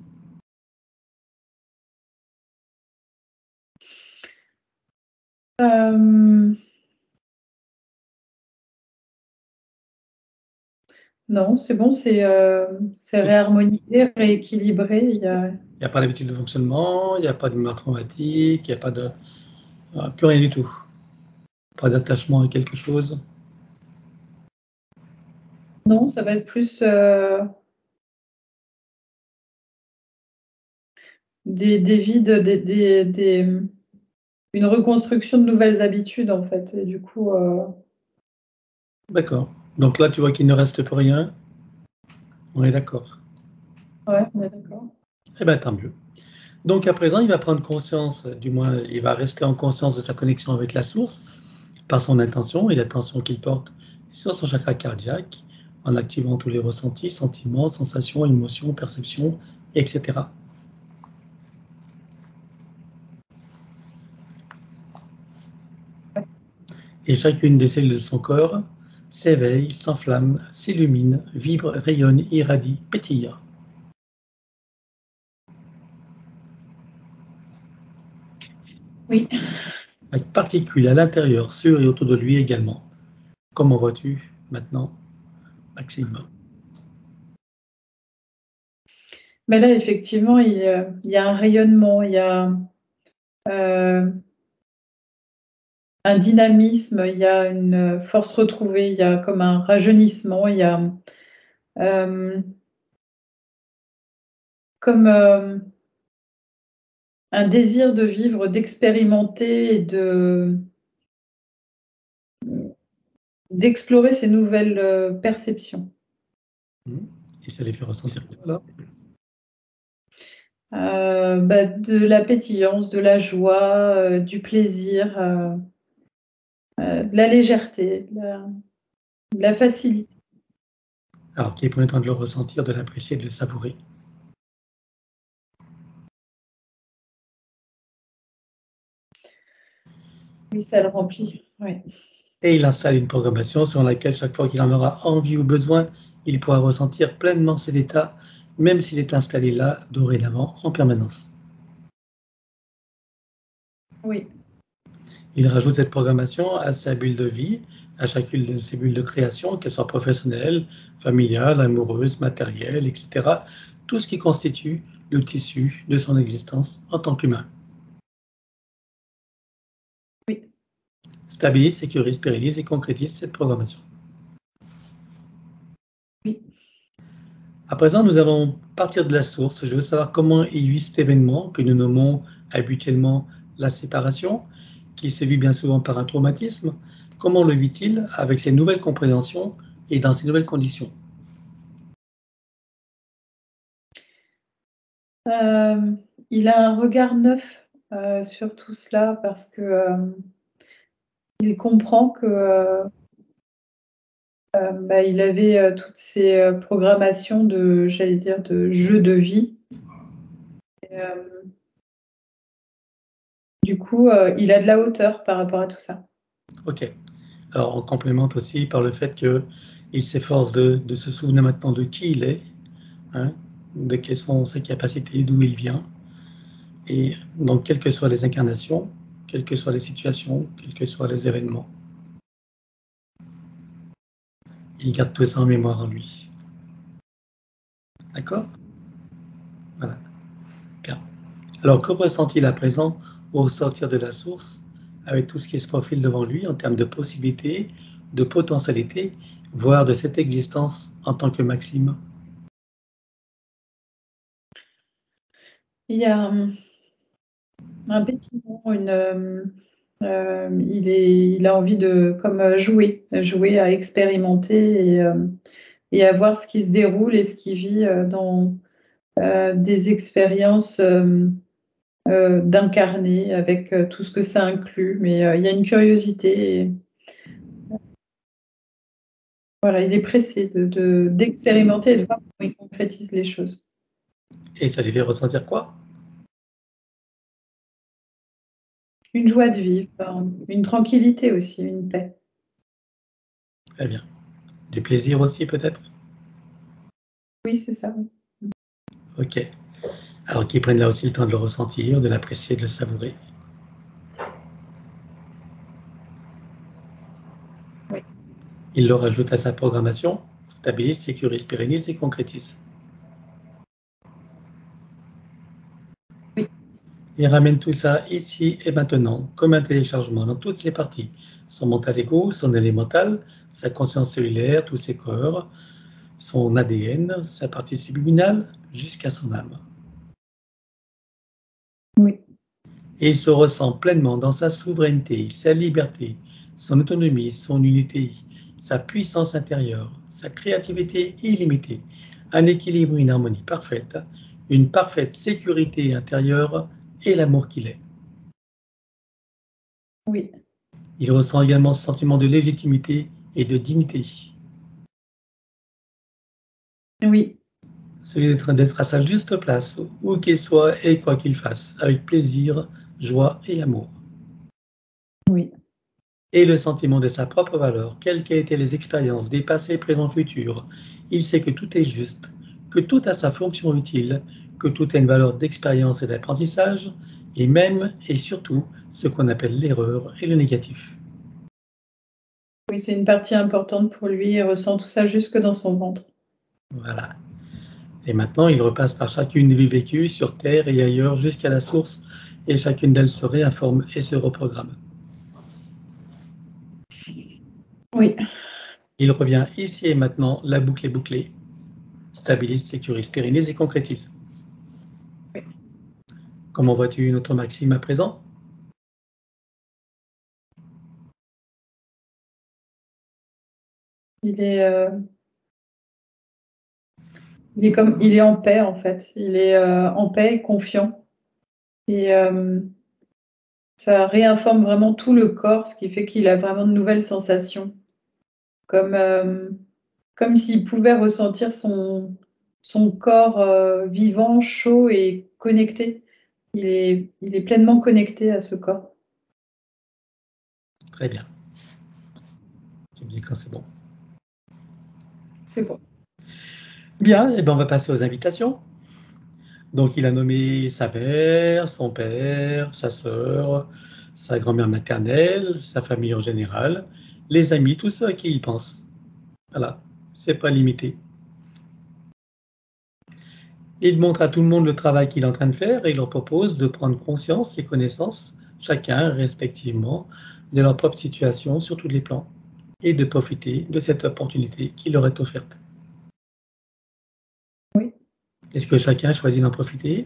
Euh, non, c'est bon, c'est euh, c'est réharmonisé, rééquilibré. Il y a... Il n'y a pas d'habitude de fonctionnement, il n'y a pas de mémoire traumatique, il n'y a pas de... ah, plus rien du tout. Pas d'attachement à quelque chose. Non, ça va être plus euh, des, des vides, des, des, des- une reconstruction de nouvelles habitudes, en fait. Et du coup, euh, D'accord. Donc là, tu vois qu'il ne reste plus rien. On est d'accord. ouais, on est d'accord. Eh bien, tant mieux. Donc à présent, il va prendre conscience, du moins, il va rester en conscience de sa connexion avec la source par son intention et l'attention qu'il porte sur son chakra cardiaque en activant tous les ressentis, sentiments, sensations, émotions, perceptions, et cetera. Et chacune des cellules de son corps s'éveille, s'enflamme, s'illumine, vibre, rayonne, irradie, pétille. Oui. Chaque particule à l'intérieur, sur et autour de lui également. Comment vois-tu maintenant, Maxime? Mais là, effectivement, il, y a- il y a un rayonnement, il y a euh, un dynamisme, il y a une force retrouvée, il y a comme un rajeunissement, il y a euh, comme euh, un désir de vivre, d'expérimenter et de d'explorer ces nouvelles euh, perceptions. Et ça les fait ressentir quoi là? Euh, bah, de la pétillance, de la joie, euh, du plaisir, euh, euh, de la légèreté, de la, de la facilité. Alors qu'il est pris le temps de le ressentir, de l'apprécier, de le savourer. Oui, ça le remplit. Oui. Et il installe une programmation sur laquelle chaque fois qu'il en aura envie ou besoin, il pourra ressentir pleinement cet état, même s'il est installé là, dorénavant, en permanence. Oui. Il rajoute cette programmation à sa bulle de vie, à chacune de ses bulles de création, qu'elles soient professionnelles, familiales, amoureuses, matérielles, et cetera. Tout ce qui constitue le tissu de son existence en tant qu'humain. Oui. Stabilise, sécurise, pérennise et concrétise cette programmation. Oui. À présent, nous allons partir de la source. Je veux savoir comment il vit cet événement que nous nommons habituellement la séparation, qui se vit bien souvent par un traumatisme. Comment le vit-il avec ses nouvelles compréhensions et dans ces nouvelles conditions? Euh, il a un regard neuf euh, sur tout cela parce que euh, il comprend que euh, euh, bah, il avait euh, toutes ces euh, programmations de, j'allais dire, de jeu de vie. Et, euh, du coup, euh, il a de la hauteur par rapport à tout ça. Ok. Alors, on complémente aussi par le fait qu'il s'efforce de, de se souvenir maintenant de qui il est, hein, de quelles sont ses capacités, d'où il vient. Et donc, quelles que soient les incarnations, quelles que soient les situations, quels que soient les événements, il garde tout ça en mémoire en lui. D'accord? Voilà. Bien. Alors, que ressent-il à présent au sortir de la source, avec tout ce qui se profile devant lui en termes de possibilités, de potentialités, voire de cette existence en tant que Maxime? Il y a euh, un pétillement, une, euh, euh, il, est, il a envie de comme euh, jouer, jouer à expérimenter et, euh, et à voir ce qui se déroule et ce qui vit euh, dans euh, des expériences euh, euh, d'incarner avec euh, tout ce que ça inclut. Mais euh, il y a une curiosité. Et, voilà, il est pressé de, de- d'expérimenter et de voir comment il concrétise les choses. Et ça lui fait ressentir quoi? Une joie de vivre, une tranquillité aussi, une paix. Très bien. Du plaisir aussi, peut-être? Oui, c'est ça. Ok. Alors qu'ils prennent là aussi le temps de le ressentir, de l'apprécier, de le savourer. Oui. Il le rajoute à sa programmation, stabilise, sécurise, pérennise et concrétise. Oui. Il ramène tout ça ici et maintenant, comme un téléchargement dans toutes ses parties. Son mental égo, son élémental, sa conscience cellulaire, tous ses corps, son A D N, sa partie subliminale, jusqu'à son âme. Oui. Et il se ressent pleinement dans sa souveraineté, sa liberté, son autonomie, son unité, sa puissance intérieure, sa créativité illimitée, un équilibre, une harmonie parfaite, une parfaite sécurité intérieure et l'amour qu'il est. Oui. Il ressent également ce sentiment de légitimité et de dignité. Oui. Celui d'être, d'être à sa juste place, où qu'il soit et quoi qu'il fasse, avec plaisir, joie et amour. Oui. Et le sentiment de sa propre valeur, quelles qu'aient été les expériences des passés, présents, futurs. Il sait que tout est juste, que tout a sa fonction utile, que tout a une valeur d'expérience et d'apprentissage, et même et surtout ce qu'on appelle l'erreur et le négatif. Oui, c'est une partie importante pour lui, il ressent tout ça jusque dans son ventre. Voilà. Et maintenant, il repasse par chacune des vies vécues sur Terre et ailleurs jusqu'à la source, et chacune d'elles se réinforme et se reprogramme. Oui. Il revient ici et maintenant, la boucle est bouclée, stabilise, sécurise, pérennise et concrétise. Oui. Comment vois-tu notre Maxime à présent? Il est, euh, il est comme, il est en paix en fait. Il est euh, en paix, confiant. Et euh, ça réinforme vraiment tout le corps, ce qui fait qu'il a vraiment de nouvelles sensations. Comme, euh, comme s'il pouvait ressentir son, son corps euh, vivant, chaud et connecté. Il est, il est pleinement connecté à ce corps. Très bien. Tu me dis quand c'est bon. C'est bon. Bien, et bien on va passer aux invitations. Donc il a nommé sa mère, son père, sa sœur, sa grand-mère maternelle, sa famille en général, les amis, tous ceux à qui il pense. Voilà, c'est pas limité. Il montre à tout le monde le travail qu'il est en train de faire et il leur propose de prendre conscience et connaissance, chacun respectivement, de leur propre situation sur tous les plans et de profiter de cette opportunité qui leur est offerte. Oui. Est-ce que chacun choisit d'en profiter?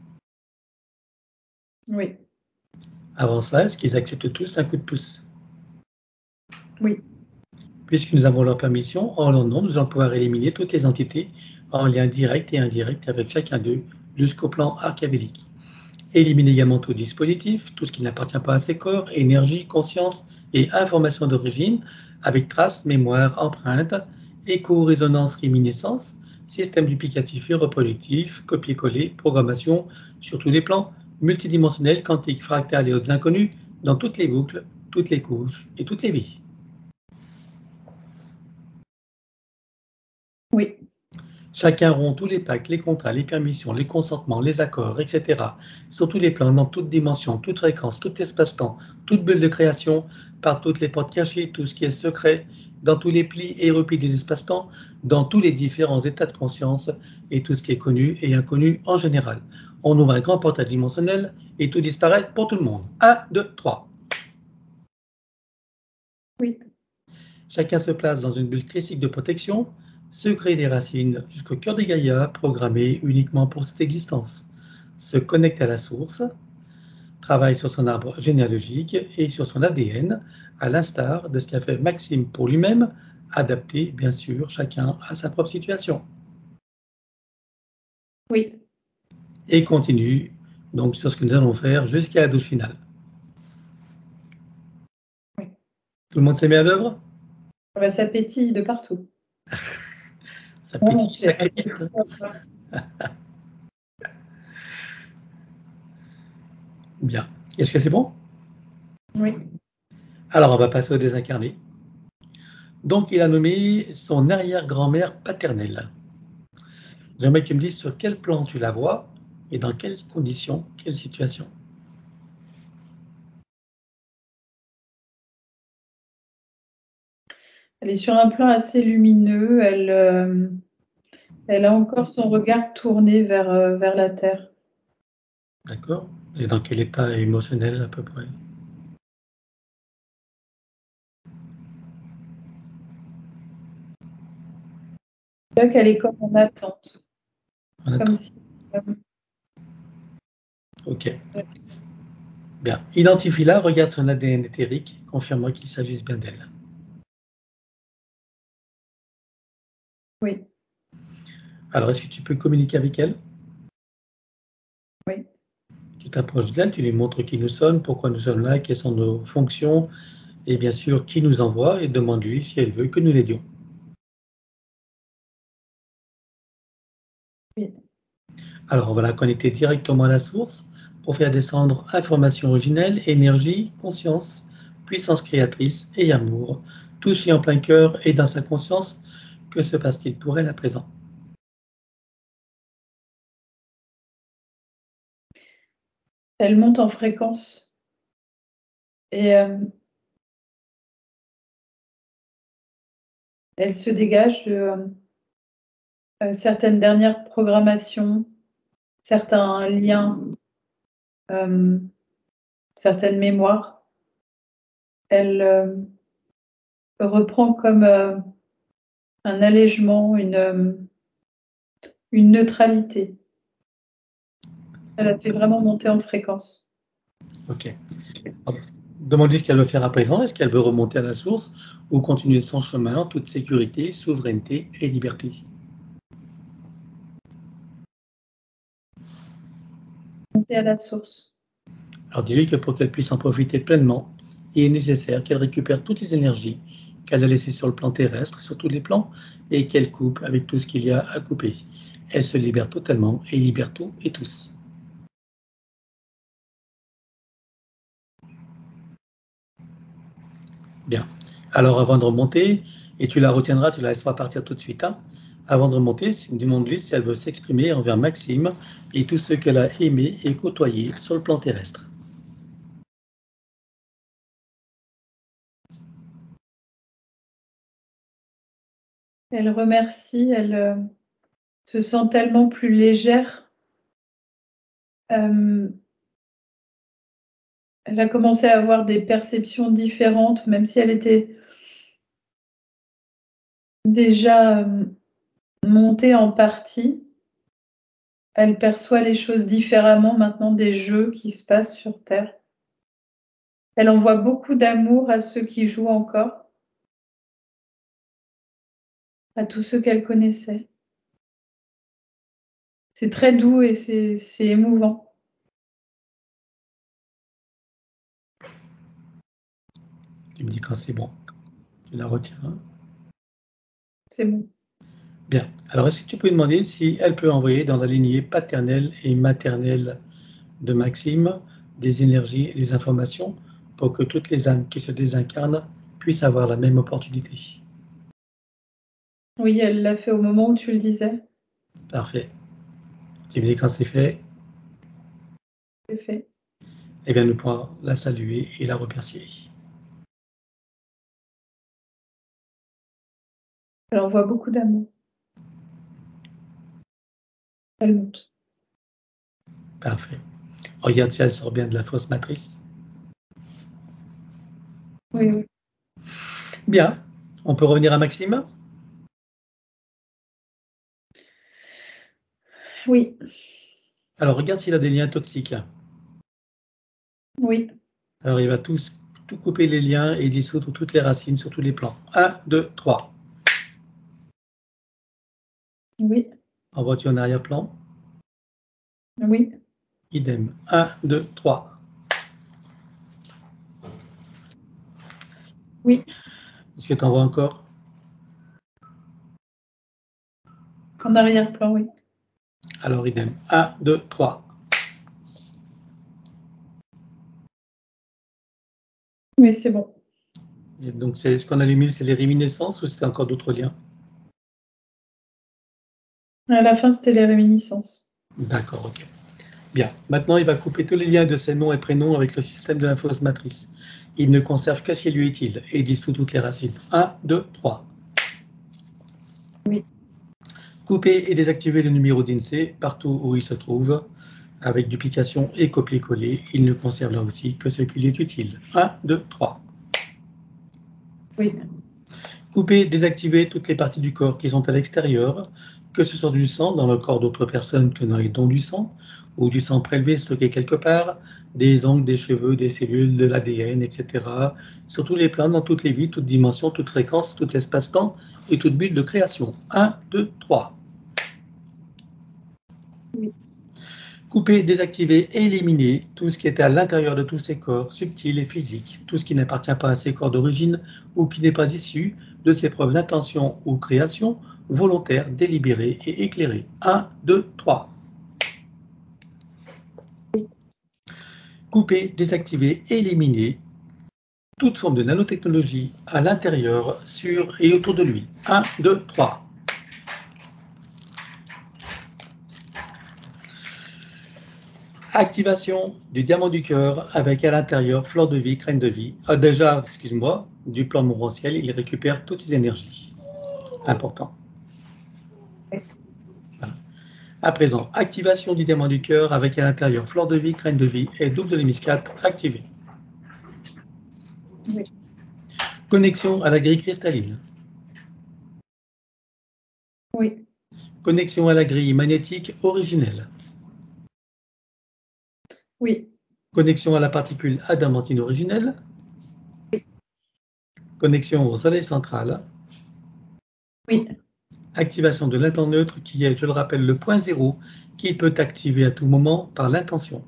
Oui. Avant cela, est-ce qu'ils acceptent tous un coup de pouce? Oui. Puisque nous avons leur permission, en leur nom, nous allons pouvoir éliminer toutes les entités en lien direct et indirect avec chacun d'eux jusqu'au plan archabélique. Élimine également tout dispositif, tout ce qui n'appartient pas à ces corps, énergie, conscience et information d'origine, avec traces, mémoire, empreinte, écho, résonance, réminiscence, système duplicatif et reproductif, copier-coller, programmation sur tous les plans, multidimensionnels, quantiques, fractales et autres inconnus, dans toutes les boucles, toutes les couches et toutes les vies. Oui. Chacun rompt tous les pactes, les contrats, les permissions, les consentements, les accords, et cetera, sur tous les plans, dans toutes dimensions, toute fréquence, tout espace-temps, toute bulle de création, par toutes les portes cachées, tout ce qui est secret, dans tous les plis et replis des espaces-temps, dans tous les différents états de conscience et tout ce qui est connu et inconnu en général. On ouvre un grand portail dimensionnel et tout disparaît pour tout le monde. un, deux, trois. Oui. Chacun se place dans une bulle critique de protection, secret des racines jusqu'au cœur des Gaïa, programmé uniquement pour cette existence. Se connecte à la source, travaille sur son arbre généalogique et sur son A D N, à l'instar de ce qu'a fait Maxime pour lui-même, adapté bien sûr chacun à sa propre situation. Oui. Et continue donc sur ce que nous allons faire jusqu'à la douche finale. Oui. Tout le monde s'est mis à l'œuvre? Ça pétille de partout. Ça pétille, ça crépite. Bien. Est-ce que c'est bon? Alors, on va passer au désincarné. Donc, il a nommé son arrière-grand-mère paternelle. J'aimerais que tu me dises sur quel plan tu la vois et dans quelles conditions, quelle situation. Elle est sur un plan assez lumineux. Elle, euh, elle a encore son regard tourné vers, euh, vers la terre. D'accord? Et dans quel état émotionnel à peu près? C'est qu'elle est comme en attente. En Comme attente. si. euh, Ok. Bien. Identifie-la, regarde son A D N éthérique, confirme-moi qu'il s'agisse bien d'elle. Oui, Alors, est-ce que tu peux communiquer avec elle? oui. Tu t'approches d'elle, tu lui montres qui nous sommes, pourquoi nous sommes là, quelles sont nos fonctions, et bien sûr qui nous envoie, et demande-lui si elle veut que nous l'aidions. Oui. Alors, on va la connecter directement à la source pour faire descendre information originelle, énergie, conscience, puissance créatrice et amour, touché en plein cœur et dans sa conscience. Que se passe-t-il pour elle à présent? Elle monte en fréquence. Et euh, elle se dégage de euh, certaines dernières programmations, certains liens, euh, certaines mémoires. Elle euh, reprend comme euh, un allègement, une, euh, une neutralité. Elle a fait vraiment monter en fréquence. Ok. Demande-lui ce qu'elle veut faire à présent. Est-ce qu'elle veut remonter à la source ou continuer son chemin en toute sécurité, souveraineté et liberté? Monter à la source. Alors dis-lui que pour qu'elle puisse en profiter pleinement, il est nécessaire qu'elle récupère toutes les énergies qu'elle a laissées sur le plan terrestre, sur tous les plans, et qu'elle coupe avec tout ce qu'il y a à couper. Elle se libère totalement et libère tout et tous. Bien. Alors avant de remonter, et tu la retiendras, tu la laisseras partir tout de suite. Hein. Avant de remonter, demande-lui si elle veut s'exprimer envers Maxime et tous ceux qu'elle a aimés et côtoyés sur le plan terrestre. Elle remercie, elle euh, se sent tellement plus légère. Euh, elle a commencé à avoir des perceptions différentes, même si elle était déjà euh, montée en partie. Elle perçoit les choses différemment maintenant des jeux qui se passent sur Terre. Elle envoie beaucoup d'amour à ceux qui jouent encore, à tous ceux qu'elle connaissait. C'est très doux et c'est émouvant. Tu me dis quand c'est bon. Tu la retiens. Hein. C'est bon. Bien. Alors, est-ce que tu peux demander si elle peut envoyer dans la lignée paternelle et maternelle de Maxime des énergies et des informations pour que toutes les âmes qui se désincarnent puissent avoir la même opportunité? Oui, elle l'a fait au moment où tu le disais. Parfait. Tu me dis quand c'est fait, C'est fait. eh bien, nous pourrons la saluer et la remercier. Elle envoie beaucoup d'amour. Elle monte. Parfait. Regarde si elle sort bien de la fausse matrice. Oui, oui. Bien. On peut revenir à Maxime? Oui. Alors, regarde s'il a des liens toxiques. Oui. Alors, il va tous, tout couper les liens et dissoudre toutes les racines sur tous les plans. un, deux, trois. Oui. Envoie-tu en arrière-plan? Oui. Idem. un, deux, trois. Oui. Est-ce que tu en vois encore? En arrière-plan, oui. Alors, idem. un, deux, trois. Oui, c'est bon. Et donc, c'est ce qu'on a éliminé, c'est les réminiscences ou c'était encore d'autres liens? À la fin, c'était les réminiscences. D'accord, ok. Bien. Maintenant, il va couper tous les liens de ses noms et prénoms avec le système de la fausse matrice. Il ne conserve que ce qui lui est utile et dissout toutes les racines. un, deux, trois. Oui. Couper et désactiver le numéro d'INSEE partout où il se trouve, avec duplication et copier-coller. Il ne conserve là aussi que ce qui lui est utile. un, deux, trois. Oui. Couper et désactiver toutes les parties du corps qui sont à l'extérieur, que ce soit du sang dans le corps d'autres personnes que dans les dons du sang, ou du sang prélevé stocké quelque part, des ongles, des cheveux, des cellules, de l'A D N, et cetera. Sur tous les plans, dans toutes les vies, toutes dimensions, toutes fréquences, tout espace-temps et toute bulle de création. un, deux, trois. Oui. Couper, désactiver et éliminer tout ce qui est à l'intérieur de tous ces corps, subtils et physiques, tout ce qui n'appartient pas à ces corps d'origine ou qui n'est pas issu de ses propres intentions ou créations volontaires, délibérées et éclairées. un, deux, trois. Couper, désactiver et éliminer toute forme de nanotechnologie à l'intérieur, sur et autour de lui. un, deux, trois. Activation du diamant du cœur avec à l'intérieur fleur de vie, graine de vie. Ah, déjà, excuse-moi, du plan mourantien, il récupère toutes ses énergies. Important. Voilà. À présent, activation du diamant du cœur avec à l'intérieur fleur de vie, graine de vie et double de l'hémiscate activé. Oui. Connexion à la grille cristalline. Oui. Connexion à la grille magnétique originelle. Oui. Connexion à la particule adamantine originelle. Oui. Connexion au soleil central. Oui. Activation de l'implant neutre qui est, je le rappelle, le point zéro qui peut activer à tout moment par l'intention.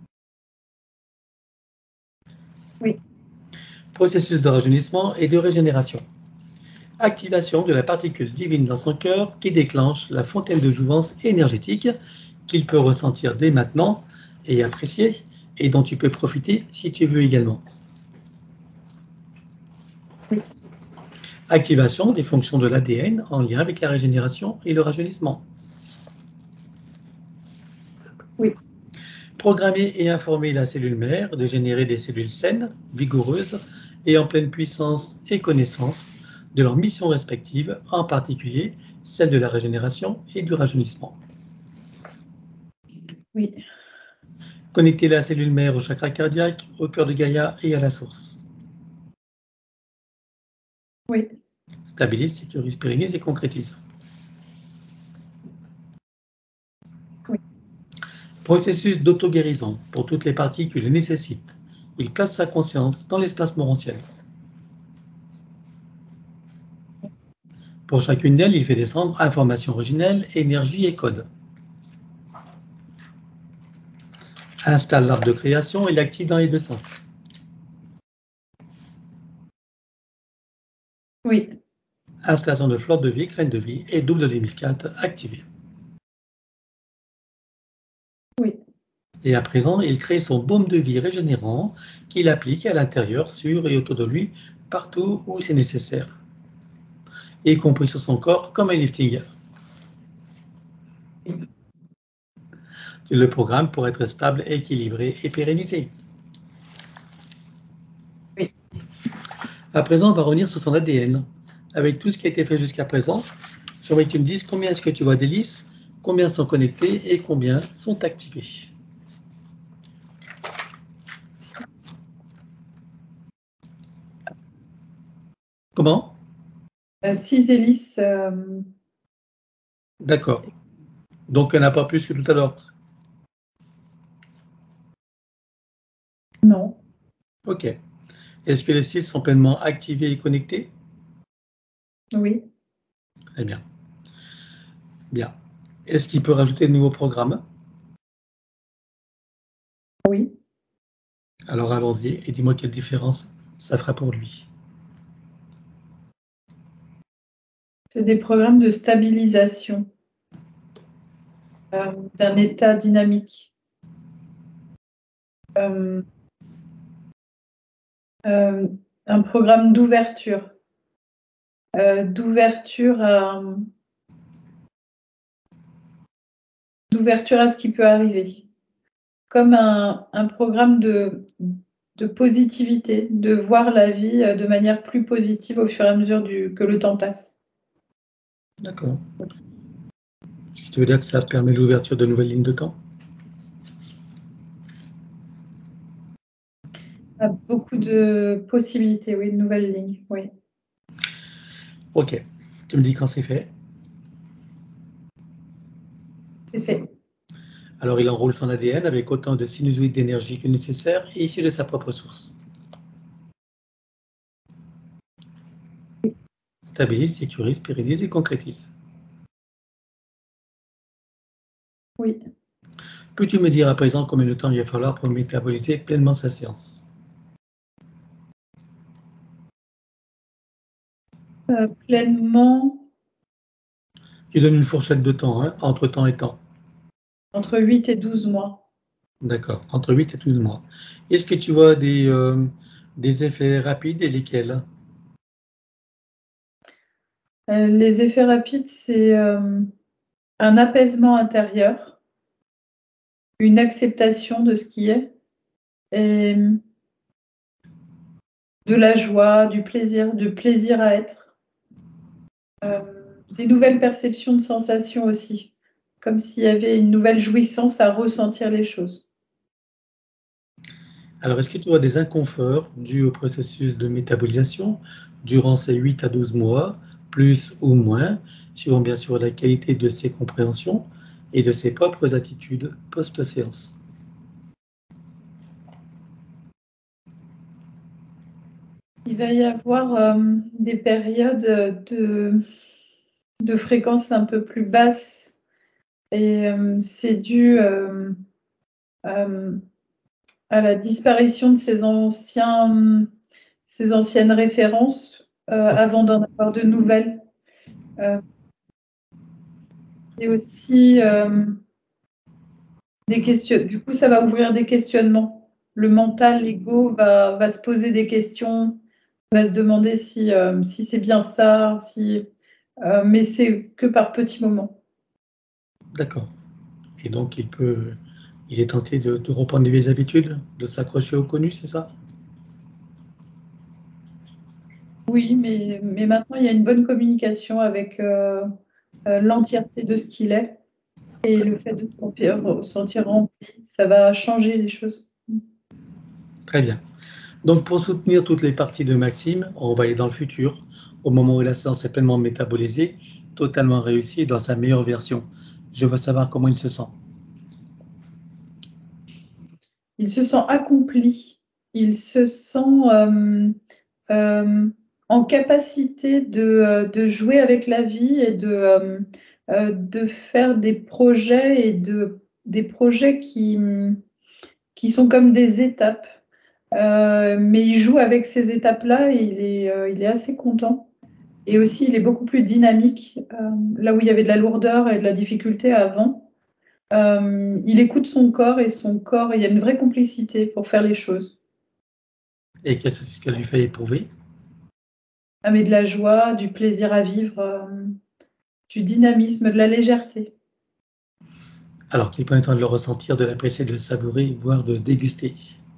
Oui. Processus de rajeunissement et de régénération. Activation de la particule divine dans son cœur qui déclenche la fontaine de jouvence énergétique qu'il peut ressentir dès maintenant et apprécier et dont tu peux profiter si tu veux également. Oui. Activation des fonctions de l'A D N en lien avec la régénération et le rajeunissement. Oui. Programmer et informer la cellule mère de générer des cellules saines, vigoureuses et en pleine puissance et connaissance de leurs missions respectives, en particulier celle de la régénération et du rajeunissement. Oui. Connecter la cellule mère au chakra cardiaque, au cœur de Gaïa et à la source. Oui. Stabilise, sécurise, pérennise et concrétise. Oui. Processus d'auto-guérison pour toutes les parties qui le nécessitent. Il place sa conscience dans l'espace mourantien. Pour chacune d'elles, il fait descendre information originelle, énergie et code. Installe l'arbre de création et l'active dans les deux sens. Oui. Installation de fleur de vie, graine de vie et double de l'hémiscate activée. Oui. Et à présent, il crée son baume de vie régénérant qu'il applique à l'intérieur, sur et autour de lui, partout où c'est nécessaire, y compris sur son corps comme un lifting. Le programme pour être stable, équilibré et pérennisé. Oui. À présent, on va revenir sur son A D N. Avec tout ce qui a été fait jusqu'à présent, j'aimerais que tu me dises combien est-ce que tu vois d'hélices, combien sont connectés et combien sont activés. Comment? Euh, six hélices. Euh... D'accord. Donc, il n'y en a pas plus que tout à l'heure. Non. Ok. Est-ce que les six sont pleinement activés et connectés? Oui. Très bien. Bien. Est-ce qu'il peut rajouter de nouveaux programmes? Oui. Alors allons-y et dis-moi quelle différence ça fera pour lui. C'est des programmes de stabilisation euh, d'un état dynamique. Euh, euh, un programme d'ouverture. Euh, d'ouverture à, d'ouverture à ce qui peut arriver. Comme un, un programme de, de positivité, de voir la vie de manière plus positive au fur et à mesure du, que le temps passe. D'accord. Est-ce que tu veux dire que ça permet l'ouverture de nouvelles lignes de temps? Ah, beaucoup de possibilités, oui, de nouvelles lignes, oui. Ok. Tu me dis quand c'est fait? C'est fait. Alors, il enroule son A D N avec autant de sinusoïdes d'énergie que nécessaire et issus de sa propre source. Stabilise, sécurise, pérennise et concrétise. Oui. Peux-tu me dire à présent combien de temps il va falloir pour métaboliser pleinement sa séance? Euh, pleinement, Tu donnes une fourchette de temps, hein, entre temps et temps. entre huit et douze mois. D'accord, entre huit et douze mois. Est-ce que tu vois des, euh, des effets rapides et lesquels? Euh, les effets rapides, c'est euh, un apaisement intérieur, une acceptation de ce qui est, et de la joie, du plaisir, du plaisir à être. Euh, des nouvelles perceptions de sensations aussi, comme s'il y avait une nouvelle jouissance à ressentir les choses. Alors, est-ce que tu vois des inconforts dus au processus de métabolisation durant ces huit à douze mois, plus ou moins, suivant bien sûr la qualité de ses compréhensions et de ses propres attitudes post-séance? Il va y avoir euh, des périodes de, de fréquences un peu plus basses et euh, c'est dû euh, euh, à la disparition de ces, anciens, ces anciennes références euh, avant d'en avoir de nouvelles. Euh, et aussi euh, des questions. Du coup, ça va ouvrir des questionnements. Le mental, l'ego va, va se poser des questions, va se demander si, euh, si c'est bien ça, si, euh, mais c'est que par petits moments. D'accord. Et donc, il peut, il est tenté de, de reprendre les vieilles habitudes, de s'accrocher au connu, c'est ça? Oui, mais, mais maintenant, il y a une bonne communication avec euh, euh, l'entièreté de ce qu'il est. Et le fait de se sentir, sentir rempli, ça va changer les choses. Très bien. Donc, pour soutenir toutes les parties de Maxime, on va aller dans le futur, au moment où la séance est pleinement métabolisée, totalement réussie et dans sa meilleure version. Je veux savoir comment il se sent. Il se sent accompli, il se sent euh, euh, en capacité de, de jouer avec la vie et de, euh, euh, de faire des projets et de, des projets qui, qui sont comme des étapes. Euh, mais il joue avec ces étapes-là et il est, euh, il est assez content. Et aussi, il est beaucoup plus dynamique. Euh, là où il y avait de la lourdeur et de la difficulté avant, euh, il écoute son corps et son corps, il y a une vraie complicité pour faire les choses. Et qu'est-ce qu'elle lui fait éprouver? Ah, mais de la joie, du plaisir à vivre, euh, du dynamisme, de la légèreté. Alors qu'il prend le temps de le ressentir, de l'apprécier, de le savourer, voire de déguster.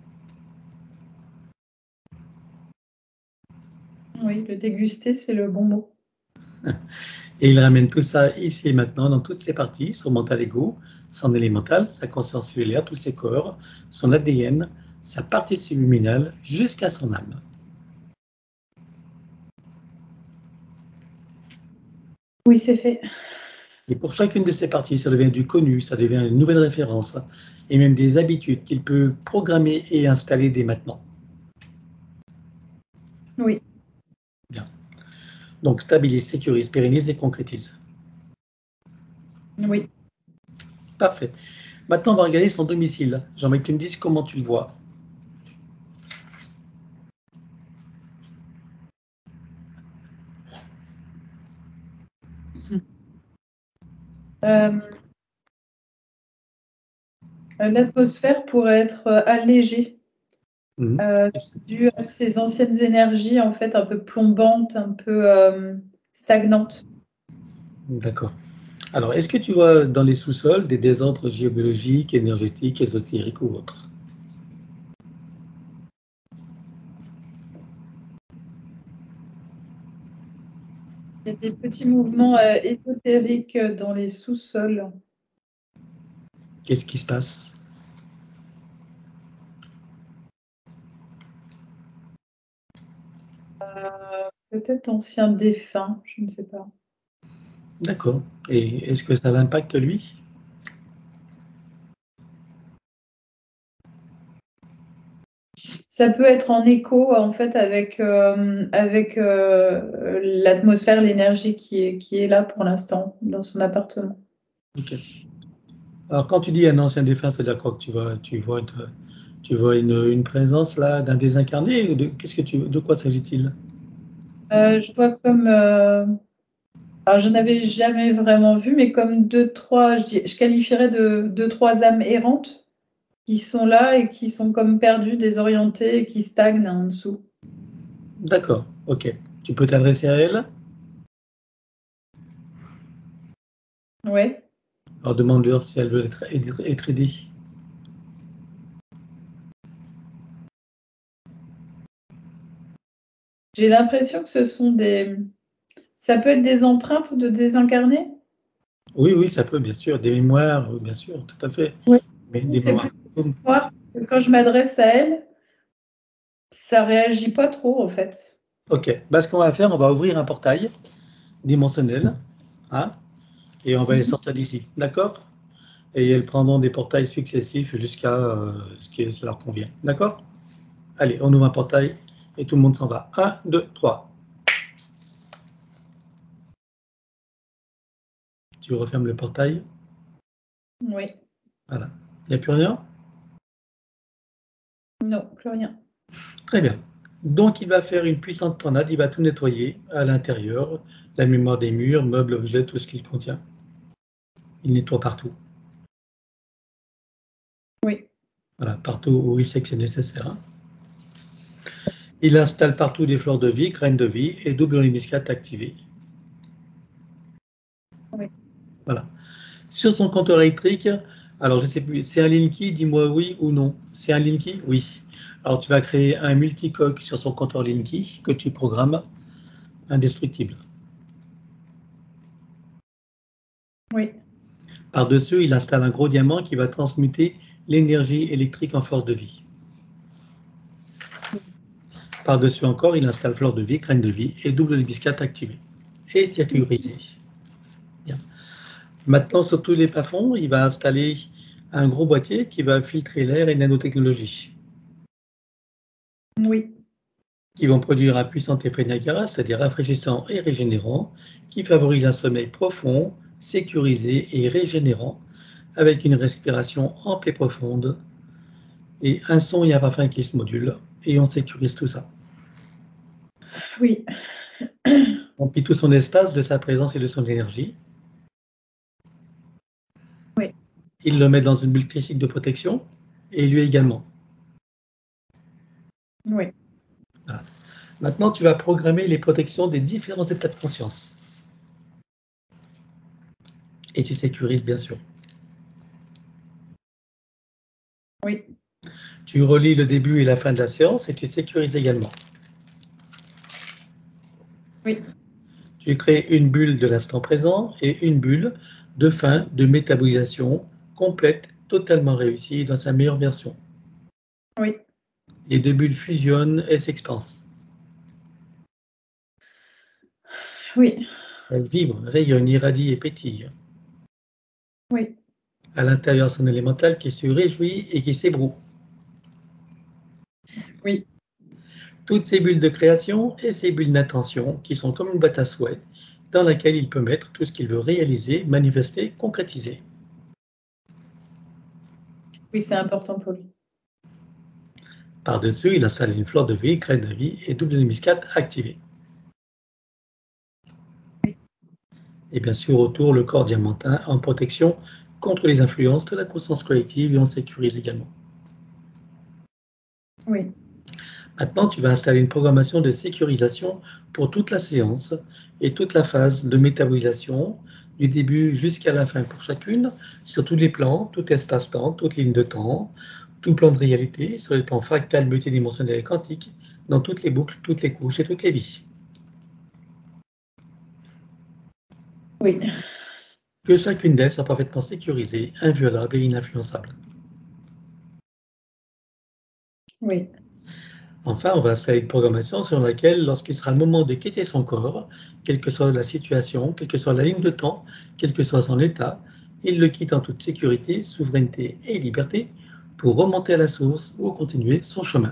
Oui, le déguster, c'est le bon mot. Et il ramène tout ça ici et maintenant dans toutes ses parties, son mental égo, son élémental, sa conscience cellulaire, tous ses corps, son A D N, sa partie subliminale, jusqu'à son âme. Oui, c'est fait. Et pour chacune de ces parties, ça devient du connu, ça devient une nouvelle référence, et même des habitudes qu'il peut programmer et installer dès maintenant. Oui. Bien. Donc stabilise, sécurise, pérennise et concrétise. Oui. Parfait. Maintenant, on va regarder son domicile. J'aimerais que tu me dises comment tu le vois. Euh, L'atmosphère pourrait être allégée. Mhm. Euh, dû à ces anciennes énergies, en fait, un peu plombantes, un peu euh, stagnantes. D'accord. Alors, est-ce que tu vois dans les sous-sols des désordres géobiologiques, énergétiques, ésotériques ou autres? Il y a des petits mouvements euh, ésotériques dans les sous-sols. Qu'est-ce qui se passe? Euh, peut-être anciens défunts, je ne sais pas. D'accord. Et est-ce que ça l'impacte lui? Ça peut être en écho, en fait, avec, euh, avec euh, l'atmosphère, l'énergie qui est, qui est là pour l'instant dans son appartement. Ok. Alors, quand tu dis un ancien défunt, c'est-à-dire quoi que tu vois, tu vois, une, tu vois une, une présence là d'un désincarné ou de, qu'est-ce que tu, de quoi s'agit-il? Euh, je vois comme... euh, alors, je n'avais jamais vraiment vu, mais comme deux, trois, je, dis- je qualifierais de deux, trois âmes errantes qui sont là et qui sont comme perdues, désorientées et qui stagnent en dessous. D'accord, ok. Tu peux t'adresser à elle? Ouais. Alors, demande-leur si elle veut être, être, être aidée. J'ai l'impression que ce sont des... Ça peut être des empreintes de désincarnés? Oui, oui, ça peut, bien sûr. Des mémoires, bien sûr, tout à fait. Oui. Mais des C'est mémoires. plus moi que quand je m'adresse à elle, ça réagit pas trop en fait. Ok. Bah, ce qu'on va faire, on va ouvrir un portail dimensionnel, hein, et on va les sortir d'ici. D'accord? Et elles prendront des portails successifs jusqu'à euh, ce que ça leur convient. D'accord? Allez, on ouvre un portail et tout le monde s'en va. Un, deux, trois. Tu refermes le portail. Oui. Voilà. Il n'y a plus rien? Non, plus rien. Très bien. Donc, il va faire une puissante tornade. Il va tout nettoyer à l'intérieur, la mémoire des murs, meubles, objets, tout ce qu'il contient. Il nettoie partout. Oui. Voilà, partout où il sait que c'est nécessaire. Hein. Il installe partout des fleurs de vie, graines de vie et double hémiscate activé. Oui. Voilà. Sur son compteur électrique, alors je sais plus, c'est un Linky, dis-moi oui ou non. C'est un Linky? Oui. Alors tu vas créer un multicoque sur son compteur Linky que tu programmes indestructible. Oui. Par-dessus, il installe un gros diamant qui va transmuter l'énergie électrique en force de vie. Par-dessus encore, il installe fleur de vie, graine de vie et double biscuit activé. Et sécurisé. Bien. Maintenant, sur tous les plafonds, il va installer un gros boîtier qui va filtrer l'air et nanotechnologie, Oui. qui vont produire un puissant effet Niagara, c'est-à-dire rafraîchissant et régénérant, qui favorise un sommeil profond, sécurisé et régénérant, avec une respiration ample et profonde, et un son et un parfum qui se modulent, et on sécurise tout ça. Oui. On remplit tout son espace de sa présence et de son énergie. Oui. Il le met dans une bulle tricycle de protection, et lui également. Oui. Voilà. Maintenant, tu vas programmer les protections des différents états de conscience. Et tu sécurises, bien sûr. Oui. Tu relis le début et la fin de la séance et tu sécurises également. Oui. Tu crées une bulle de l'instant présent et une bulle de fin de métabolisation complète, totalement réussie dans sa meilleure version. Oui. Les deux bulles fusionnent et s'expansent. Oui. Elles vibrent, rayonnent, irradient et pétillent. Oui. À l'intérieur, son élémental qui se réjouit et qui s'ébroue. Oui. Toutes ces bulles de création et ces bulles d'intention qui sont comme une boîte à souhaits dans laquelle il peut mettre tout ce qu'il veut réaliser, manifester, concrétiser. Oui, c'est important pour lui. Par-dessus, il installe une fleur de vie, graine de vie et double hémiscate activée. Et bien sûr, autour, le corps diamantin en protection contre les influences de la conscience collective et on sécurise également. Oui. Maintenant, tu vas installer une programmation de sécurisation pour toute la séance et toute la phase de métabolisation, du début jusqu'à la fin pour chacune, sur tous les plans, tout espace-temps, toute ligne de temps, tout plan de réalité, sur les plans fractal, multidimensionnel et quantique, dans toutes les boucles, toutes les couches et toutes les vies. Oui. Que chacune d'elles soit parfaitement sécurisée, inviolable et ininfluençable. Oui. Enfin, on va installer une programmation sur laquelle, lorsqu'il sera le moment de quitter son corps, quelle que soit la situation, quelle que soit la ligne de temps, quel que soit son état, il le quitte en toute sécurité, souveraineté et liberté pour remonter à la source ou continuer son chemin.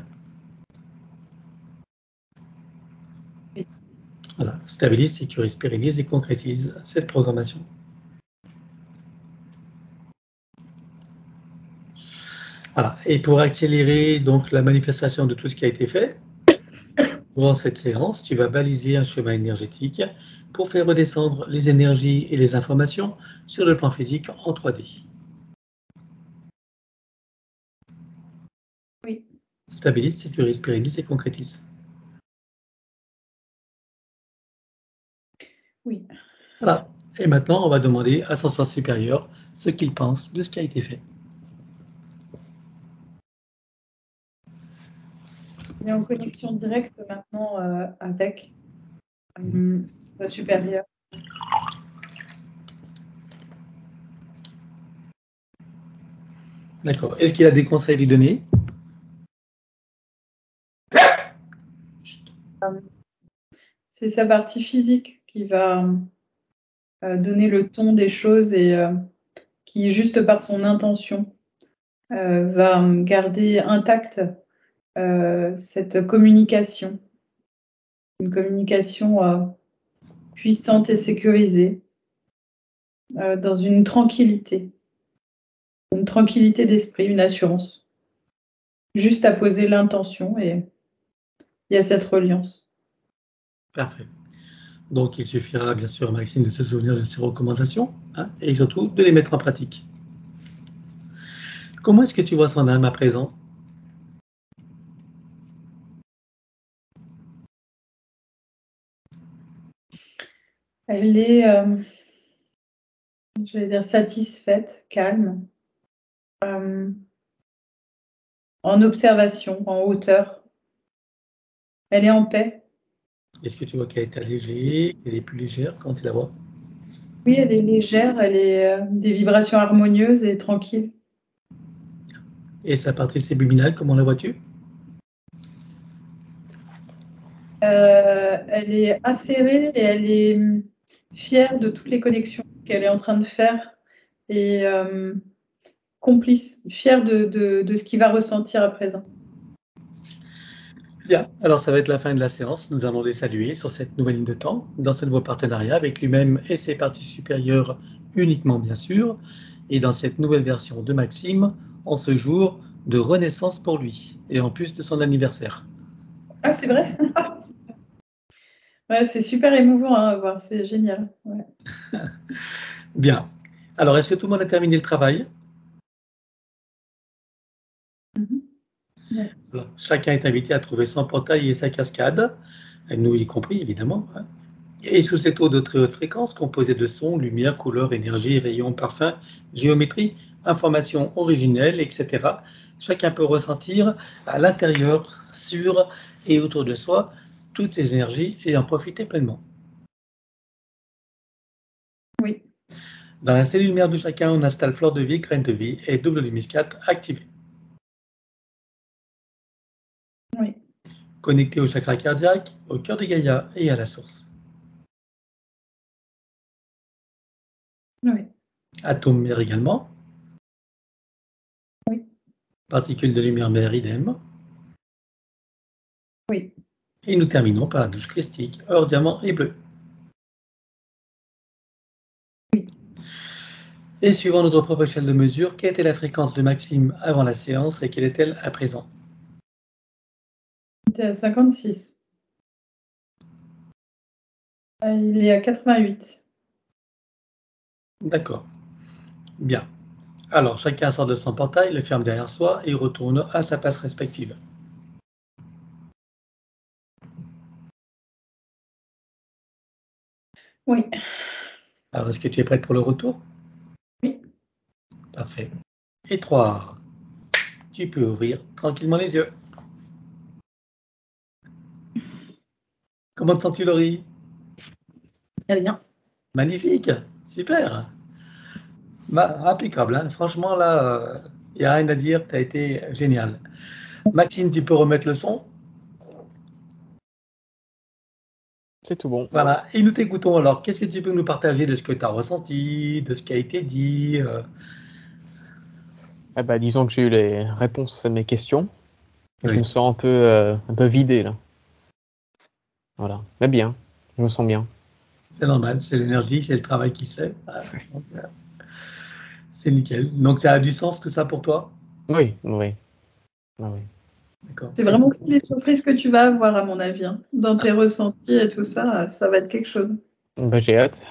Oui. Voilà, stabilise, sécurise, pérennise et concrétise cette programmation. Voilà. Et pour accélérer donc la manifestation de tout ce qui a été fait, durant cette séance, tu vas baliser un chemin énergétique pour faire redescendre les énergies et les informations sur le plan physique en trois D. Oui. Stabilise, sécurise, pérennise et concrétise. Oui. Voilà. Et maintenant, on va demander à son soi supérieur ce qu'il pense de ce qui a été fait. Il est en connexion directe maintenant euh, avec euh, le supérieur. D'accord. Est-ce qu'il a des conseils à lui donner? C'est sa partie physique qui va euh, donner le ton des choses et euh, qui, juste par son intention, euh, va garder intacte euh, cette communication. Une communication euh, puissante et sécurisée, euh, dans une tranquillité. Une tranquillité d'esprit, une assurance. Juste à poser l'intention et il y a cette reliance. Parfait. Donc, il suffira bien sûr à Maxime de se souvenir de ses recommandations hein, et surtout de les mettre en pratique. Comment est-ce que tu vois son âme à présent? Elle est, euh, je vais dire, satisfaite, calme, euh, en observation, en hauteur. Elle est en paix. Est-ce que tu vois qu'elle est allégée, qu'elle est plus légère quand tu la vois? Oui, elle est légère, elle est euh, des vibrations harmonieuses et tranquilles. Et sa partie subliminale, comment la vois-tu? Euh, elle est affairée et elle est fière de toutes les connexions qu'elle est en train de faire et euh, complice, fière de, de, de ce qu'il va ressentir à présent. Bien, alors ça va être la fin de la séance. Nous allons les saluer sur cette nouvelle ligne de temps, dans ce nouveau partenariat avec lui-même et ses parties supérieures uniquement, bien sûr, et dans cette nouvelle version de Maxime, en ce jour de renaissance pour lui, et en plus de son anniversaire. Ah, c'est vrai? Ouais, c'est super émouvant hein, à voir, c'est génial. Ouais. Bien. Alors, est-ce que tout le monde a terminé le travail? Mm-hmm. Ouais. Alors, chacun est invité à trouver son portail et sa cascade, nous y compris évidemment. Hein. Et sous cette eau de très haute fréquence, composée de sons, lumière, couleurs, énergie, rayons, parfums, géométrie, informations originelles, et cetera, chacun peut ressentir à l'intérieur, sur et autour de soi, toutes ces énergies et en profiter pleinement. Oui. Dans la cellule lumière de chacun, on installe fleur de vie, graine de vie et double lumis quatre activé. Oui. Connecté au chakra cardiaque, au cœur de Gaïa et à la source. Oui. Atome mère également. Oui. Particules de lumière mère idem. Oui. Et nous terminons par la douche christique, or, diamant et bleu. Oui. Et suivant notre propre échelle de mesure, quelle était la fréquence de Maxime avant la séance et quelle est-elle à présent? Il est à cinquante-six. Il est à quatre-vingt-huit. D'accord. Bien. Alors, chacun sort de son portail, le ferme derrière soi et retourne à sa place respective. Oui. Alors, est-ce que tu es prête pour le retour? Oui. Parfait. Et trois. Tu peux ouvrir tranquillement les yeux. Comment te sens-tu, Laurie? Très bien. Magnifique, super. Bah, impeccable, hein. Franchement, là, il n'y a rien à dire, tu as été génial. Maxime, tu peux remettre le son? C'est tout bon. Voilà, et nous t'écoutons alors. Qu'est-ce que tu peux nous partager de ce que tu as ressenti, de ce qui a été dit? euh, Ah bah, disons que j'ai eu les réponses à mes questions. Je Oui. me sens un peu, euh, un peu vidé là. Voilà. Mais bien, je me sens bien. C'est normal, c'est l'énergie, c'est le travail qui se fait. Voilà. Donc, euh, c'est nickel. Donc ça a du sens tout ça pour toi? Oui, oui. Ah oui. D'accord. C'est vraiment toutes les surprises que tu vas avoir, à mon avis, hein. Dans tes ressentis et tout ça, ça va être quelque chose. Bah, j'ai hâte.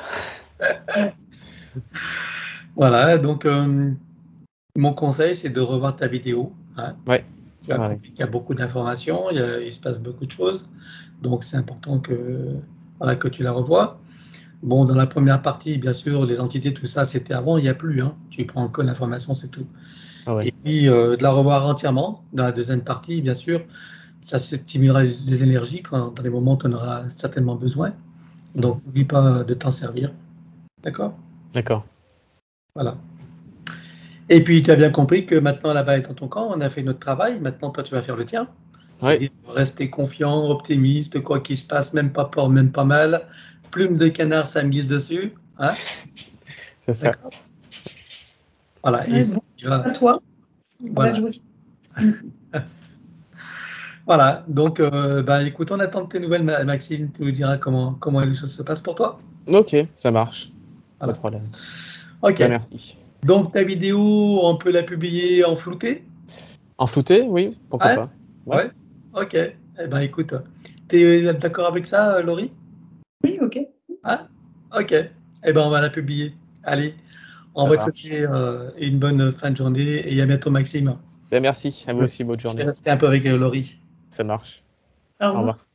Voilà, donc euh, mon conseil, c'est de revoir ta vidéo. Hein. Ouais. Tu as Ouais. compris qu'il y a beaucoup d'informations, il, y a- il se passe beaucoup de choses. Donc c'est important que, voilà, que tu la revoies. Bon, dans la première partie, bien sûr, les entités, tout ça, c'était avant, il n'y a plus. Hein. Tu prends que l'information, c'est tout. Ah ouais. Et puis, euh, de la revoir entièrement, dans la deuxième partie, bien sûr, ça stimulera les, les énergies quand, dans les moments où tu en auras certainement besoin. Donc, n'oublie pas de t'en servir. D'accord? D'accord. Voilà. Et puis, tu as bien compris que maintenant, la balle est dans ton camp, on a fait notre travail, maintenant, toi, tu vas faire le tien. Ouais. C'est-à-dire rester confiant, optimiste, quoi qu'il se passe, même pas peur, même pas mal. Plume de canard, ça me glisse dessus. Hein? C'est ça. D'accord? Voilà, et Ouais, c'est bon, ce qui va. à toi. Voilà. Bref, Voilà, donc euh, bah, écoute, on attend de tes nouvelles, Ma- Maxime, tu nous diras comment, comment les choses se passent pour toi. Ok, ça marche. Pas de Voilà. problème. Ok, Bah, merci. donc ta vidéo, on peut la publier en flouté? En flouté, oui, pourquoi Ouais? pas. Ouais. Ouais? Ok, eh ben écoute, t'es d'accord avec ça, euh, Laurie? oui, ok. Ah, ok, eh ben on va la publier. Allez, on Ça va te marche. souhaiter euh, une bonne fin de journée et à bientôt, Maxime. Bah, merci. À vous Je aussi, bonne je vais journée. rester un peu avec euh, Laurie. Ça marche. Au Au revoir. revoir.